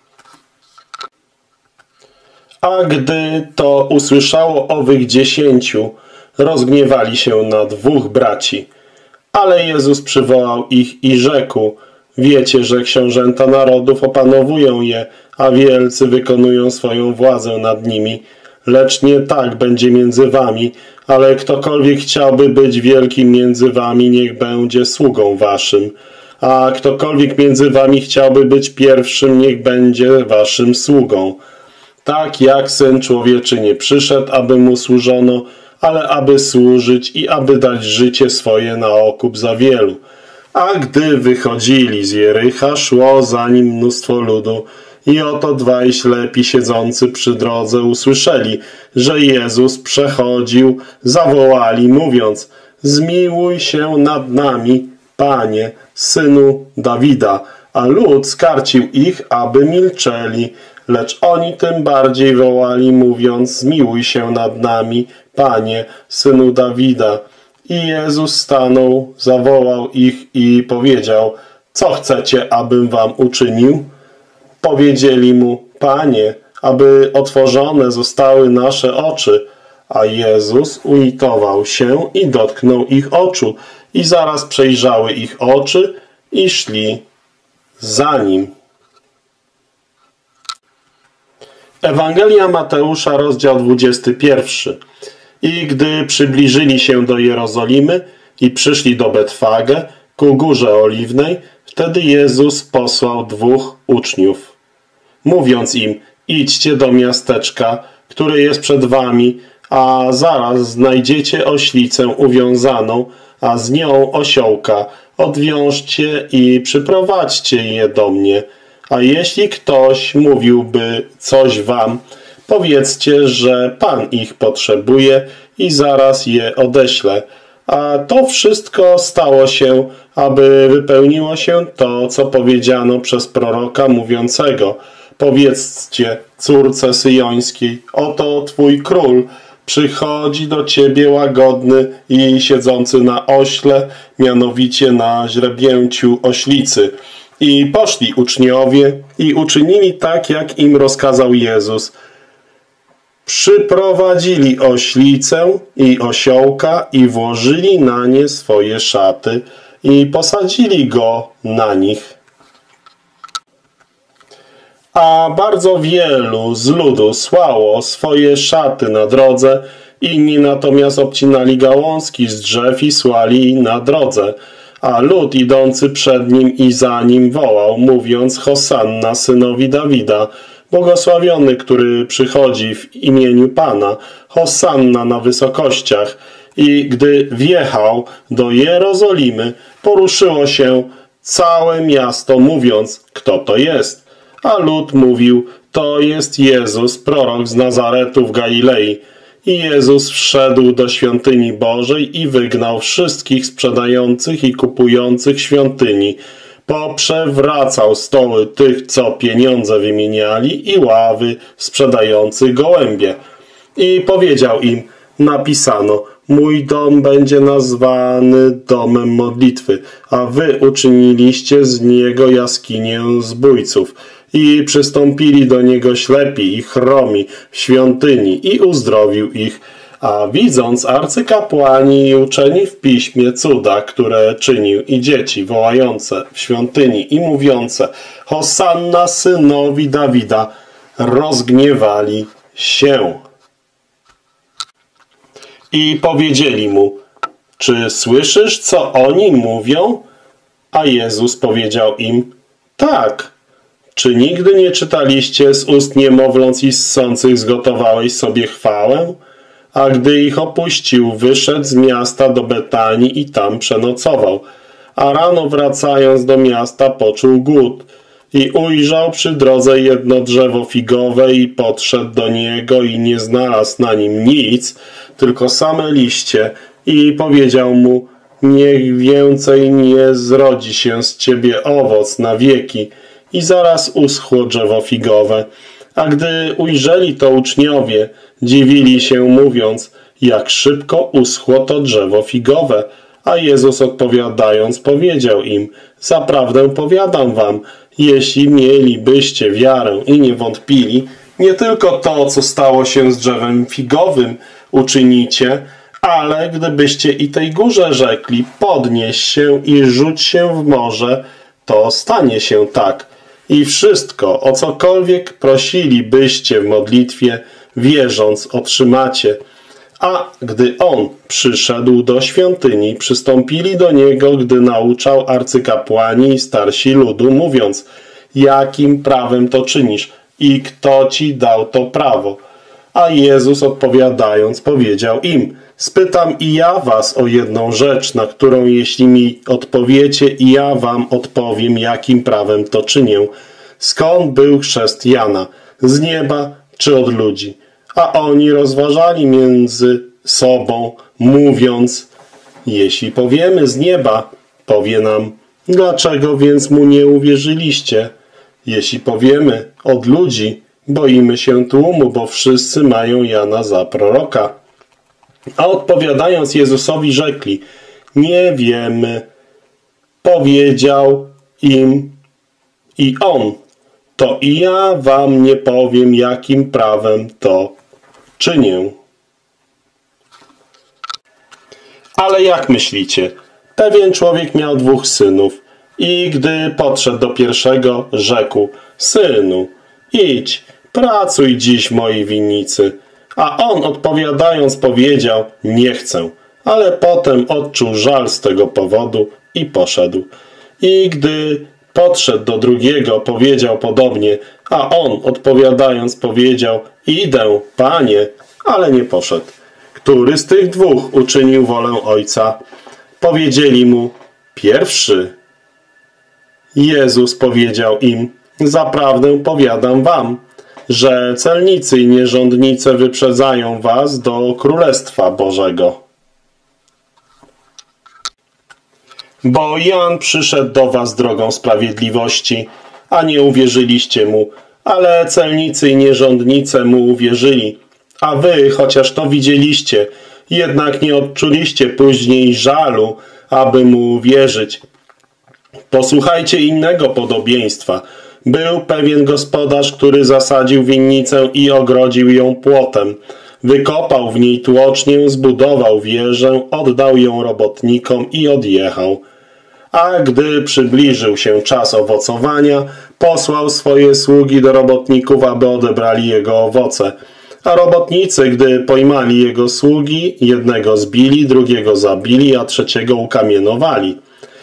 A gdy to usłyszało owych dziesięciu, rozgniewali się na dwóch braci. Ale Jezus przywołał ich i rzekł: wiecie, że książęta narodów opanowują je, a wielcy wykonują swoją władzę nad nimi. Lecz nie tak będzie między wami, ale ktokolwiek chciałby być wielkim między wami, niech będzie sługą waszym. A ktokolwiek między wami chciałby być pierwszym, niech będzie waszym sługą. Tak jak Syn Człowieczy nie przyszedł, aby mu służono, ale aby służyć i aby dać życie swoje na okup za wielu. A gdy wychodzili z Jericha, szło za nim mnóstwo ludu i oto dwaj ślepi siedzący przy drodze usłyszeli, że Jezus przechodził, zawołali, mówiąc: zmiłuj się nad nami, Panie, Synu Dawida. A lud skarcił ich, aby milczeli, lecz oni tym bardziej wołali, mówiąc: zmiłuj się nad nami, Panie, Synu Dawida. I Jezus stanął, zawołał ich i powiedział: co chcecie, abym wam uczynił? Powiedzieli mu: Panie, aby otworzone zostały nasze oczy. A Jezus ulitował się i dotknął ich oczu. I zaraz przejrzały ich oczy i szli za nim. Ewangelia Mateusza, rozdział dwudziesty pierwszy. I gdy przybliżyli się do Jerozolimy i przyszli do Betfagę, ku Górze Oliwnej, wtedy Jezus posłał dwóch uczniów, mówiąc im: idźcie do miasteczka, które jest przed wami, a zaraz znajdziecie oślicę uwiązaną, a z nią osiołka. Odwiążcie i przyprowadźcie je do mnie. A jeśli ktoś mówiłby coś wam, powiedzcie, że Pan ich potrzebuje i zaraz je odeślę. A to wszystko stało się, aby wypełniło się to, co powiedziano przez proroka mówiącego: powiedzcie córce syjońskiej, oto twój król przychodzi do ciebie łagodny i siedzący na ośle, mianowicie na źrebięciu oślicy. I poszli uczniowie i uczynili tak, jak im rozkazał Jezus. Przyprowadzili oślicę i osiołka i włożyli na nie swoje szaty i posadzili go na nich. A bardzo wielu z ludu słało swoje szaty na drodze, inni natomiast obcinali gałązki z drzew i słali na drodze. A lud idący przed nim i za nim wołał, mówiąc: Hosanna synowi Dawida, błogosławiony, który przychodzi w imieniu Pana, Hosanna na wysokościach. I gdy wjechał do Jerozolimy, poruszyło się całe miasto, mówiąc: kto to jest? A lud mówił: to jest Jezus, prorok z Nazaretu w Galilei. I Jezus wszedł do świątyni Bożej i wygnał wszystkich sprzedających i kupujących świątyni. Poprzewracał stoły tych, co pieniądze wymieniali, i ławy sprzedających gołębie. I powiedział im: napisano: mój dom będzie nazwany domem modlitwy, a wy uczyniliście z niego jaskinię zbójców. I przystąpili do niego ślepi i chromi w świątyni i uzdrowił ich. A widząc arcykapłani i uczeni w piśmie cuda, które czynił, i dzieci wołające w świątyni i mówiące: Hosanna synowi Dawida, rozgniewali się. I powiedzieli mu: czy słyszysz, co oni mówią? A Jezus powiedział im: tak. Czy nigdy nie czytaliście: z ust niemowląt i ssących zgotowałeś sobie chwałę? A gdy ich opuścił, wyszedł z miasta do Betanii i tam przenocował. A rano wracając do miasta, poczuł głód. I ujrzał przy drodze jedno drzewo figowe i podszedł do niego i nie znalazł na nim nic, tylko same liście. I powiedział mu: niech więcej nie zrodzi się z ciebie owoc na wieki. I zaraz uschło drzewo figowe. A gdy ujrzeli to uczniowie, dziwili się, mówiąc: jak szybko uschło to drzewo figowe. A Jezus odpowiadając powiedział im: zaprawdę powiadam wam, jeśli mielibyście wiarę i nie wątpili, nie tylko to, co stało się z drzewem figowym, uczynicie, ale gdybyście i tej górze rzekli: podnieś się i rzuć się w morze, to stanie się tak. I wszystko, o cokolwiek prosilibyście w modlitwie, wierząc, otrzymacie. A gdy on przyszedł do świątyni, przystąpili do niego, gdy nauczał arcykapłani i starsi ludu, mówiąc: jakim prawem to czynisz i kto ci dał to prawo? A Jezus odpowiadając powiedział im: spytam i ja was o jedną rzecz, na którą jeśli mi odpowiecie, i ja wam odpowiem, jakim prawem to czynię. Skąd był chrzest Jana? Z nieba czy od ludzi? A oni rozważali między sobą, mówiąc: jeśli powiemy z nieba, powie nam: dlaczego więc mu nie uwierzyliście? Jeśli powiemy od ludzi, boimy się tłumu, bo wszyscy mają Jana za proroka. A odpowiadając Jezusowi rzekli: nie wiemy. Powiedział im i on: to i ja wam nie powiem, jakim prawem to czynię. Ale jak myślicie? Pewien człowiek miał dwóch synów i gdy podszedł do pierwszego, rzekł: synu, idź, pracuj dziś w mojej winnicy. A on odpowiadając powiedział: nie chcę. Ale potem odczuł żal z tego powodu i poszedł. I gdy podszedł do drugiego, powiedział podobnie, a on odpowiadając powiedział: idę, panie, ale nie poszedł. Który z tych dwóch uczynił wolę ojca? Powiedzieli mu: pierwszy. Jezus powiedział im: zaprawdę powiadam wam, że celnicy i nierządnice wyprzedzają was do Królestwa Bożego. Bo Jan przyszedł do was drogą sprawiedliwości, a nie uwierzyliście mu, ale celnicy i nierządnice mu uwierzyli. A wy, chociaż to widzieliście, jednak nie odczuliście później żalu, aby mu uwierzyć. Posłuchajcie innego podobieństwa. Był pewien gospodarz, który zasadził winnicę i ogrodził ją płotem. Wykopał w niej tłocznię, zbudował wieżę, oddał ją robotnikom i odjechał. A gdy przybliżył się czas owocowania, posłał swoje sługi do robotników, aby odebrali jego owoce. A robotnicy, gdy pojmali jego sługi, jednego zbili, drugiego zabili, a trzeciego ukamienowali.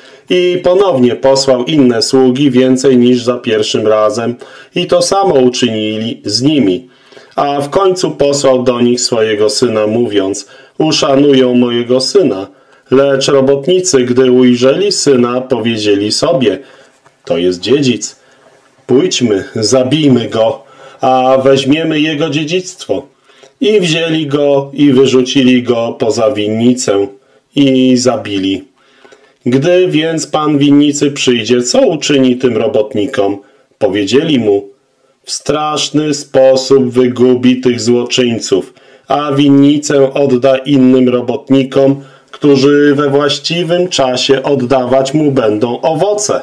I ponownie posłał inne sługi, więcej niż za pierwszym razem, i to samo uczynili z nimi. A w końcu posłał do nich swojego syna, mówiąc: uszanują mojego syna. Lecz robotnicy, gdy ujrzeli syna, powiedzieli sobie: to jest dziedzic. Pójdźmy, zabijmy go, a weźmiemy jego dziedzictwo. I wzięli go i wyrzucili go poza winnicę i zabili. Gdy więc pan winnicy przyjdzie, co uczyni tym robotnikom? Powiedzieli mu: w straszny sposób wygubi tych złoczyńców, a winnicę odda innym robotnikom, którzy we właściwym czasie oddawać mu będą owoce.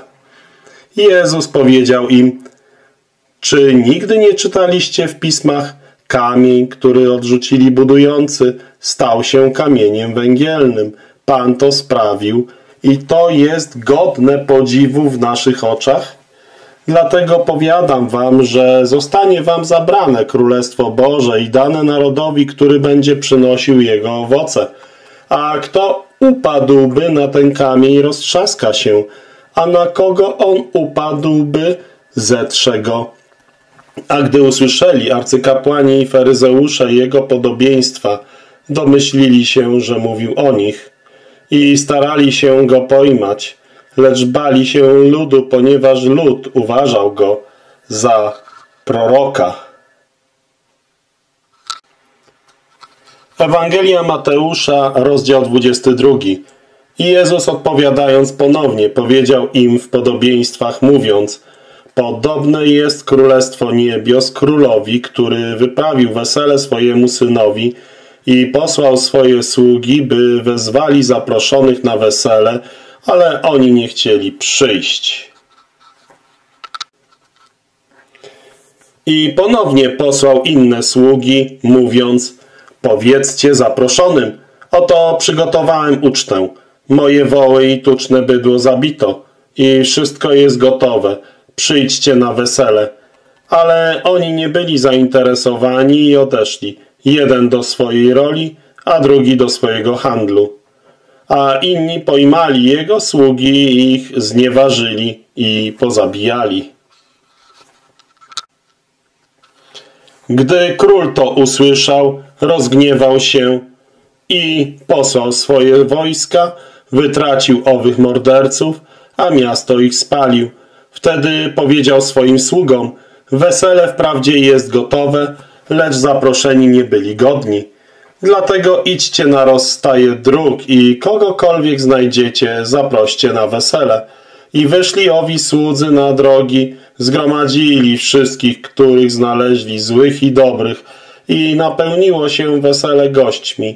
Jezus powiedział im: czy nigdy nie czytaliście w pismach: kamień, który odrzucili budujący, stał się kamieniem węgielnym. Pan to sprawił i to jest godne podziwu w naszych oczach? Dlatego powiadam wam, że zostanie wam zabrane Królestwo Boże i dane narodowi, który będzie przynosił jego owoce. A kto upadłby na ten kamień, roztrzaska się, a na kogo on upadłby, zetrze go. A gdy usłyszeli arcykapłani i faryzeusze jego podobieństwa, domyślili się, że mówił o nich i starali się go pojmać, lecz bali się ludu, ponieważ lud uważał go za proroka. Ewangelia Mateusza, rozdział dwudziesty drugi. I Jezus odpowiadając ponownie powiedział im w podobieństwach, mówiąc: podobne jest Królestwo Niebios królowi, który wyprawił wesele swojemu synowi i posłał swoje sługi, by wezwali zaproszonych na wesele, ale oni nie chcieli przyjść. I ponownie posłał inne sługi, mówiąc: powiedzcie zaproszonym: oto przygotowałem ucztę, moje woły i tuczne bydło zabito i wszystko jest gotowe, przyjdźcie na wesele. Ale oni nie byli zainteresowani i odeszli, jeden do swojej roli, a drugi do swojego handlu. A inni pojmali jego sługi i ich znieważyli i pozabijali. Gdy król to usłyszał, rozgniewał się i posłał swoje wojska, wytracił owych morderców, a miasto ich spalił. Wtedy powiedział swoim sługom: wesele wprawdzie jest gotowe, lecz zaproszeni nie byli godni. Dlatego idźcie na rozstaje dróg i kogokolwiek znajdziecie, zaproście na wesele. I wyszli owi słudzy na drogi, zgromadzili wszystkich, których znaleźli, złych i dobrych, i napełniło się wesele gośćmi.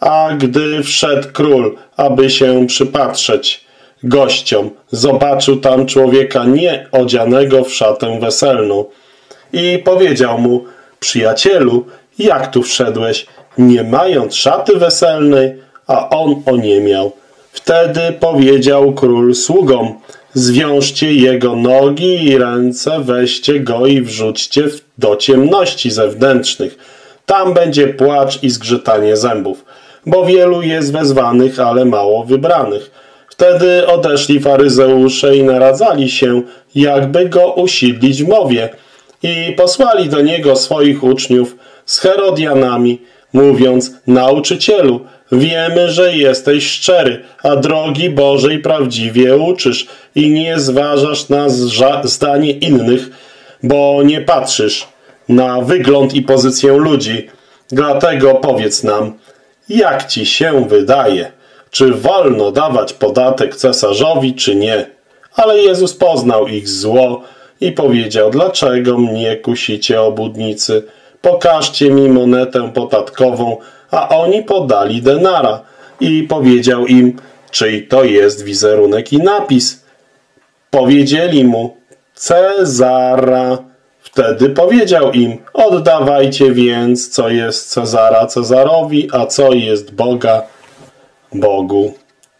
A gdy wszedł król, aby się przypatrzeć gościom, zobaczył tam człowieka nie odzianego w szatę weselną i powiedział mu: przyjacielu, jak tu wszedłeś, nie mając szaty weselnej? A on oniemiał. Wtedy powiedział król sługom: zwiążcie jego nogi i ręce, weźcie go i wrzućcie do ciemności zewnętrznych. Tam będzie płacz i zgrzytanie zębów, bo wielu jest wezwanych, ale mało wybranych. Wtedy odeszli faryzeusze i naradzali się, jakby go usidlić w mowie, i posłali do niego swoich uczniów z Herodianami, mówiąc: nauczycielu, wiemy, że jesteś szczery, a drogi Bożej prawdziwie uczysz i nie zważasz na zdanie innych, bo nie patrzysz na wygląd i pozycję ludzi. Dlatego powiedz nam, jak ci się wydaje, czy wolno dawać podatek cesarzowi, czy nie? Ale Jezus poznał ich zło i powiedział: dlaczego mnie kusicie, obłudnicy? Pokażcie mi monetę podatkową. A oni podali denara. I powiedział im: czyj to jest wizerunek i napis? Powiedzieli mu: Cezara. Wtedy powiedział im: oddawajcie więc, co jest Cezara Cezarowi, a co jest Boga Bogu.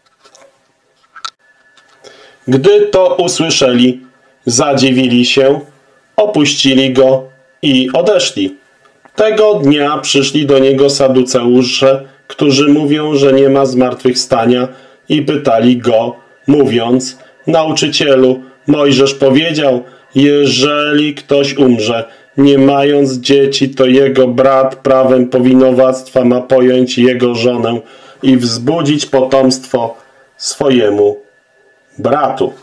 Gdy to usłyszeli, zadziwili się, opuścili go i odeszli. Tego dnia przyszli do niego saduceusze, którzy mówią, że nie ma zmartwychwstania, i pytali go, mówiąc: nauczycielu, Mojżesz powiedział, jeżeli ktoś umrze, nie mając dzieci, to jego brat prawem powinowactwa ma pojąć jego żonę i wzbudzić potomstwo swojemu bratu.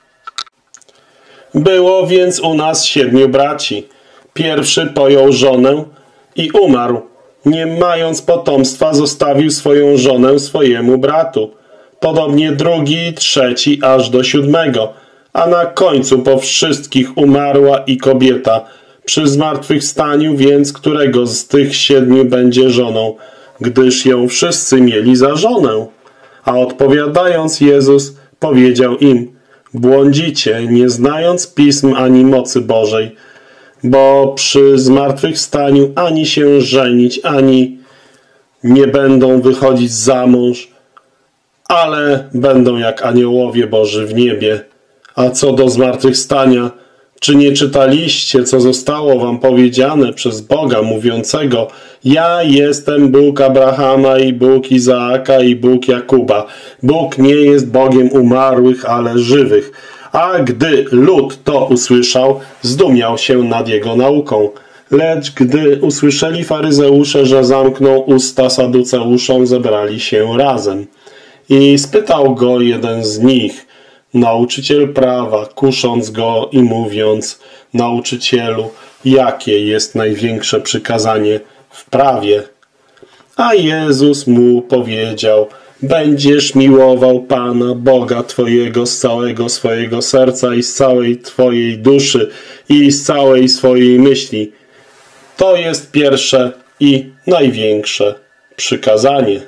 Było więc u nas siedmiu braci. Pierwszy pojął żonę i umarł. Nie mając potomstwa, zostawił swoją żonę swojemu bratu. Podobnie drugi i trzeci, aż do siódmego. A na końcu po wszystkich umarła i kobieta. Przy zmartwychwstaniu więc którego z tych siedmiu będzie żoną, gdyż ją wszyscy mieli za żonę? A odpowiadając, Jezus powiedział im: błądzicie, nie znając pism ani mocy Bożej, bo przy zmartwychwstaniu ani się żenić, ani nie będą wychodzić za mąż, ale będą jak aniołowie Boży w niebie. A co do zmartwychwstania, czy nie czytaliście, co zostało wam powiedziane przez Boga mówiącego: ja jestem Bóg Abrahama i Bóg Izaaka i Bóg Jakuba. Bóg nie jest Bogiem umarłych, ale żywych. A gdy lud to usłyszał, zdumiał się nad jego nauką. Lecz gdy usłyszeli faryzeusze, że zamknął usta saduceuszom, zebrali się razem. I spytał go jeden z nich, nauczyciel prawa, kusząc go i mówiąc: nauczycielu, jakie jest największe przykazanie w prawie? A Jezus mu powiedział: będziesz miłował Pana, Boga Twojego z całego swojego serca i z całej Twojej duszy i z całej swojej myśli. To jest pierwsze i największe przykazanie.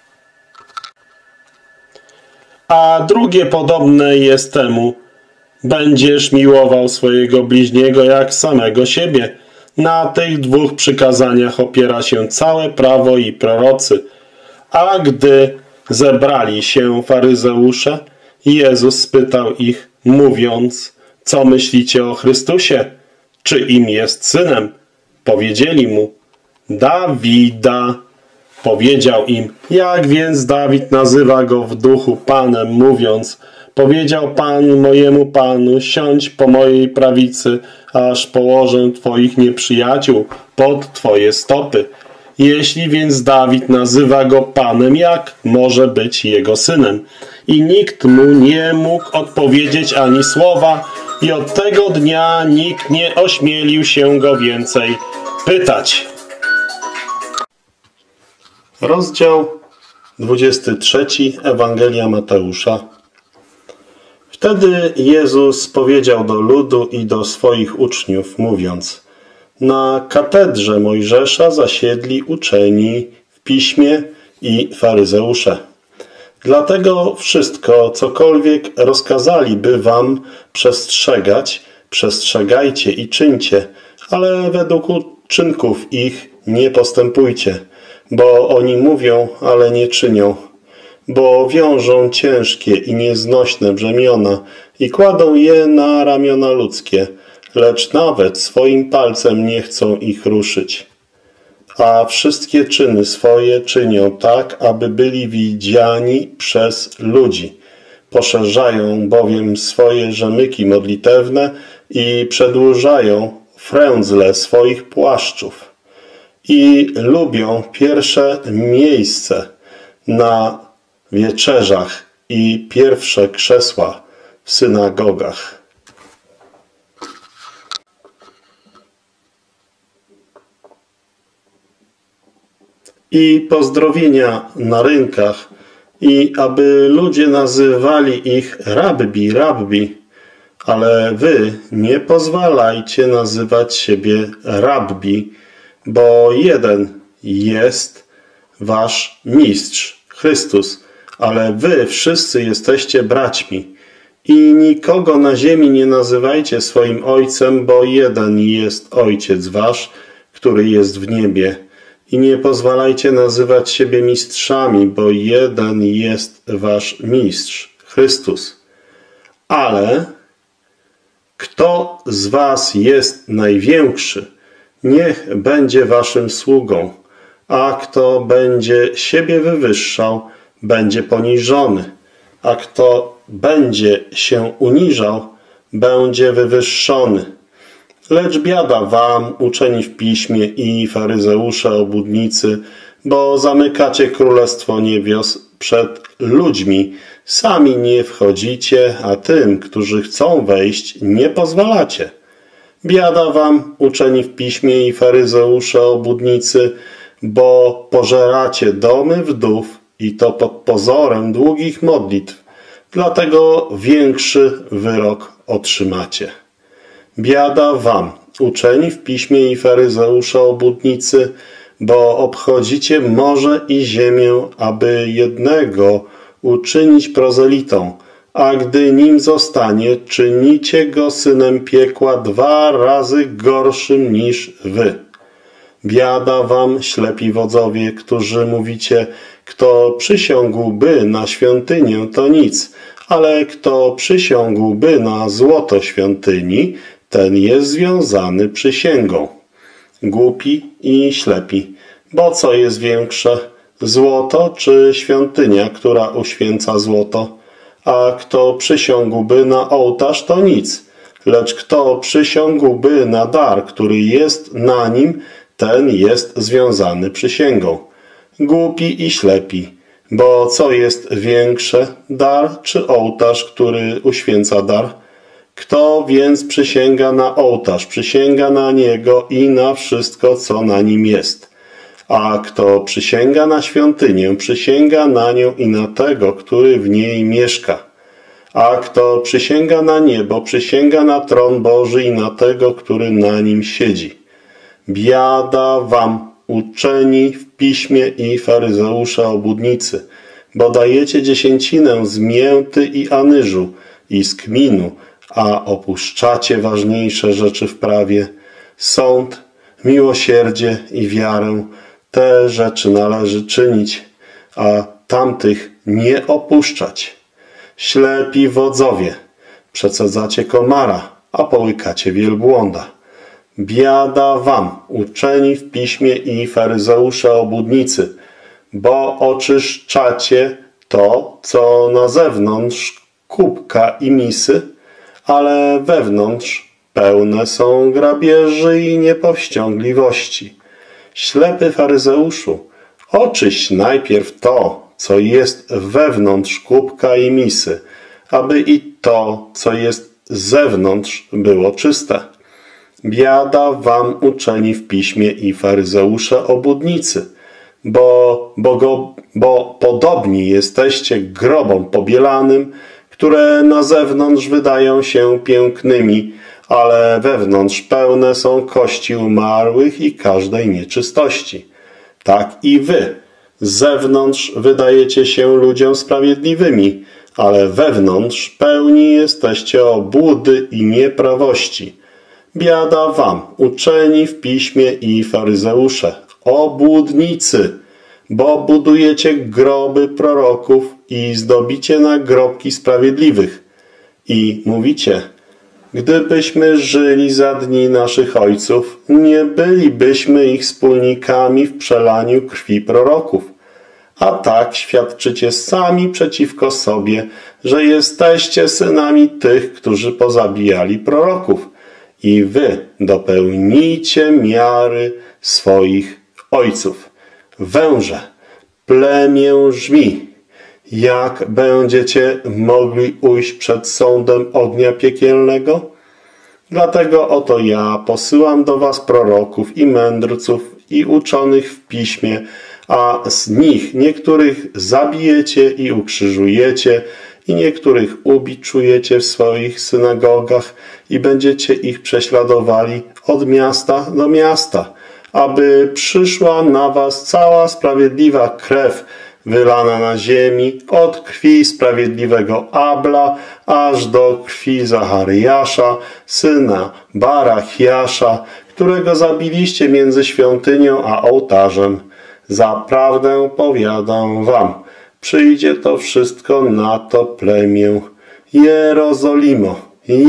A drugie podobne jest temu: będziesz miłował swojego bliźniego jak samego siebie. Na tych dwóch przykazaniach opiera się całe prawo i prorocy. A gdy zebrali się faryzeusze, Jezus spytał ich, mówiąc: co myślicie o Chrystusie? Czy im jest synem? Powiedzieli mu: Dawida. Powiedział im: jak więc Dawid nazywa go w duchu Panem, mówiąc: powiedział Pan mojemu Panu, siądź po mojej prawicy, aż położę Twoich nieprzyjaciół pod Twoje stopy. Jeśli więc Dawid nazywa go Panem, jak może być jego synem? I nikt mu nie mógł odpowiedzieć ani słowa, i od tego dnia nikt nie ośmielił się go więcej pytać. Rozdział dwudziesty trzeci Ewangelia Mateusza. Wtedy Jezus powiedział do ludu i do swoich uczniów, mówiąc: na katedrze Mojżesza zasiedli uczeni w piśmie i faryzeusze. Dlatego wszystko, cokolwiek rozkazaliby wam przestrzegać, przestrzegajcie i czyńcie, ale według uczynków ich nie postępujcie, bo oni mówią, ale nie czynią, bo wiążą ciężkie i nieznośne brzemiona i kładą je na ramiona ludzkie, lecz nawet swoim palcem nie chcą ich ruszyć. A wszystkie czyny swoje czynią tak, aby byli widziani przez ludzi. Poszerzają bowiem swoje rzemyki modlitewne i przedłużają frędzle swoich płaszczów. I lubią pierwsze miejsce na wieczerzach i pierwsze krzesła w synagogach. I pozdrowienia na rynkach, i aby ludzie nazywali ich rabbi, rabbi, ale wy nie pozwalajcie nazywać siebie rabbi, bo jeden jest wasz mistrz, Chrystus, ale wy wszyscy jesteście braćmi. I nikogo na ziemi nie nazywajcie swoim ojcem, bo jeden jest Ojciec wasz, który jest w niebie. I nie pozwalajcie nazywać siebie mistrzami, bo jeden jest wasz mistrz, Chrystus. Ale kto z was jest największy, niech będzie waszym sługą, a kto będzie siebie wywyższał, będzie poniżony, a kto będzie się uniżał, będzie wywyższony. Lecz biada wam, uczeni w piśmie i faryzeusze obłudnicy, bo zamykacie królestwo niebios przed ludźmi. Sami nie wchodzicie, a tym, którzy chcą wejść, nie pozwalacie. Biada wam, uczeni w piśmie i faryzeusze obłudnicy, bo pożeracie domy wdów i to pod pozorem długich modlitw. Dlatego większy wyrok otrzymacie. Biada wam, uczeni w piśmie i faryzeusze obłudnicy, bo obchodzicie morze i ziemię, aby jednego uczynić prozelitą, a gdy nim zostanie, czynicie go synem piekła dwa razy gorszym niż wy. Biada wam, ślepi wodzowie, którzy mówicie, kto przysiągłby na świątynię, to nic, ale kto przysiągłby na złoto świątyni, ten jest związany przysięgą. Głupi i ślepi, bo co jest większe, złoto czy świątynia, która uświęca złoto? A kto przysiągłby na ołtarz, to nic, lecz kto przysiągłby na dar, który jest na nim, ten jest związany przysięgą. Głupi i ślepi, bo co jest większe, dar czy ołtarz, który uświęca dar? Kto więc przysięga na ołtarz, przysięga na niego i na wszystko, co na nim jest. A kto przysięga na świątynię, przysięga na nią i na tego, który w niej mieszka. A kto przysięga na niebo, przysięga na tron Boży i na tego, który na nim siedzi. Biada wam, uczeni w piśmie i faryzeusze obłudnicy, bo dajecie dziesięcinę z mięty i anyżu i z kminu, a opuszczacie ważniejsze rzeczy w prawie, sąd, miłosierdzie i wiarę. Te rzeczy należy czynić, a tamtych nie opuszczać. Ślepi wodzowie, przecedzacie komara, a połykacie wielbłąda. Biada wam, uczeni w piśmie i faryzeusze obłudnicy, bo oczyszczacie to, co na zewnątrz kubka i misy, ale wewnątrz pełne są grabieży i niepowściągliwości. Ślepy faryzeuszu, oczyść najpierw to, co jest wewnątrz kubka i misy, aby i to, co jest z zewnątrz, było czyste. Biada wam, uczeni w piśmie i faryzeusze obłudnicy, bo, bo, go, bo podobni jesteście grobom pobielanym, które na zewnątrz wydają się pięknymi, ale wewnątrz pełne są kości umarłych i każdej nieczystości. Tak i wy Z zewnątrz wydajecie się ludziom sprawiedliwymi, ale wewnątrz pełni jesteście obłudy i nieprawości. Biada wam, uczeni w piśmie i faryzeusze, obłudnicy, bo budujecie groby proroków i zdobicie nagrobki sprawiedliwych. I mówicie, gdybyśmy żyli za dni naszych ojców, nie bylibyśmy ich wspólnikami w przelaniu krwi proroków. A tak świadczycie sami przeciwko sobie, że jesteście synami tych, którzy pozabijali proroków. I wy dopełnijcie miary swoich ojców. Węże, plemię żmi, jak będziecie mogli ujść przed sądem ognia piekielnego? Dlatego oto ja posyłam do was proroków i mędrców i uczonych w piśmie, a z nich niektórych zabijecie i ukrzyżujecie, i niektórych ubiczujecie w swoich synagogach i będziecie ich prześladowali od miasta do miasta, aby przyszła na was cała sprawiedliwa krew wylana na ziemi, od krwi sprawiedliwego Abla, aż do krwi Zachariasza, syna Barachiasza, którego zabiliście między świątynią a ołtarzem. Zaprawdę powiadam wam, przyjdzie to wszystko na to plemię. Jerozolimo,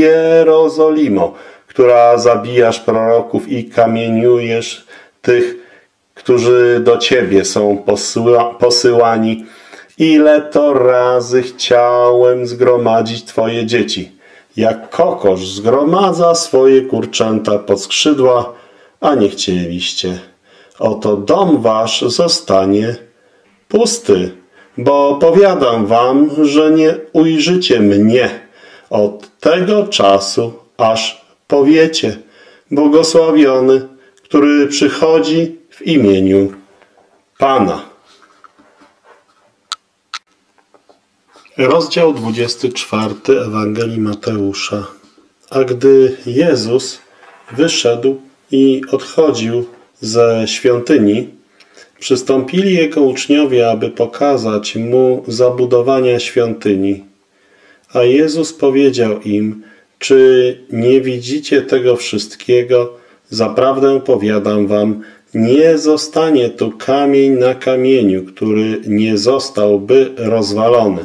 Jerozolimo, która zabijasz proroków i kamieniujesz tych, którzy do ciebie są posyła, posyłani. Ile to razy chciałem zgromadzić twoje dzieci, jak kokosz zgromadza swoje kurczęta pod skrzydła, a nie chcieliście. Oto dom wasz zostanie pusty, bo powiadam wam, że nie ujrzycie mnie od tego czasu, aż powiecie, błogosławiony, który przychodzi w imieniu Pana. Rozdział dwudziesty czwarty Ewangelii Mateusza. A gdy Jezus wyszedł i odchodził ze świątyni, przystąpili Jego uczniowie, aby pokazać Mu zabudowania świątyni. A Jezus powiedział im, czy nie widzicie tego wszystkiego? Zaprawdę powiadam wam, nie zostanie tu kamień na kamieniu, który nie zostałby rozwalony.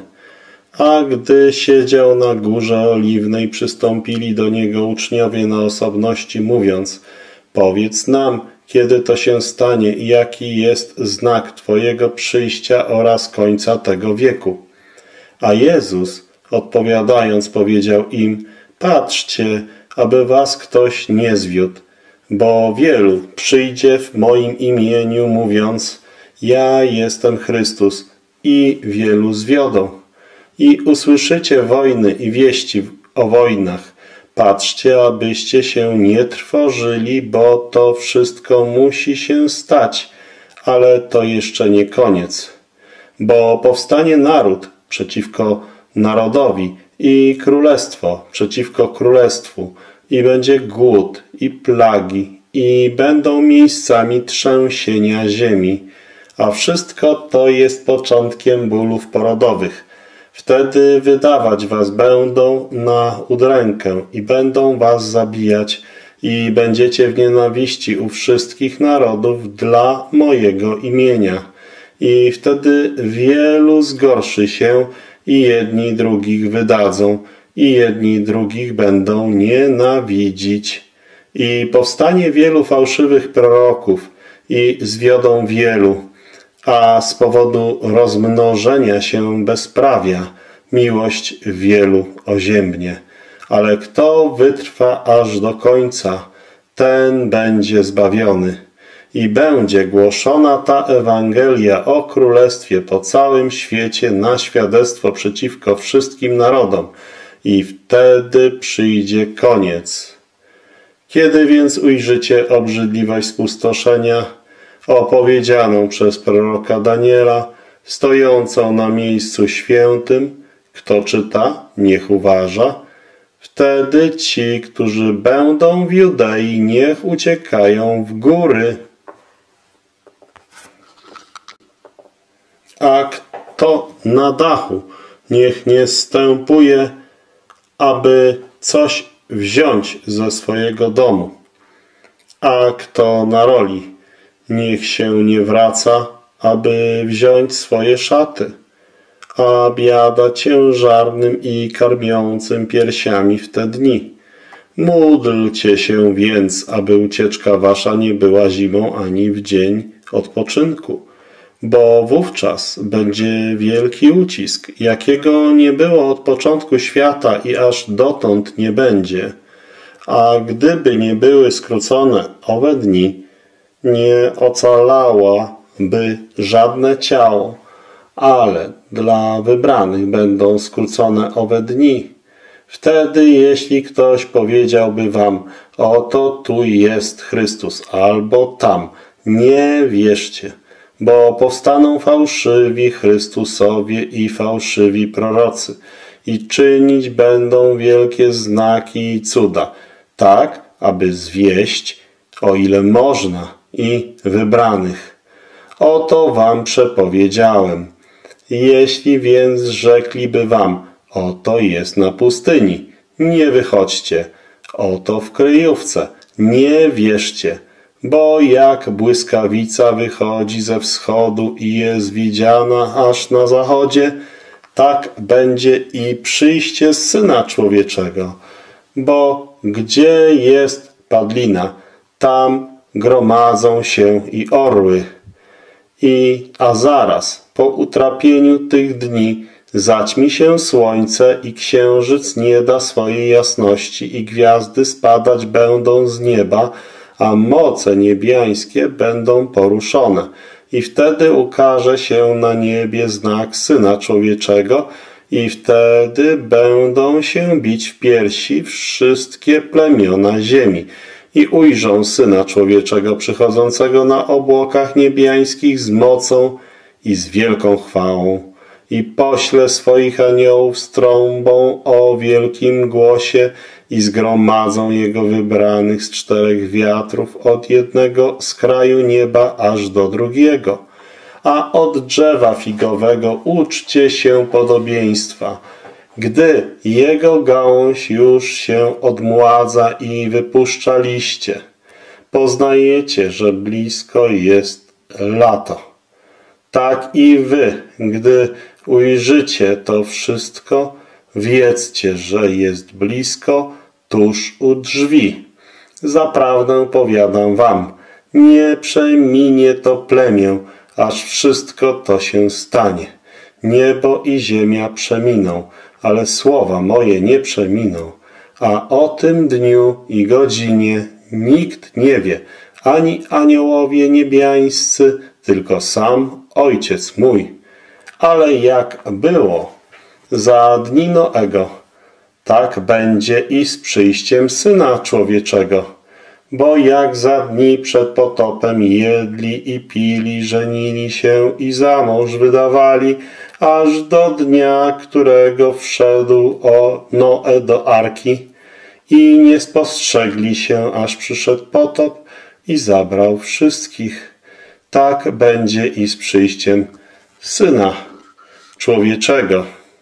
A gdy siedział na górze oliwnej, przystąpili do Niego uczniowie na osobności, mówiąc, powiedz nam, kiedy to się stanie i jaki jest znak Twojego przyjścia oraz końca tego wieku. A Jezus, odpowiadając, powiedział im, patrzcie, aby was ktoś nie zwiódł, bo wielu przyjdzie w moim imieniu, mówiąc, ja jestem Chrystus, i wielu zwiodą. I usłyszycie wojny i wieści o wojnach. Patrzcie, abyście się nie trwożyli, bo to wszystko musi się stać, ale to jeszcze nie koniec. Bo powstanie naród przeciwko narodowi i królestwo przeciwko królestwu, i będzie głód i plagi, i będą miejscami trzęsienia ziemi, a wszystko to jest początkiem bólów porodowych. Wtedy wydawać was będą na udrękę i będą was zabijać i będziecie w nienawiści u wszystkich narodów dla mojego imienia. I wtedy wielu zgorszy się i jedni drugich wydadzą i jedni drugich będą nienawidzić. I powstanie wielu fałszywych proroków i zwiodą wielu, a z powodu rozmnożenia się bezprawia miłość wielu oziębnie. Ale kto wytrwa aż do końca, ten będzie zbawiony. I będzie głoszona ta Ewangelia o Królestwie po całym świecie na świadectwo przeciwko wszystkim narodom. I wtedy przyjdzie koniec. Kiedy więc ujrzycie obrzydliwość spustoszenia, opowiedzianą przez proroka Daniela, stojącą na miejscu świętym, kto czyta, niech uważa, wtedy ci, którzy będą w Judei, niech uciekają w góry. A kto na dachu, niech nie zstępuje, aby coś wziąć ze swojego domu. A kto na roli, niech się nie wraca, aby wziąć swoje szaty. A biada ciężarnym i karmiącym piersiami w te dni. Módlcie się więc, aby ucieczka wasza nie była zimą ani w dzień odpoczynku, bo wówczas będzie wielki ucisk, jakiego nie było od początku świata i aż dotąd nie będzie. A gdyby nie były skrócone owe dni, nie ocalałoby żadne ciało, ale dla wybranych będą skrócone owe dni. Wtedy, jeśli ktoś powiedziałby wam, oto tu jest Chrystus, albo tam, nie wierzcie, bo powstaną fałszywi Chrystusowie i fałszywi prorocy i czynić będą wielkie znaki i cuda, tak, aby zwieść, o ile można, i wybranych. Oto wam przepowiedziałem. Jeśli więc rzekliby wam, oto jest na pustyni, nie wychodźcie, oto w kryjówce, nie wierzcie, bo jak błyskawica wychodzi ze wschodu i jest widziana aż na zachodzie, tak będzie i przyjście Syna Człowieczego. Bo gdzie jest padlina, tam gromadzą się i orły. I a zaraz po utrapieniu tych dni zaćmi się słońce i księżyc nie da swojej jasności i gwiazdy spadać będą z nieba, a moce niebiańskie będą poruszone. I wtedy ukaże się na niebie znak Syna Człowieczego i wtedy będą się bić w piersi wszystkie plemiona ziemi i ujrzą Syna Człowieczego przychodzącego na obłokach niebiańskich z mocą i z wielką chwałą. I pośle swoich aniołów z trąbą o wielkim głosie i zgromadzą Jego wybranych z czterech wiatrów od jednego z kraju nieba aż do drugiego. A od drzewa figowego uczcie się podobieństwa. Gdy jego gałąź już się odmładza i wypuszcza liście, poznajecie, że blisko jest lato. Tak i wy, gdy ujrzycie to wszystko, wiedzcie, że jest blisko, tuż u drzwi. Zaprawdę powiadam wam, nie przeminie to plemię, aż wszystko to się stanie. Niebo i ziemia przeminą, ale słowa moje nie przeminą. A o tym dniu i godzinie nikt nie wie, ani aniołowie niebiańscy, tylko sam Ojciec mój. Ale jak było za dni Noego, tak będzie i z przyjściem Syna Człowieczego. Bo jak za dni przed potopem jedli i pili, żenili się i za mąż wydawali, aż do dnia, którego wszedł o Noe do arki i nie spostrzegli się, aż przyszedł potop i zabrał wszystkich. Tak będzie i z przyjściem Syna Człowieczego.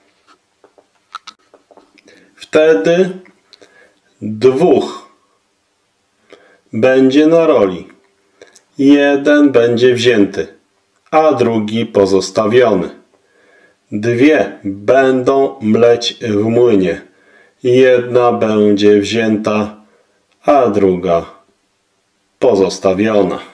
Wtedy dwóch będzie na roli. Jeden będzie wzięty, a drugi pozostawiony. Dwie będą mleć w młynie. Jedna będzie wzięta, a druga pozostawiona.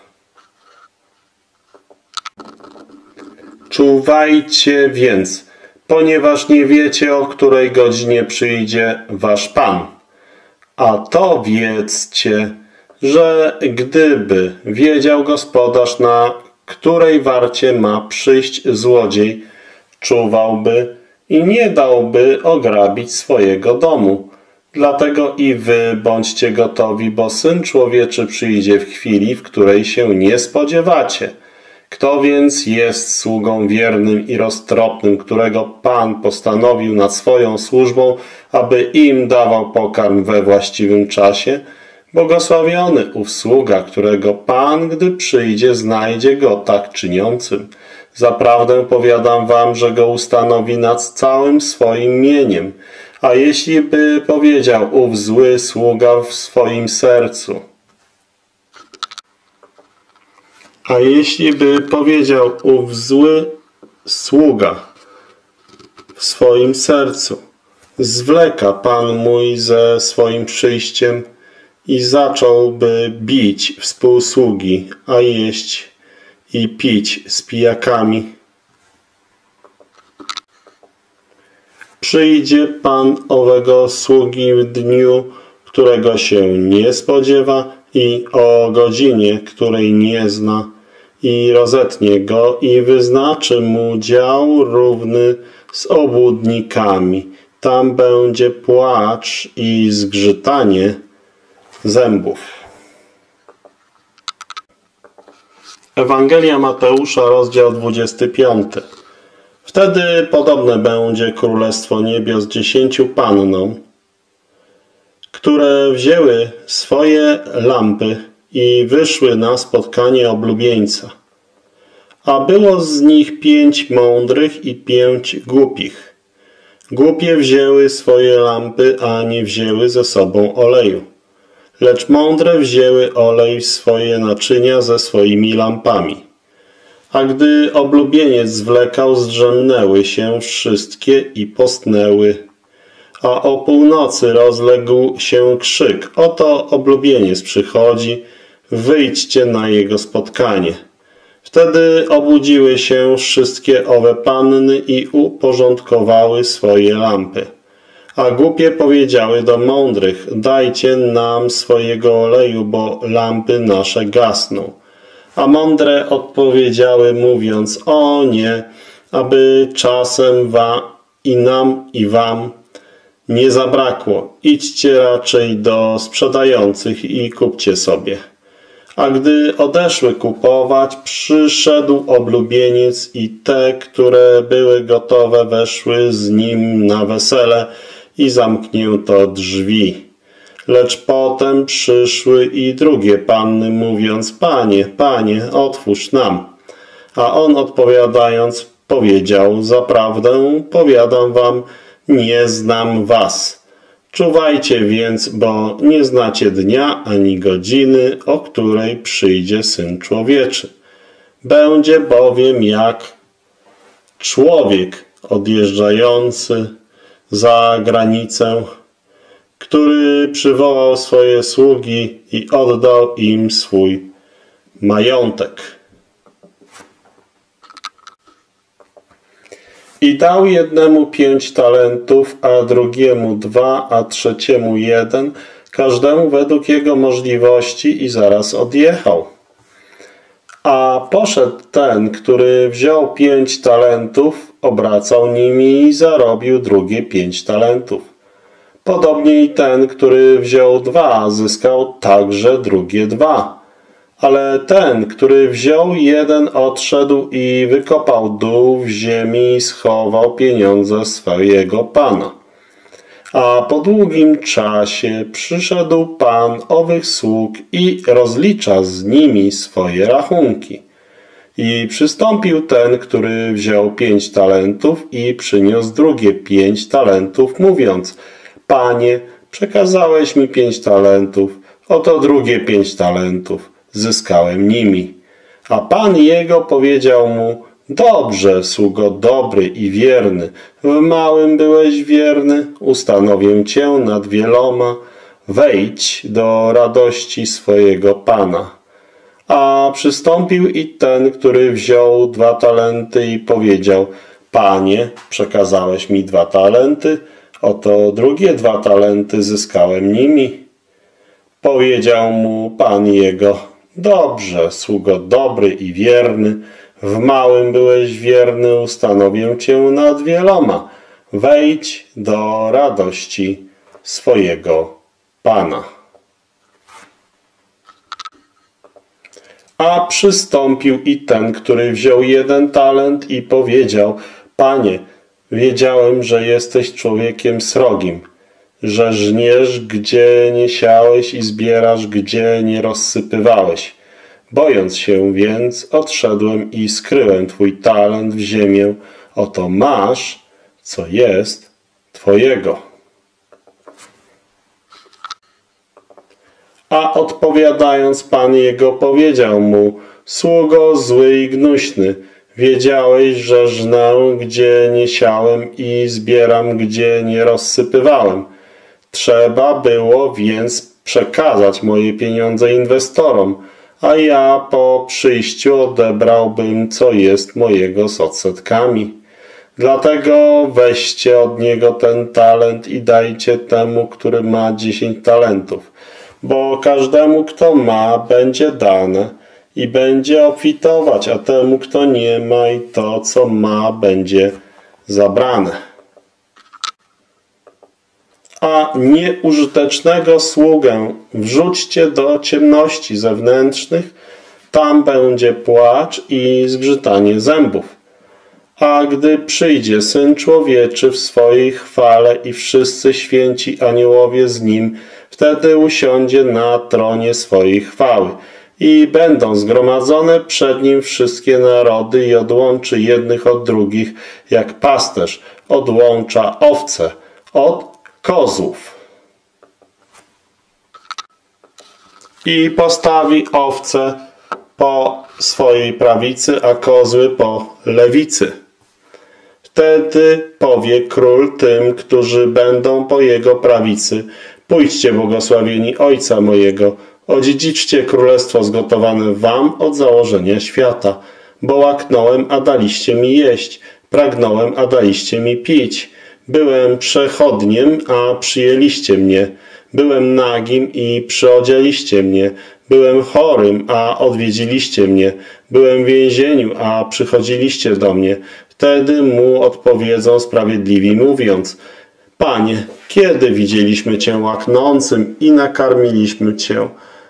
Czuwajcie więc, ponieważ nie wiecie, o której godzinie przyjdzie wasz Pan. A to wiedzcie, że gdyby wiedział gospodarz, na której warcie ma przyjść złodziej, czuwałby i nie dałby ograbić swojego domu. Dlatego i wy bądźcie gotowi, bo Syn Człowieczy przyjdzie w chwili, w której się nie spodziewacie. Kto więc jest sługą wiernym i roztropnym, którego Pan postanowił nad swoją służbą, aby im dawał pokarm we właściwym czasie? Błogosławiony ów sługa, którego Pan, gdy przyjdzie, znajdzie go tak czyniącym. Zaprawdę powiadam wam, że go ustanowi nad całym swoim mieniem. A jeśli by powiedział ów zły sługa w swoim sercu, a jeśli by powiedział ów zły sługa w swoim sercu, zwleka Pan mój ze swoim przyjściem i zacząłby bić współsługi, a jeść i pić z pijakami, przyjdzie Pan owego sługi w dniu, którego się nie spodziewa i o godzinie, której nie zna, i rozetnie go i wyznaczy mu dział równy z obłudnikami. Tam będzie płacz i zgrzytanie zębów. Ewangelia Mateusza, rozdział dwudziesty piąty. Wtedy podobne będzie Królestwo Niebios dziesięciu pannom, które wzięły swoje lampy i wyszły na spotkanie oblubieńca. A było z nich pięć mądrych i pięć głupich. Głupie wzięły swoje lampy, a nie wzięły ze sobą oleju. Lecz mądre wzięły olej w swoje naczynia ze swoimi lampami. A gdy oblubieniec zwlekał, zdrzemnęły się wszystkie i postnęły. A o północy rozległ się krzyk: oto oblubieniec przychodzi, wyjdźcie na jego spotkanie. Wtedy obudziły się wszystkie owe panny i uporządkowały swoje lampy. A głupie powiedziały do mądrych: dajcie nam swojego oleju, bo lampy nasze gasną. A mądre odpowiedziały, mówiąc: o nie, aby czasem wam i nam i wam nie zabrakło. Idźcie raczej do sprzedających i kupcie sobie. A gdy odeszły kupować, przyszedł oblubieniec i te, które były gotowe, weszły z nim na wesele i zamknięto drzwi. Lecz potem przyszły i drugie panny, mówiąc: Panie, Panie, otwórz nam. A on odpowiadając powiedział: zaprawdę powiadam wam, nie znam was. Czuwajcie więc, bo nie znacie dnia ani godziny, o której przyjdzie Syn Człowieczy. Będzie bowiem jak człowiek odjeżdżający za granicę, który przywołał swoje sługi i oddał im swój majątek. I dał jednemu pięć talentów, a drugiemu dwa, a trzeciemu jeden, każdemu według jego możliwości, i zaraz odjechał. A poszedł ten, który wziął pięć talentów, obracał nimi i zarobił drugie pięć talentów. Podobnie i ten, który wziął dwa, zyskał także drugie dwa. Ale ten, który wziął jeden, odszedł i wykopał dół w ziemi i schował pieniądze swojego pana. A po długim czasie przyszedł pan owych sług i rozlicza z nimi swoje rachunki. I przystąpił ten, który wziął pięć talentów i przyniósł drugie pięć talentów, mówiąc: Panie, przekazałeś mi pięć talentów, oto drugie pięć talentów, zyskałem nimi. A pan jego powiedział mu: dobrze, sługo dobry i wierny, w małym byłeś wierny, ustanowię cię nad wieloma, wejdź do radości swojego pana. A przystąpił i ten, który wziął dwa talenty i powiedział: Panie, przekazałeś mi dwa talenty, oto drugie dwa talenty, zyskałem nimi. Powiedział mu pan jego: dobrze, sługo dobry i wierny, w małym byłeś wierny, ustanowię cię nad wieloma, wejdź do radości swojego pana. A przystąpił i ten, który wziął jeden talent i powiedział: Panie, wiedziałem, że jesteś człowiekiem srogim, że żniesz, gdzie nie siałeś i zbierasz, gdzie nie rozsypywałeś. Bojąc się więc, odszedłem i skryłem twój talent w ziemię. Oto masz, co jest twojego. A odpowiadając, pan jego powiedział mu: sługo zły i gnuśny, wiedziałeś, że żnę, gdzie nie siałem i zbieram, gdzie nie rozsypywałem. Trzeba było więc przekazać moje pieniądze inwestorom, a ja po przyjściu odebrałbym, co jest mojego z odsetkami. Dlatego weźcie od niego ten talent i dajcie temu, który ma dziesięć talentów, bo każdemu, kto ma, będzie dane i będzie obfitować, a temu, kto nie ma i to, co ma, będzie zabrane. A nieużytecznego sługę wrzućcie do ciemności zewnętrznych, tam będzie płacz i zgrzytanie zębów. A gdy przyjdzie Syn Człowieczy w swojej chwale i wszyscy święci aniołowie z Nim, wtedy usiądzie na tronie swojej chwały i będą zgromadzone przed Nim wszystkie narody i odłączy jednych od drugich, jak pasterz odłącza owce od kozłów. I postawi owce po swojej prawicy, a kozły po lewicy. Wtedy powie król tym, którzy będą po jego prawicy: pójdźcie, błogosławieni Ojca mojego, odziedziczcie królestwo zgotowane wam od założenia świata. Bo łaknąłem, a daliście mi jeść, pragnąłem, a daliście mi pić. Byłem przechodniem, a przyjęliście mnie. Byłem nagim i przyodzieliście mnie. Byłem chorym, a odwiedziliście mnie. Byłem w więzieniu, a przychodziliście do mnie. Wtedy mu odpowiedzą sprawiedliwi, mówiąc: Panie, kiedy widzieliśmy Cię łaknącym i nakarmiliśmy Cię,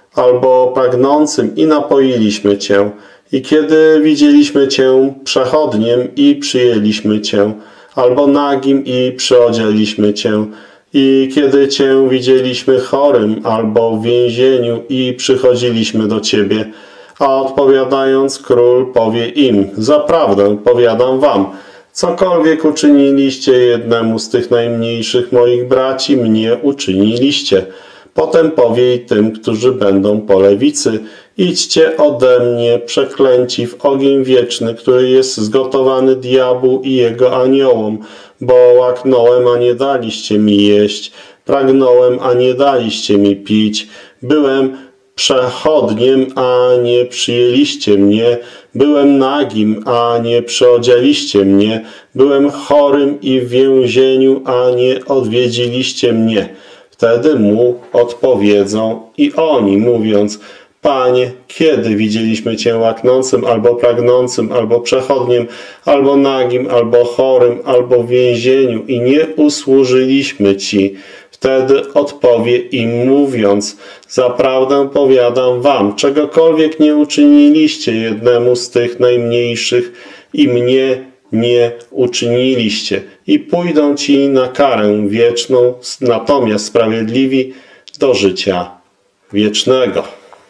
albo pragnącym i napoiliśmy Cię? I kiedy widzieliśmy Cię przechodniem i przyjęliśmy Cię, albo nagim i przyodzieliśmy Cię? I kiedy Cię widzieliśmy chorym albo w więzieniu i przychodziliśmy do Ciebie? A odpowiadając, król powie im: zaprawdę powiadam wam, cokolwiek uczyniliście jednemu z tych najmniejszych moich braci, mnie uczyniliście. Potem powie i tym, którzy będą po lewicy: idźcie ode mnie, przeklęci, w ogień wieczny, który jest zgotowany diabłu i jego aniołom, bo łaknąłem, a nie daliście mi jeść, pragnąłem, a nie daliście mi pić, byłem przechodniem, a nie przyjęliście mnie, byłem nagim, a nie przyodzieliście mnie, byłem chorym i w więzieniu, a nie odwiedziliście mnie. Wtedy mu odpowiedzą i oni, mówiąc: Panie, kiedy widzieliśmy Cię łaknącym, albo pragnącym, albo przechodniem, albo nagim, albo chorym, albo w więzieniu i nie usłużyliśmy Ci? Wtedy odpowie im, mówiąc: zaprawdę powiadam wam, czegokolwiek nie uczyniliście jednemu z tych najmniejszych i mnie nie uczyniliście. I pójdą ci na karę wieczną, natomiast sprawiedliwi do życia wiecznego.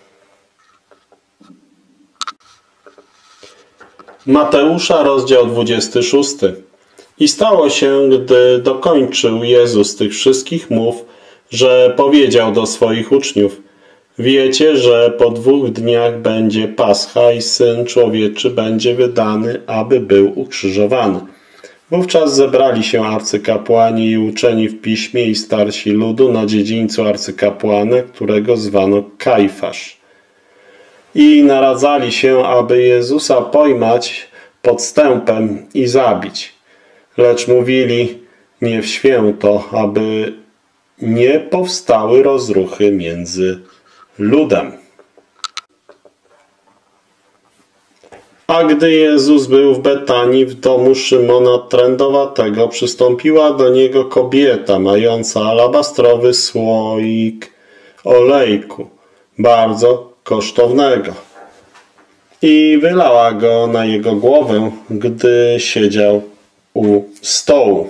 Mateusza, rozdział dwudziesty szósty. I stało się, gdy dokończył Jezus tych wszystkich mów, że powiedział do swoich uczniów: wiecie, że po dwóch dniach będzie Pascha i Syn Człowieczy będzie wydany, aby był ukrzyżowany. Wówczas zebrali się arcykapłani i uczeni w piśmie i starsi ludu na dziedzińcu arcykapłana, którego zwano Kajfasz. I naradzali się, aby Jezusa pojmać podstępem i zabić. Lecz mówili: nie w święto, aby nie powstały rozruchy między ludem. A gdy Jezus był w Betanii, w domu Szymona Trędowatego, przystąpiła do niego kobieta mająca alabastrowy słoik olejku, bardzo kosztownego, i wylała go na jego głowę, gdy siedział u stołu.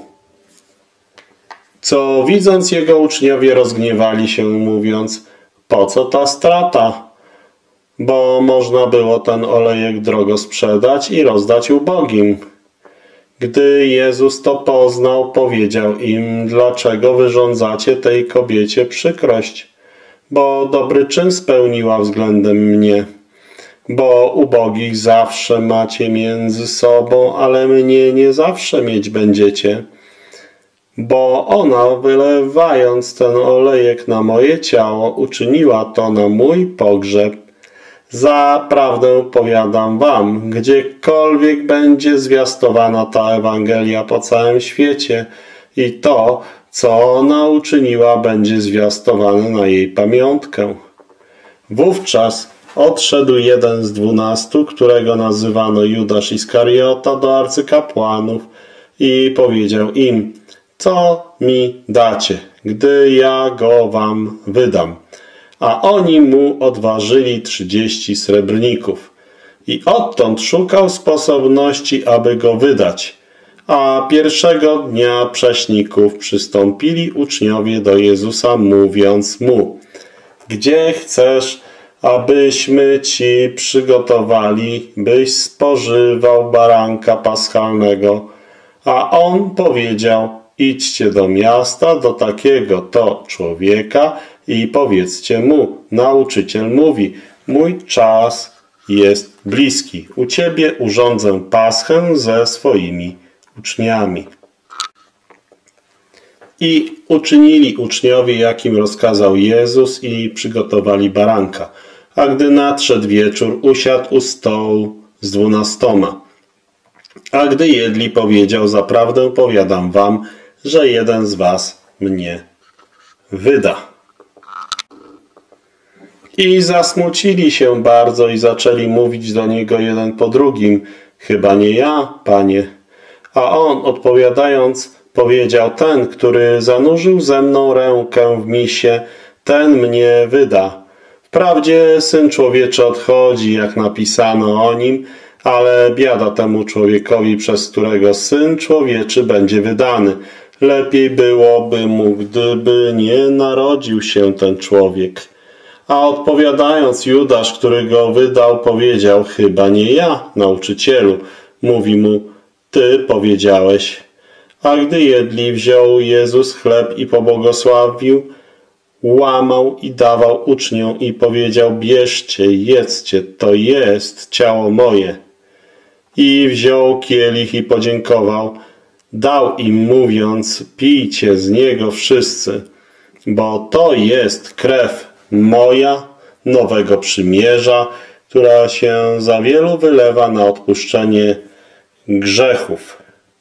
Co widząc, jego uczniowie rozgniewali się, mówiąc: po co ta strata? bo można było ten olejek drogo sprzedać i rozdać ubogim. Gdy Jezus to poznał, powiedział im, dlaczego wyrządzacie tej kobiecie przykrość, bo dobry czyn spełniła względem mnie. Bo ubogich zawsze macie między sobą, ale mnie nie zawsze mieć będziecie. Bo ona, wylewając ten olejek na moje ciało, uczyniła to na mój pogrzeb. Zaprawdę powiadam wam, gdziekolwiek będzie zwiastowana ta Ewangelia po całym świecie i to, co ona uczyniła, będzie zwiastowane na jej pamiątkę. Wówczas odszedł jeden z dwunastu, którego nazywano Judasz Iskariota, do arcykapłanów i powiedział im, co mi dacie, gdy ja go wam wydam. A oni mu odważyli trzydzieści srebrników. I odtąd szukał sposobności, aby go wydać. A pierwszego dnia prześników przystąpili uczniowie do Jezusa, mówiąc mu, gdzie chcesz, abyśmy ci przygotowali, byś spożywał baranka paschalnego? A on powiedział, idźcie do miasta, do takiego to człowieka i powiedzcie mu, nauczyciel mówi, mój czas jest bliski. U ciebie urządzę paschę ze swoimi uczniami. I uczynili uczniowie, jakim rozkazał Jezus, i przygotowali baranka. A gdy nadszedł wieczór, usiadł u stołu z dwunastoma. A gdy jedli, powiedział, zaprawdę powiadam wam, że jeden z was mnie wyda. I zasmucili się bardzo i zaczęli mówić do niego jeden po drugim, chyba nie ja, Panie. A on, odpowiadając, powiedział, ten, który zanurzył ze mną rękę w misie, ten mnie wyda. Wprawdzie Syn Człowieczy odchodzi, jak napisano o nim, ale biada temu człowiekowi, przez którego Syn Człowieczy będzie wydany. Lepiej byłoby mu, gdyby nie narodził się ten człowiek. A odpowiadając, Judasz, który go wydał, powiedział, chyba nie ja, nauczycielu. Mówi mu, ty powiedziałeś. A gdy jedli, wziął Jezus chleb i pobłogosławił, łamał i dawał uczniom i powiedział, bierzcie, jedzcie, to jest ciało moje. I wziął kielich i podziękował, dał im mówiąc, pijcie z niego wszyscy, bo to jest krew moja, nowego przymierza, która się za wielu wylewa na odpuszczenie grzechów.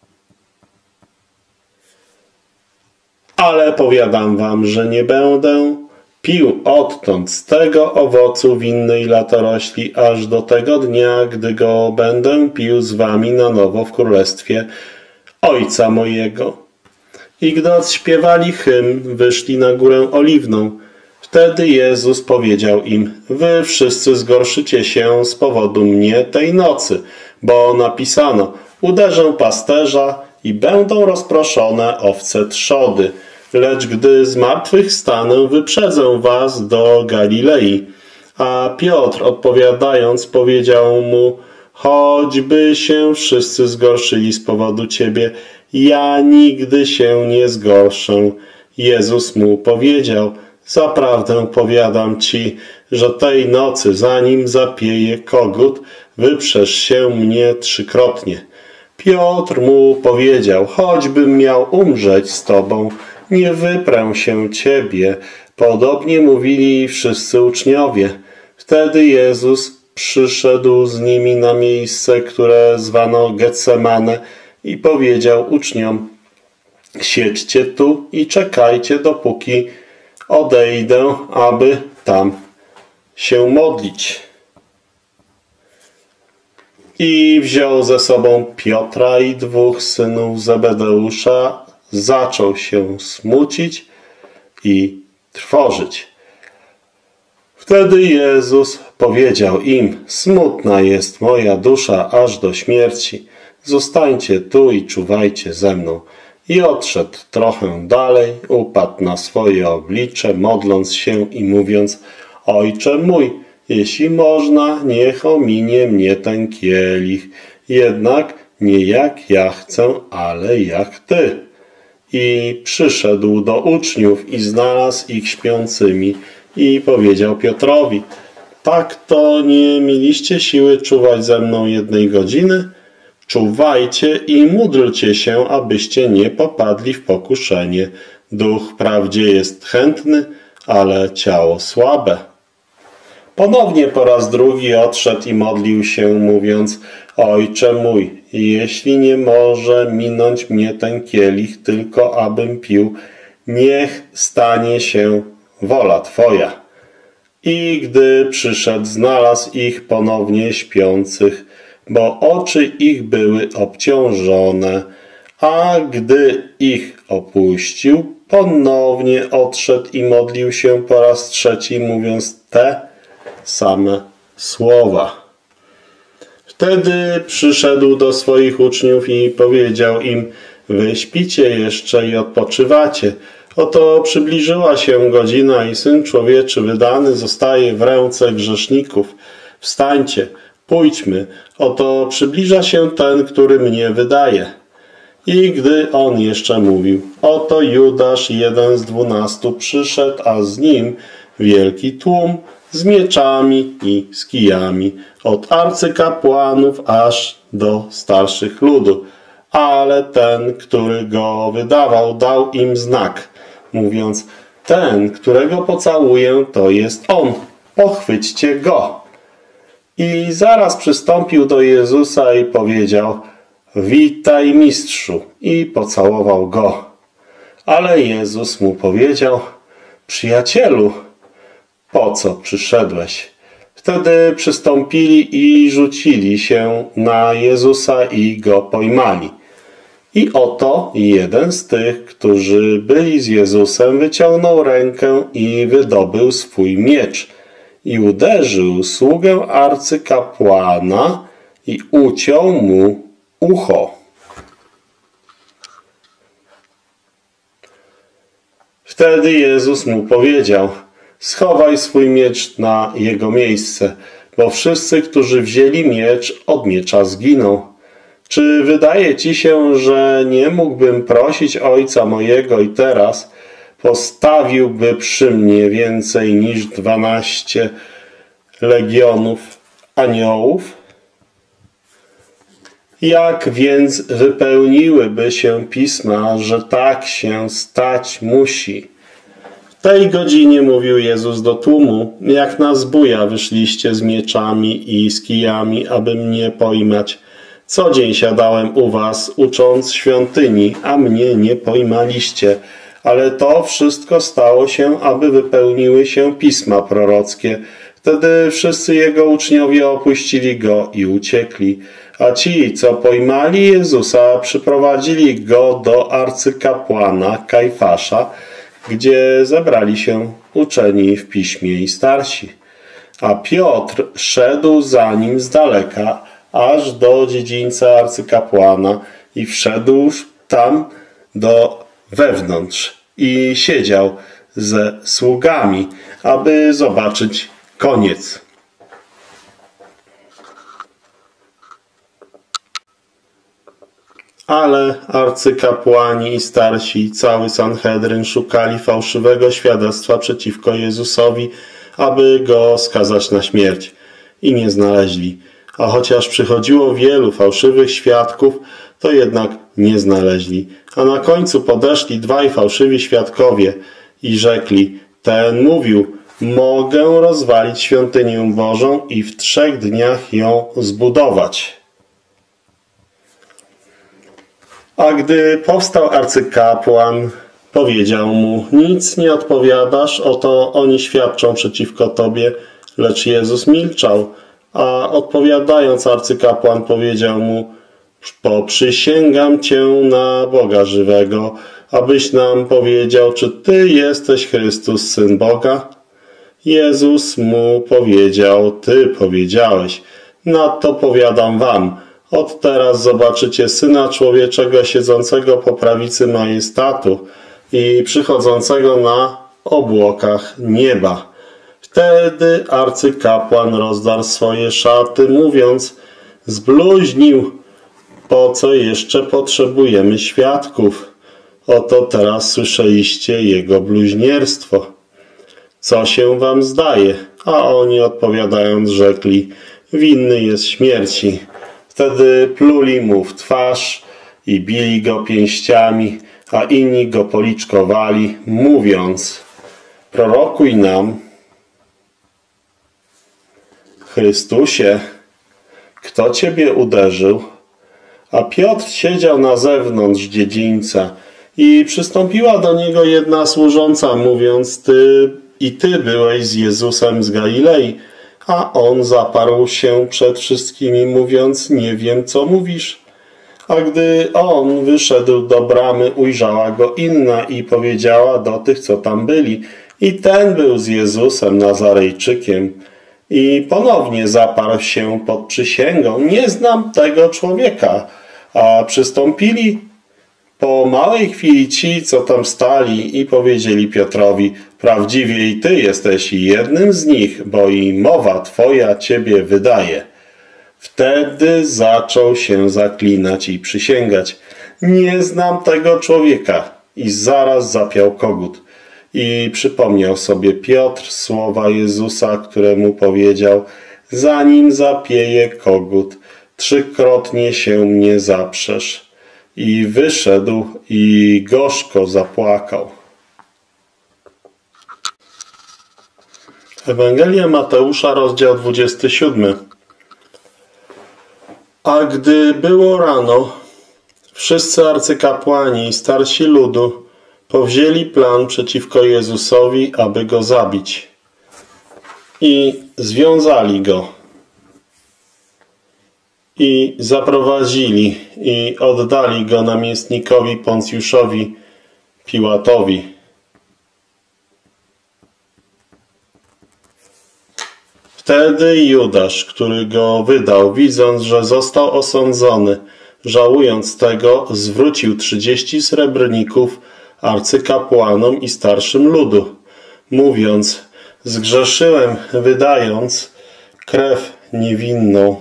Ale powiadam wam, że nie będę pił odtąd z tego owocu winnej latorośli, aż do tego dnia, gdy go będę pił z wami na nowo w królestwie Ojca mojego. I gdy odśpiewali hymn, wyszli na górę Oliwną. Wtedy Jezus powiedział im, wy wszyscy zgorszycie się z powodu mnie tej nocy, bo napisano, uderzę pasterza i będą rozproszone owce trzody. Lecz gdy zmartwychwstanę, wyprzedzę was do Galilei. A Piotr odpowiadając powiedział mu, choćby się wszyscy zgorszyli z powodu ciebie, ja nigdy się nie zgorszę. Jezus mu powiedział, zaprawdę powiadam ci, że tej nocy, zanim zapieje kogut, wyprzesz się mnie trzykrotnie. Piotr mu powiedział, choćbym miał umrzeć z tobą, nie wyprę się ciebie. Podobnie mówili wszyscy uczniowie. Wtedy Jezus przyszedł z nimi na miejsce, które zwano Getsemane i powiedział uczniom, siedźcie tu i czekajcie, dopóki odejdę, aby tam się modlić. I wziął ze sobą Piotra i dwóch synów Zebedeusza, zaczął się smucić i trwożyć. Wtedy Jezus powiedział im, smutna jest moja dusza aż do śmierci, zostańcie tu i czuwajcie ze mną. I odszedł trochę dalej, upadł na swoje oblicze, modląc się i mówiąc, Ojcze mój, jeśli można, niech ominie mnie ten kielich, jednak nie jak ja chcę, ale jak Ty. I przyszedł do uczniów i znalazł ich śpiącymi i powiedział Piotrowi: tak to nie mieliście siły czuwać ze mną jednej godziny? Czuwajcie i módlcie się, abyście nie popadli w pokuszenie. Duch wprawdzie jest chętny, ale ciało słabe. Ponownie po raz drugi odszedł i modlił się, mówiąc: Ojcze mój, jeśli nie może minąć mnie ten kielich, tylko abym pił, niech stanie się wola Twoja. I gdy przyszedł, znalazł ich ponownie śpiących, bo oczy ich były obciążone, a gdy ich opuścił, ponownie odszedł i modlił się po raz trzeci, mówiąc te same słowa. Wtedy przyszedł do swoich uczniów i powiedział im: wy śpicie jeszcze i odpoczywacie. Oto przybliżyła się godzina i Syn Człowieczy wydany zostaje w ręce grzeszników. Wstańcie, pójdźmy, oto przybliża się ten, który mnie wydaje. I gdy on jeszcze mówił, oto Judasz, jeden z dwunastu, przyszedł, a z nim wielki tłum z mieczami i z kijami, od arcykapłanów aż do starszych ludu. Ale ten, który go wydawał, dał im znak, mówiąc: ten, którego pocałuję, to jest on, pochwyćcie go. I zaraz przystąpił do Jezusa i powiedział: witaj, mistrzu, i pocałował go. Ale Jezus mu powiedział: przyjacielu, po co przyszedłeś? Wtedy przystąpili i rzucili się na Jezusa i go pojmali. I oto jeden z tych, którzy byli z Jezusem, wyciągnął rękę i wydobył swój miecz i uderzył sługę arcykapłana i uciął mu ucho. Wtedy Jezus mu powiedział: schowaj swój miecz na jego miejsce, bo wszyscy, którzy wzięli miecz, od miecza zginą. Czy wydaje ci się, że nie mógłbym prosić Ojca mojego i teraz postawiłby przy mnie więcej niż dwanaście legionów aniołów? Jak więc wypełniłyby się pisma, że tak się stać musi? W tej godzinie mówił Jezus do tłumu: jak na zbója wyszliście z mieczami i z kijami, aby mnie pojmać. Co dzień siadałem u was, ucząc świątyni, a mnie nie pojmaliście. Ale to wszystko stało się, aby wypełniły się pisma prorockie. Wtedy wszyscy jego uczniowie opuścili go i uciekli. A ci, co pojmali Jezusa, przyprowadzili go do arcykapłana Kajfasza, gdzie zebrali się uczeni w piśmie i starsi. A Piotr szedł za nim z daleka, aż do dziedzińca arcykapłana i wszedł tam do wewnątrz i siedział ze sługami, aby zobaczyć koniec. Ale arcykapłani i starsi i cały Sanhedryn szukali fałszywego świadectwa przeciwko Jezusowi, aby go skazać na śmierć. I nie znaleźli. A chociaż przychodziło wielu fałszywych świadków, to jednak nie znaleźli. A na końcu podeszli dwaj fałszywi świadkowie i rzekli: ten mówił: mogę rozwalić świątynię Bożą i w trzech dniach ją zbudować. A gdy powstał arcykapłan, powiedział mu: nic nie odpowiadasz, oto oni świadczą przeciwko tobie. Lecz Jezus milczał, a odpowiadając arcykapłan powiedział mu: poprzysięgam cię na Boga żywego, abyś nam powiedział, czy ty jesteś Chrystus, Syn Boga? Jezus mu powiedział: ty powiedziałeś. Nadto powiadam wam, od teraz zobaczycie Syna Człowieczego siedzącego po prawicy majestatu i przychodzącego na obłokach nieba. Wtedy arcykapłan rozdarł swoje szaty, mówiąc: zbluźnił, po co jeszcze potrzebujemy świadków? Oto teraz słyszeliście jego bluźnierstwo. Co się wam zdaje? A oni odpowiadając rzekli: winny jest śmierci. Wtedy pluli mu w twarz i bili go pięściami, a inni go policzkowali, mówiąc: prorokuj nam, Chrystusie, kto ciebie uderzył? A Piotr siedział na zewnątrz dziedzińca i przystąpiła do niego jedna służąca, mówiąc: ty i ty byłeś z Jezusem z Galilei. A on zaparł się przed wszystkimi, mówiąc: nie wiem, co mówisz. A gdy on wyszedł do bramy, ujrzała go inna i powiedziała do tych, co tam byli: i ten był z Jezusem Nazarejczykiem. I ponownie zaparł się pod przysięgą: nie znam tego człowieka. A przystąpili po małej chwili ci, co tam stali, i powiedzieli Piotrowi: prawdziwie i ty jesteś jednym z nich, bo i mowa twoja ciebie wydaje. Wtedy zaczął się zaklinać i przysięgać: nie znam tego człowieka. I zaraz zapiał kogut. I przypomniał sobie Piotr słowa Jezusa, któremu powiedział: zanim zapieje kogut, trzykrotnie się mnie zaprzesz. I wyszedł i gorzko zapłakał. Ewangelia Mateusza, rozdział dwudziesty siódmy. A gdy było rano, wszyscy arcykapłani i starsi ludu powzięli plan przeciwko Jezusowi, aby go zabić. I związali go. I zaprowadzili i oddali go namiestnikowi Poncjuszowi Piłatowi. Wtedy Judasz, który go wydał, widząc, że został osądzony, żałując tego, zwrócił trzydzieści srebrników arcykapłanom i starszym ludu, mówiąc: zgrzeszyłem, wydając krew niewinną.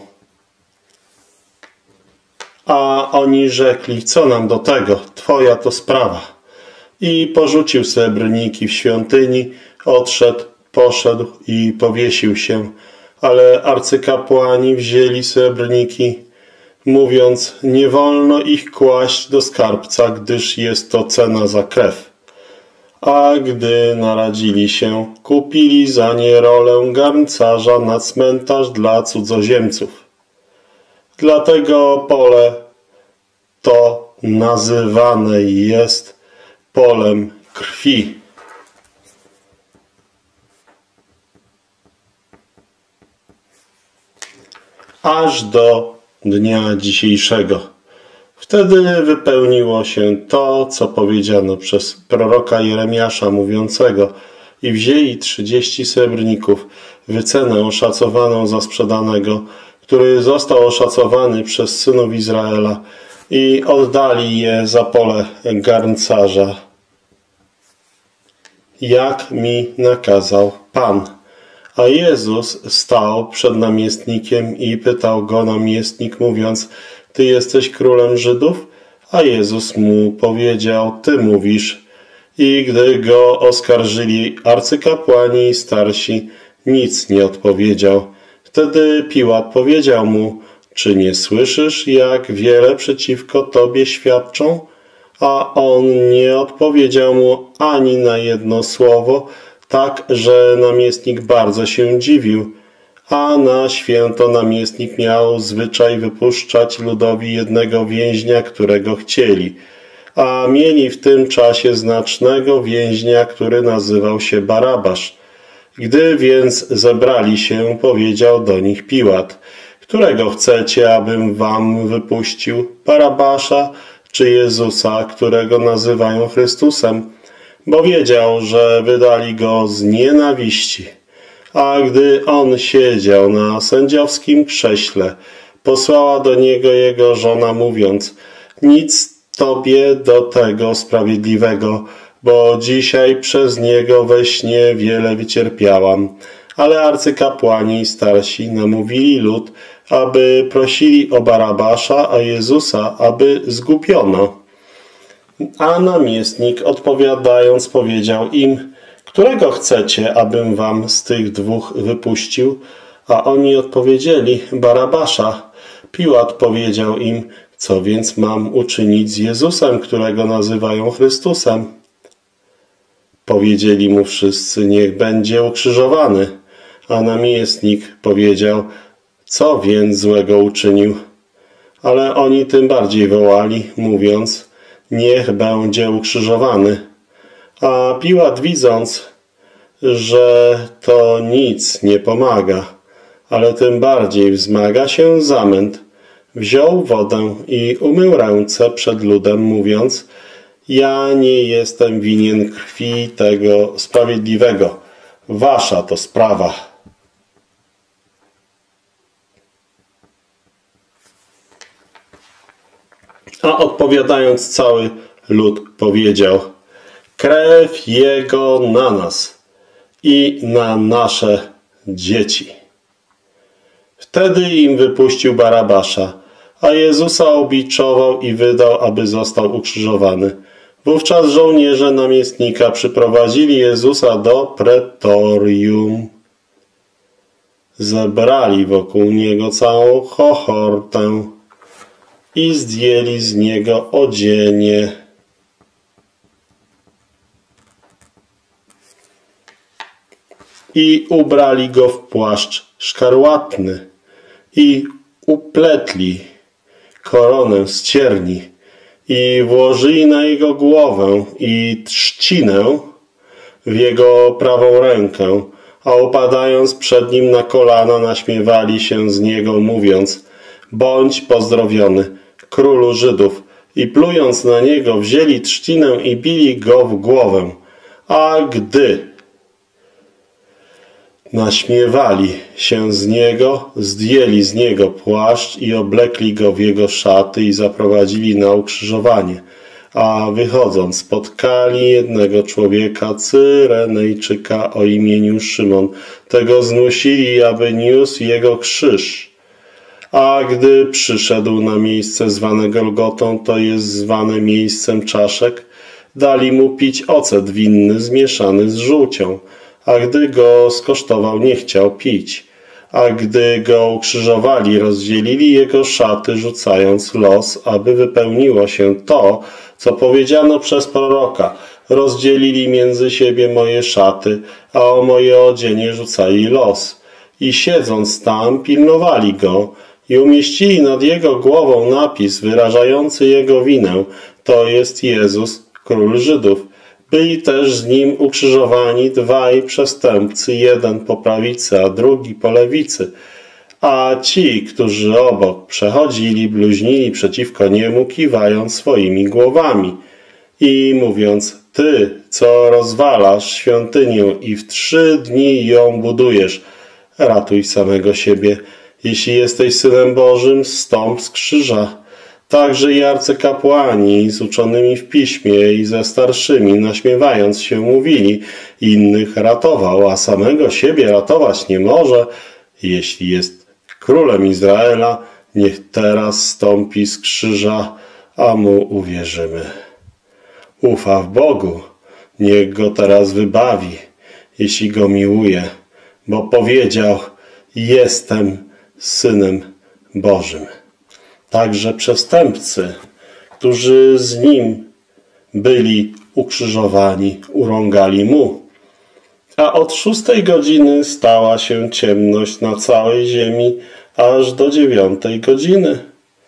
A oni rzekli: co nam do tego? Twoja to sprawa. I porzucił srebrniki w świątyni, odszedł, poszedł i powiesił się. Ale arcykapłani wzięli srebrniki, mówiąc: nie wolno ich kłaść do skarbca, gdyż jest to cena za krew. A gdy naradzili się, kupili za nie rolę garncarza na cmentarz dla cudzoziemców. Dlatego pole to nazywane jest polem krwi. Aż do dnia dzisiejszego. Wtedy wypełniło się to, co powiedziano przez proroka Jeremiasza mówiącego: i wzięli trzydzieści srebrników, wycenę oszacowaną za sprzedanego, który został oszacowany przez synów Izraela, i oddali je za pole garncarza, jak mi nakazał Pan. A Jezus stał przed namiestnikiem i pytał go namiestnik, mówiąc: ty jesteś królem Żydów? A Jezus mu powiedział: ty mówisz. I gdy go oskarżyli arcykapłani i starsi, nic nie odpowiedział. Wtedy Piłat powiedział mu: czy nie słyszysz, jak wiele przeciwko tobie świadczą? A on nie odpowiedział mu ani na jedno słowo, tak że namiestnik bardzo się dziwił. A na święto namiestnik miał zwyczaj wypuszczać ludowi jednego więźnia, którego chcieli. A mieli w tym czasie znacznego więźnia, który nazywał się Barabasz. Gdy więc zebrali się, powiedział do nich Piłat: którego chcecie, abym wam wypuścił? Barabasza czy Jezusa, którego nazywają Chrystusem? Bo wiedział, że wydali go z nienawiści. A gdy on siedział na sędziowskim krześle, posłała do niego jego żona, mówiąc: nic tobie do tego sprawiedliwego, bo dzisiaj przez niego we śnie wiele wycierpiałam. Ale arcykapłani i starsi namówili lud, aby prosili o Barabasza, a Jezusa, aby zgubiono. A namiestnik odpowiadając powiedział im: którego chcecie, abym wam z tych dwóch wypuścił? A oni odpowiedzieli: Barabasza. Piłat powiedział im: co więc mam uczynić z Jezusem, którego nazywają Chrystusem? Powiedzieli mu wszyscy: niech będzie ukrzyżowany. A namiestnik powiedział: co więc złego uczynił? Ale oni tym bardziej wołali, mówiąc: niech będzie ukrzyżowany. A Piłat, widząc, że to nic nie pomaga, ale tym bardziej wzmaga się zamęt, wziął wodę i umył ręce przed ludem, mówiąc: ja nie jestem winien krwi tego sprawiedliwego. Wasza to sprawa. A odpowiadając cały lud powiedział: krew Jego na nas i na nasze dzieci. Wtedy im wypuścił Barabasza, a Jezusa obiczował i wydał, aby został ukrzyżowany. Wówczas żołnierze namiestnika przyprowadzili Jezusa do pretorium. Zebrali wokół Niego całą kohortę i zdjęli z Niego odzienie. I ubrali Go w płaszcz szkarłatny i upletli koronę z cierni i włożyli na Jego głowę i trzcinę w Jego prawą rękę, a upadając przed Nim na kolana naśmiewali się z Niego, mówiąc: bądź pozdrowiony, królu Żydów. I plując na Niego wzięli trzcinę i bili Go w głowę. A gdy naśmiewali się z Niego, zdjęli z Niego płaszcz i oblekli Go w Jego szaty i zaprowadzili na ukrzyżowanie. A wychodząc spotkali jednego człowieka, Cyrenejczyka o imieniu Szymon. Tego zmusili, aby niósł Jego krzyż. A gdy przyszedł na miejsce zwane Golgotą, to jest zwane miejscem czaszek, dali mu pić ocet winny zmieszany z żółcią. A gdy go skosztował, nie chciał pić. A gdy go ukrzyżowali, rozdzielili jego szaty, rzucając los, aby wypełniło się to, co powiedziano przez proroka. Rozdzielili między siebie moje szaty, a o moje odzienie rzucali los. I siedząc tam, pilnowali go i umieścili nad jego głową napis wyrażający jego winę. To jest Jezus, król Żydów. Byli też z nim ukrzyżowani dwaj przestępcy, jeden po prawicy, a drugi po lewicy. A ci, którzy obok przechodzili, bluźnili przeciwko niemu, kiwając swoimi głowami i mówiąc: ty, co rozwalasz świątynię i w trzy dni ją budujesz, ratuj samego siebie. Jeśli jesteś Synem Bożym, zstąp z krzyża. Także i arcykapłani z uczonymi w piśmie i ze starszymi, naśmiewając się, mówili: innych ratował, a samego siebie ratować nie może. Jeśli jest królem Izraela, niech teraz stąpi z krzyża, a mu uwierzymy. Ufa w Bogu, niech go teraz wybawi, jeśli go miłuje, bo powiedział: jestem Synem Bożym. Także przestępcy, którzy z nim byli ukrzyżowani, urągali mu. A od szóstej godziny stała się ciemność na całej ziemi, aż do dziewiątej godziny.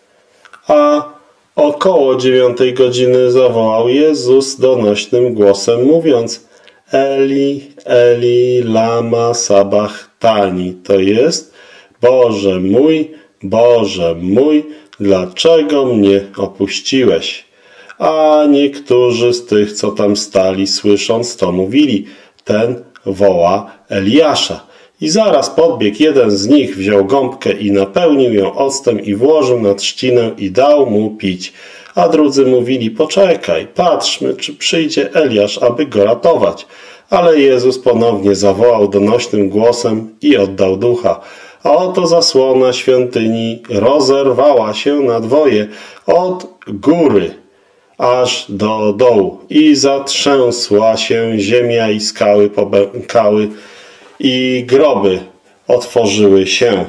A około dziewiątej godziny zawołał Jezus donośnym głosem, mówiąc: Eli, Eli, lama sabachthani. To jest: Boże mój, Boże mój, dlaczego mnie opuściłeś? A niektórzy z tych, co tam stali, słysząc to, mówili: ten woła Eliasza. I zaraz podbiegł jeden z nich, wziął gąbkę i napełnił ją octem i włożył na trzcinę i dał mu pić. A drudzy mówili: poczekaj, patrzmy, czy przyjdzie Eliasz, aby go ratować. Ale Jezus ponownie zawołał donośnym głosem i oddał ducha. A oto zasłona świątyni rozerwała się na dwoje od góry aż do dołu i zatrzęsła się ziemia i skały pobękały i groby otworzyły się.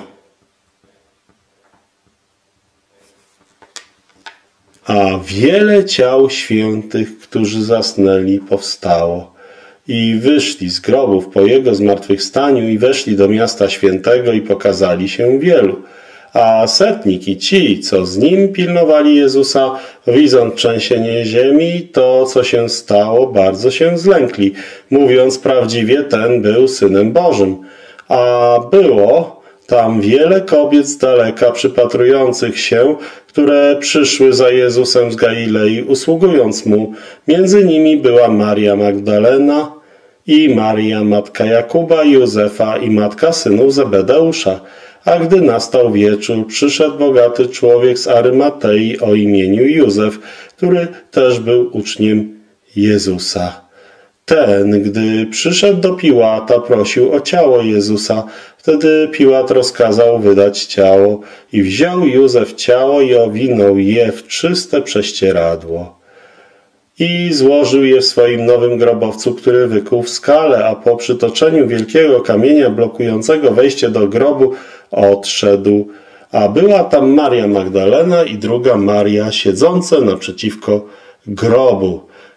A wiele ciał świętych, którzy zasnęli, powstało i wyszli z grobów po Jego zmartwychwstaniu i weszli do miasta świętego i pokazali się wielu. A setnik i ci, co z nim pilnowali Jezusa, widząc trzęsienie ziemi, to, co się stało, bardzo się zlękli, mówiąc, prawdziwie ten był Synem Bożym. A było tam wiele kobiet z daleka przypatrujących się, które przyszły za Jezusem z Galilei, usługując Mu. Między nimi była Maria Magdalena i Maria, matka Jakuba i Józefa i matka synów Zebedeusza. A gdy nastał wieczór, przyszedł bogaty człowiek z Arymatei o imieniu Józef, który też był uczniem Jezusa. Ten, gdy przyszedł do Piłata, prosił o ciało Jezusa. Wtedy Piłat rozkazał wydać ciało i wziął Józef ciało i owinął je w czyste prześcieradło. I złożył je w swoim nowym grobowcu, który wykuł w skale, a po przytoczeniu wielkiego kamienia blokującego wejście do grobu odszedł. A była tam Maria Magdalena i druga Maria siedzące naprzeciwko grobu.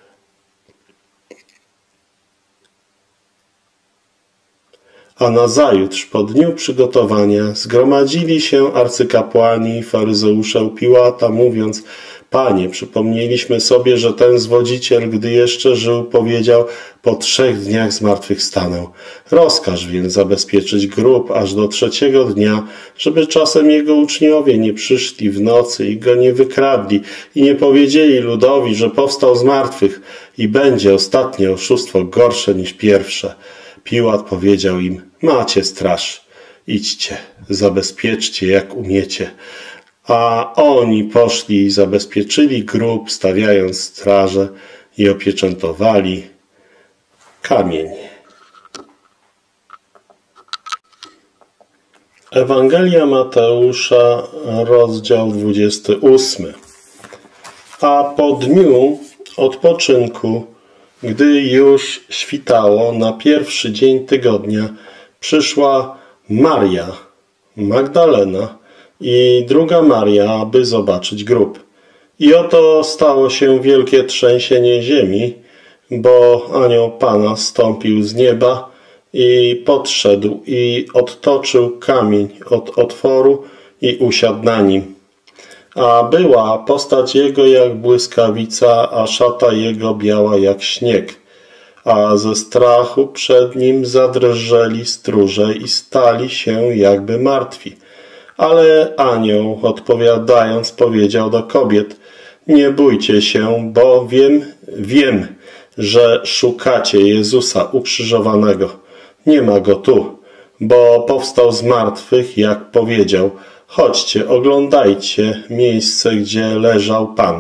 A nazajutrz, po dniu przygotowania, zgromadzili się arcykapłani i faryzeusze u Piłata, mówiąc: Panie, przypomnieliśmy sobie, że ten zwodziciel, gdy jeszcze żył, powiedział: po trzech dniach zmartwychwstanę. Rozkaż więc zabezpieczyć grób aż do trzeciego dnia, żeby czasem jego uczniowie nie przyszli w nocy i go nie wykradli i nie powiedzieli ludowi, że powstał z martwych i będzie ostatnie oszustwo gorsze niż pierwsze. Piłat powiedział im: macie straż, idźcie, zabezpieczcie jak umiecie. A oni poszli i zabezpieczyli grób, stawiając straże i opieczętowali kamień. Ewangelia Mateusza, rozdział dwudziesty ósmy. A po dniu odpoczynku, gdy już świtało na pierwszy dzień tygodnia, przyszła Maria Magdalena i druga Maria, aby zobaczyć grób. I oto stało się wielkie trzęsienie ziemi, bo anioł Pana zstąpił z nieba i podszedł i odtoczył kamień od otworu i usiadł na nim. A była postać jego jak błyskawica, a szata jego biała jak śnieg. A ze strachu przed nim zadrżeli stróże i stali się jakby martwi. Ale anioł, odpowiadając, powiedział do kobiet: nie bójcie się, bo wiem, wiem, że szukacie Jezusa ukrzyżowanego. Nie ma go tu, bo powstał z martwych, jak powiedział. Chodźcie, oglądajcie miejsce, gdzie leżał Pan.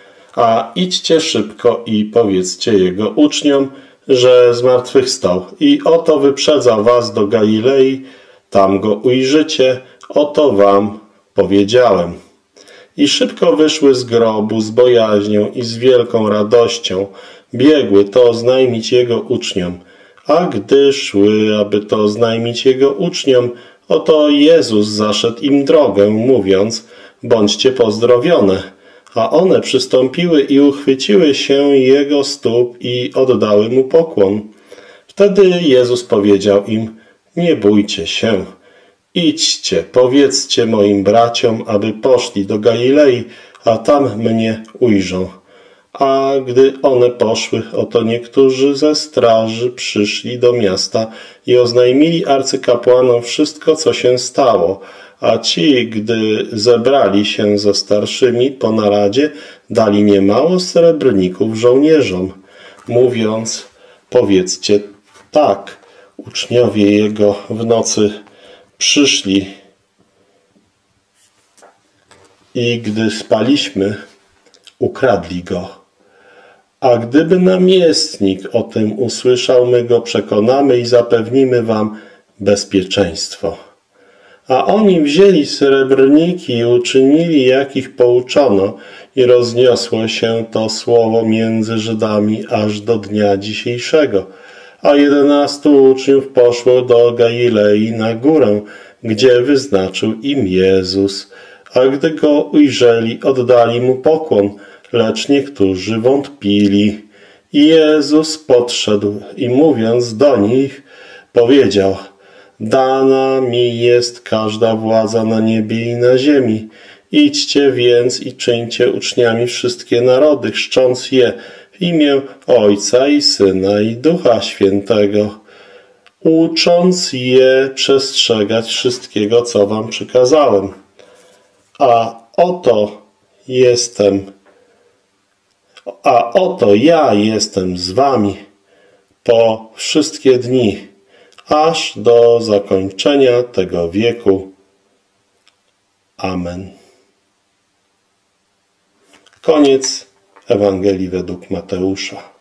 A idźcie szybko i powiedzcie jego uczniom, że zmartwychwstał. I oto wyprzedza was do Galilei, tam go ujrzycie, oto wam powiedziałem. I szybko wyszły z grobu z bojaźnią i z wielką radością. Biegły to oznajmić jego uczniom. A gdy szły, aby to oznajmić jego uczniom, oto Jezus zaszedł im drogę, mówiąc: bądźcie pozdrowione. A one przystąpiły i uchwyciły się jego stóp i oddały mu pokłon. Wtedy Jezus powiedział im: nie bójcie się. Idźcie, powiedzcie moim braciom, aby poszli do Galilei, a tam mnie ujrzą. A gdy one poszły, oto niektórzy ze straży przyszli do miasta i oznajmili arcykapłanom wszystko, co się stało. A ci, gdy zebrali się ze starszymi po naradzie, dali niemało srebrników żołnierzom, mówiąc: powiedzcie tak, uczniowie jego w nocy przyszli i gdy spaliśmy, ukradli go. A gdyby namiestnik o tym usłyszał, my go przekonamy i zapewnimy wam bezpieczeństwo. A oni wzięli srebrniki i uczynili, jak ich pouczono, i rozniosło się to słowo między Żydami aż do dnia dzisiejszego. A jedenastu uczniów poszło do Galilei na górę, gdzie wyznaczył im Jezus. A gdy go ujrzeli, oddali mu pokłon, lecz niektórzy wątpili. I Jezus podszedł i mówiąc do nich, powiedział: Dana mi jest każda władza na niebie i na ziemi. Idźcie więc i czyńcie uczniami wszystkie narody, chrzcząc je w imię Ojca i Syna i Ducha Świętego, ucząc je przestrzegać wszystkiego, co wam przykazałem. A oto jestem, a oto ja jestem z wami po wszystkie dni, aż do zakończenia tego wieku. Amen. Koniec Ewangelii według Mateusza.